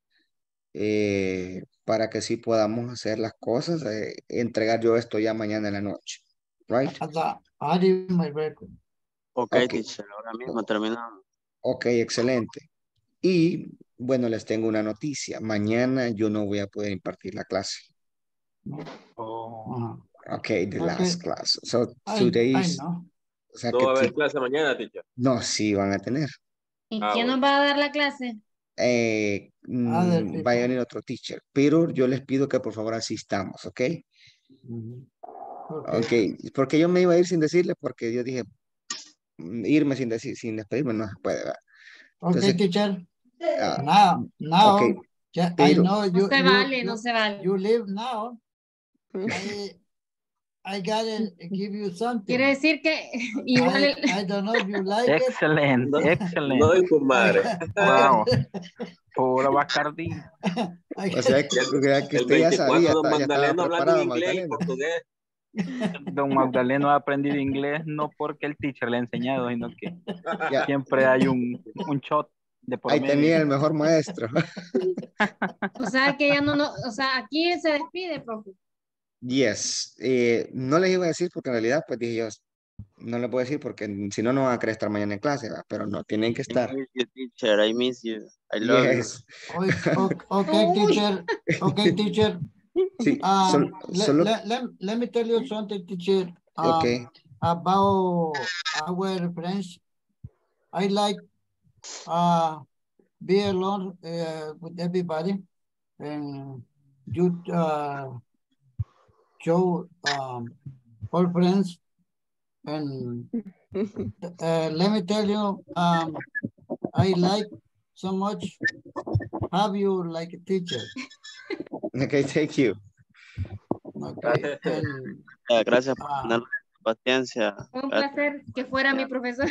eh, para que sí podamos hacer las cosas, eh, entregar yo esto ya mañana en la noche, right? Hasta haré my record. Ok, Ok. teacher, ahora mismo terminamos. Ok, excelente. Y bueno, les tengo una noticia. Mañana yo no voy a poder impartir la clase. Oh. Ok, the Okay. last class. So I, today I is, know. o sea No que va a haber ti- clase mañana, teacher. no, sí van a tener. ¿Y Ah, quién nos bueno. va a dar la clase? Eh, Other mm, va a people. venir otro teacher, pero yo les pido que por favor asistamos, ¿ok? Mhm. Ok, Okay. porque yo me iba a ir sin decirle, porque yo dije, mm, irme sin decir, sin despedirme no se puede, ¿verdad? Okay, Entonces, teacher. ah, Now, now, ok, ja- I pero, know No you, se you, vale, no you, se vale. you live now. I, I gotta give you Quiere something. decir que igual I, el- I don't know if you like it. Excelente, No, excelente. no hay comadre. Wow. Pura Bacardí. I o sea, gotta- que, o sea, que El usted ya veinticuatro, sabía, don ta- ya estaba Magdaleno hablando en preparado, inglés y Magdaleno. portugués. Don Magdaleno ha aprendido inglés no porque el teacher le ha enseñado, sino que Ya, siempre hay un, un shot de por ahí medio. tenía el mejor maestro. o sea que ya no, no, o sea, aquí se despide, profe. Yes, eh, no les iba a decir porque en realidad, pues dije yo, no les puedo decir porque si no, no van a querer estar mañana en clase, ¿verdad? Pero no, tienen que I estar. miss you, teacher. I miss you. I love you. Yes. Okay, okay, Uy. teacher. Okay, teacher. Sí, Um, sol- let, solo, let, let, let me tell you something, teacher. Um, ok, about our friends. I like uh be alone uh, with everybody, and you uh show um all friends, and uh, let me tell you, um I like so much have you like a teacher. ok, thank you. Okay, and Ah, gracias por uh, tener paciencia. Fue un Gracias. placer que fuera mi profesor.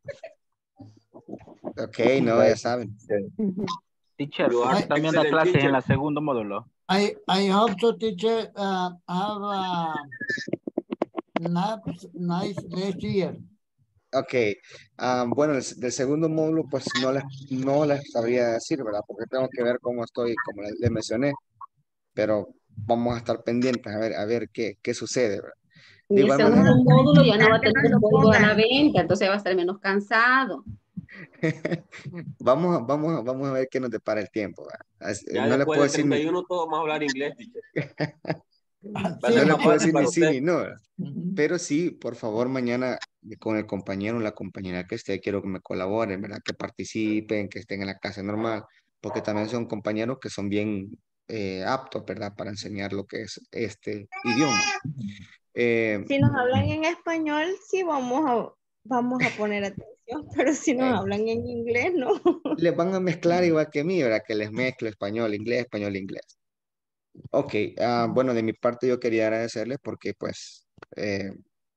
Ok, no, ya saben. Teacher, You are usted también da excellent clases teacher. en el segundo módulo. I I hope so, teacher. Uh, have a nice nice last year. Ok, ah, bueno, el, del segundo módulo, pues no les, no les sabría decir, ¿verdad? Porque tengo que ver cómo estoy, como les, les mencioné, pero vamos a estar pendientes a ver, a ver qué, qué sucede, ¿verdad? De En el igual segundo manera, módulo ya no va a Que tener no lo código a la pongan. venta, entonces va a estar menos cansado. vamos, a- vamos, a- vamos a ver qué nos depara el tiempo, ¿verdad? As- Ya No le después puedo del decir ni, treinta y uno todos vamos a hablar inglés, teacher. Va a Sí, no ser le más puedo fácil decir ni para sí usted. ni no, ¿verdad? Ujú. Pero sí, por favor, mañana con el compañero o la compañera que esté, quiero que me colaboren, ¿verdad? Que participen, que estén en la clase normal, porque también son compañeros que son bien eh, aptos, ¿verdad? Para enseñar lo que es este idioma. Eh, Si nos hablan en español, sí vamos a, vamos a poner atención, pero si nos eh, hablan en inglés, no. les van a mezclar igual que a mí, ¿verdad? Que les mezclo español, inglés, español, inglés. Ok, ah, bueno, de mi parte yo quería agradecerles porque pues eh,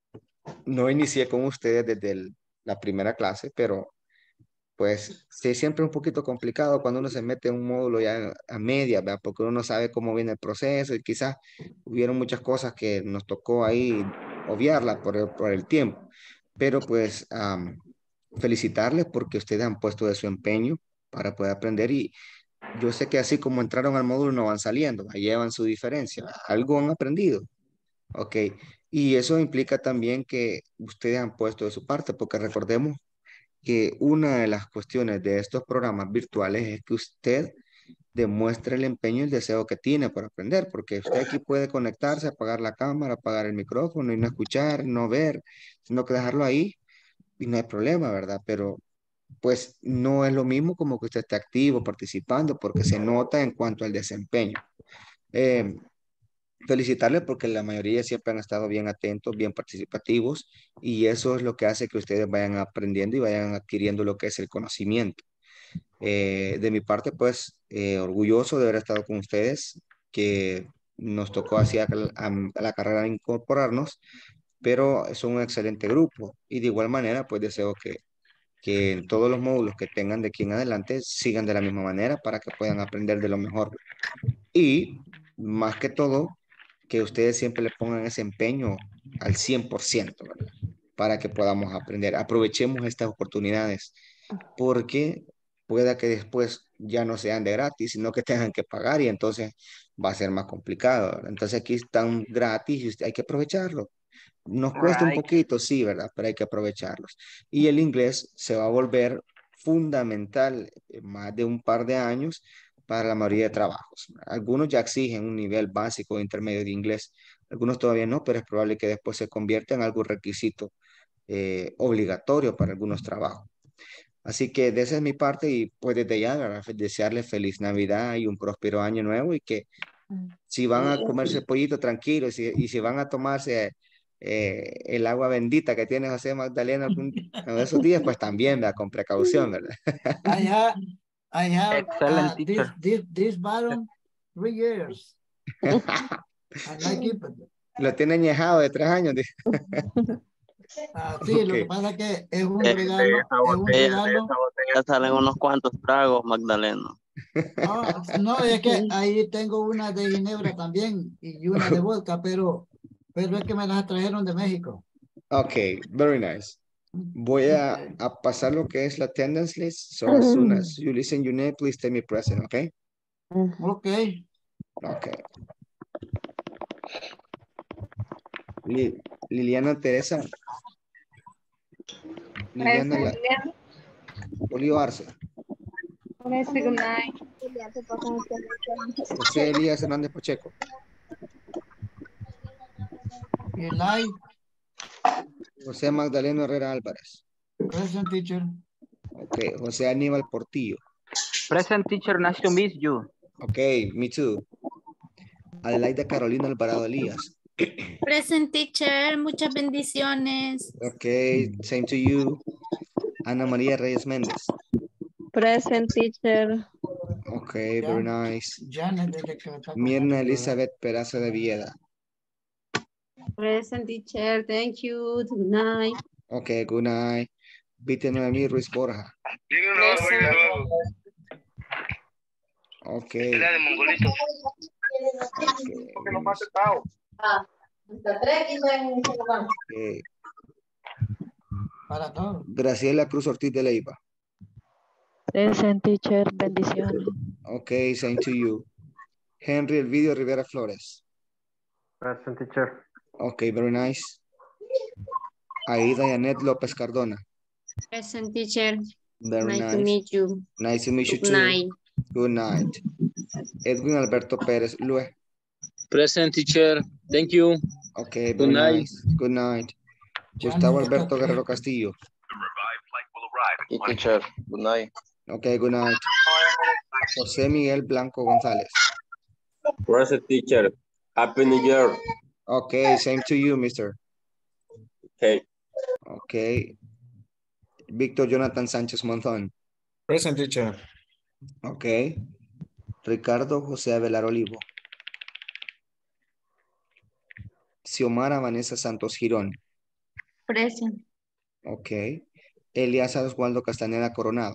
no inicié con ustedes desde el- la primera clase, pero pues sí, siempre es un poquito complicado cuando uno se mete en un módulo ya a media, ¿verdad? Porque uno no sabe cómo viene el proceso y quizás hubieron muchas cosas que nos tocó ahí obviarlas por el, por el tiempo. Pero pues am, felicitarles porque ustedes han puesto de su empeño para poder aprender y yo sé que así como entraron al módulo no van saliendo, ahí llevan su diferencia, algo han aprendido, ¿ok? Y eso implica también que ustedes han puesto de su parte, porque recordemos que una de las cuestiones de estos programas virtuales es que usted demuestre el empeño y el deseo que tiene por aprender, porque usted aquí puede conectarse, apagar la cámara, apagar el micrófono y no escuchar, no ver, sino que dejarlo ahí y no hay problema, ¿verdad? Pero pues no es lo mismo como que usted esté activo, participando, porque se nota en cuanto al desempeño. Eh, Felicitarles porque la mayoría siempre han estado bien atentos, bien participativos y eso es lo que hace que ustedes vayan aprendiendo y vayan adquiriendo lo que es el conocimiento. Eh, de mi parte, pues, eh, orgulloso de haber estado con ustedes, que nos tocó así a, a- a la carrera incorporarnos, pero son un excelente grupo y de igual manera, pues deseo que, que en todos los módulos que tengan de aquí en adelante sigan de la misma manera para que puedan aprender de lo mejor. Y más que todo, que ustedes siempre le pongan ese empeño al cien por ciento, ¿verdad? Para que podamos aprender. Aprovechemos estas oportunidades, porque pueda que después ya no sean de gratis, sino que tengan que pagar y entonces va a ser más complicado, ¿verdad? Entonces aquí están gratis y usted- hay que aprovecharlo. Nos cuesta un Right. poquito, sí, ¿verdad? Pero hay que aprovecharlos. Y el inglés se va a volver fundamental en más de un par de años para la mayoría de trabajos. Algunos ya exigen un nivel básico o intermedio de inglés, algunos todavía no, pero es probable que después se convierta en algo requisito eh, obligatorio para algunos trabajos. Así que de esa es mi parte y pues desde ya ¿verdad? Desearles feliz Navidad y un próspero año nuevo y que si van a comerse pollito tranquilos y, y si van a tomarse eh, el agua bendita que tiene José Magdalena algún, en esos días, pues también ¿verdad? Con precaución, ¿verdad? I have, I have Excellent uh, this, teacher. this, this bottle three years. And I keep it. Lo tiene añejado de tres años. dice. Ah, sí, lo que Ok. pasa es que es un De, de regalo, esa es un botella, de regalo. esa botella salen unos cuantos tragos, Magdalena. Ah, no, es que ahí tengo una de ginebra también y una de vodka, pero, pero es que me las trajeron de México. Ok, very nice. Voy a, Okay. a pasar lo que es la attendance list. So as soon as you listen your name, please tell me present, okay? Okay. Okay. Li- Liliana Teresa. Liliana la, Present. Julio Arce. Present, good night. José Elías Hernández Pacheco. Eli, José Magdaleno Herrera Álvarez. present teacher. Ok, José Aníbal Portillo. Present teacher, nice to meet you. Ok, me too. Adelaida Carolina Alvarado Elías. Present teacher, muchas bendiciones. Ok, same to you. Ana María Reyes Méndez. Present teacher. Ok, very nice. Janet desde que está con Mirna él, ¿verdad? Elizabeth Peraza de Vieda. Present teacher, thank you, good night. Ok, good night. Vite Noemí Ruiz Borja. Ok. Ok. Para todos. Graciela Cruz Ortiz de Leiva. Present teacher, bendiciones. Ok, same to you. Henry Elvidio Rivera Flores. Present teacher. Ok, very nice. Aida Yanet López Cardona. Present teacher. Very Nice nice. to meet you. Nice to meet you Good too. night. Good night. Edwin Alberto Pérez Lue. Present teacher. Thank you. Ok, Good very night. nice. Good night. Gustavo Alberto Guerrero Castillo. Y teacher, good night. Ok, good night. José Miguel Blanco González. Present teacher. Happy New Year. Ok, same to you, mister. Okay. Ok. Víctor Jonathan Sánchez Monzón. Present teacher. Ok. Ricardo José Avelar Olivo. Xiomara Vanessa Santos Girón. Present. Ok. Elías Oswaldo Castaneda Coronado.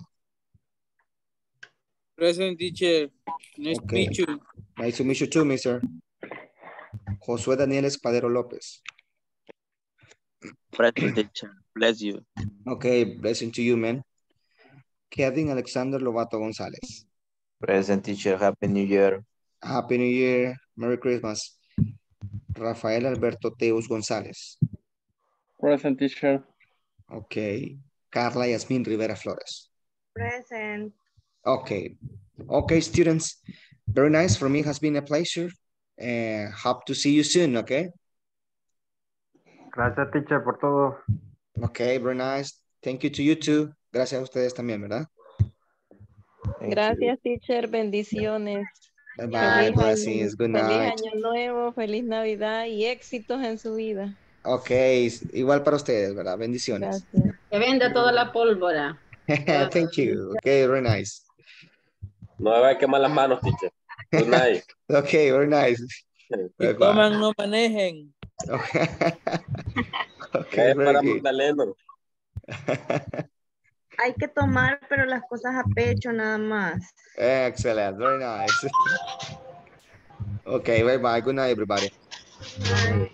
Present teacher. Nice Ok. to meet you. Nice to meet you too, mister. Josué Daniel Espadero López. Present teacher, bless you. Ok, blessing to you, man. Kevin Alexander Lobato González. Present teacher, Happy New Year. Happy New Year. Merry Christmas. Rafael Alberto Teus González. Present teacher. Ok. Carla Yasmin Rivera Flores. Present. Okay. Okay, students. Very nice. For me, it has been a pleasure. Uh, hope to see you soon, okay? Gracias teacher por todo. Okay, very nice. Thank you to you too. Gracias a ustedes también, ¿verdad? Thank Gracias teacher, bendiciones. Bye bye, Feliz blessings. año, Good feliz night. año nuevo, feliz Navidad y éxitos en su vida. Okay, igual para ustedes, ¿verdad? Bendiciones. Gracias. Que venda toda la pólvora. Thank you. Okay, very nice. No me va a quemar las manos, teacher. Good night. Okay, very nice. Si Bye toman, bye. no manejen. Okay, Es very para good. Magdalena. Hay que tomar, pero las cosas a pecho nada más. Excellent, very nice. Okay, bye bye. Good night, everybody. Bye.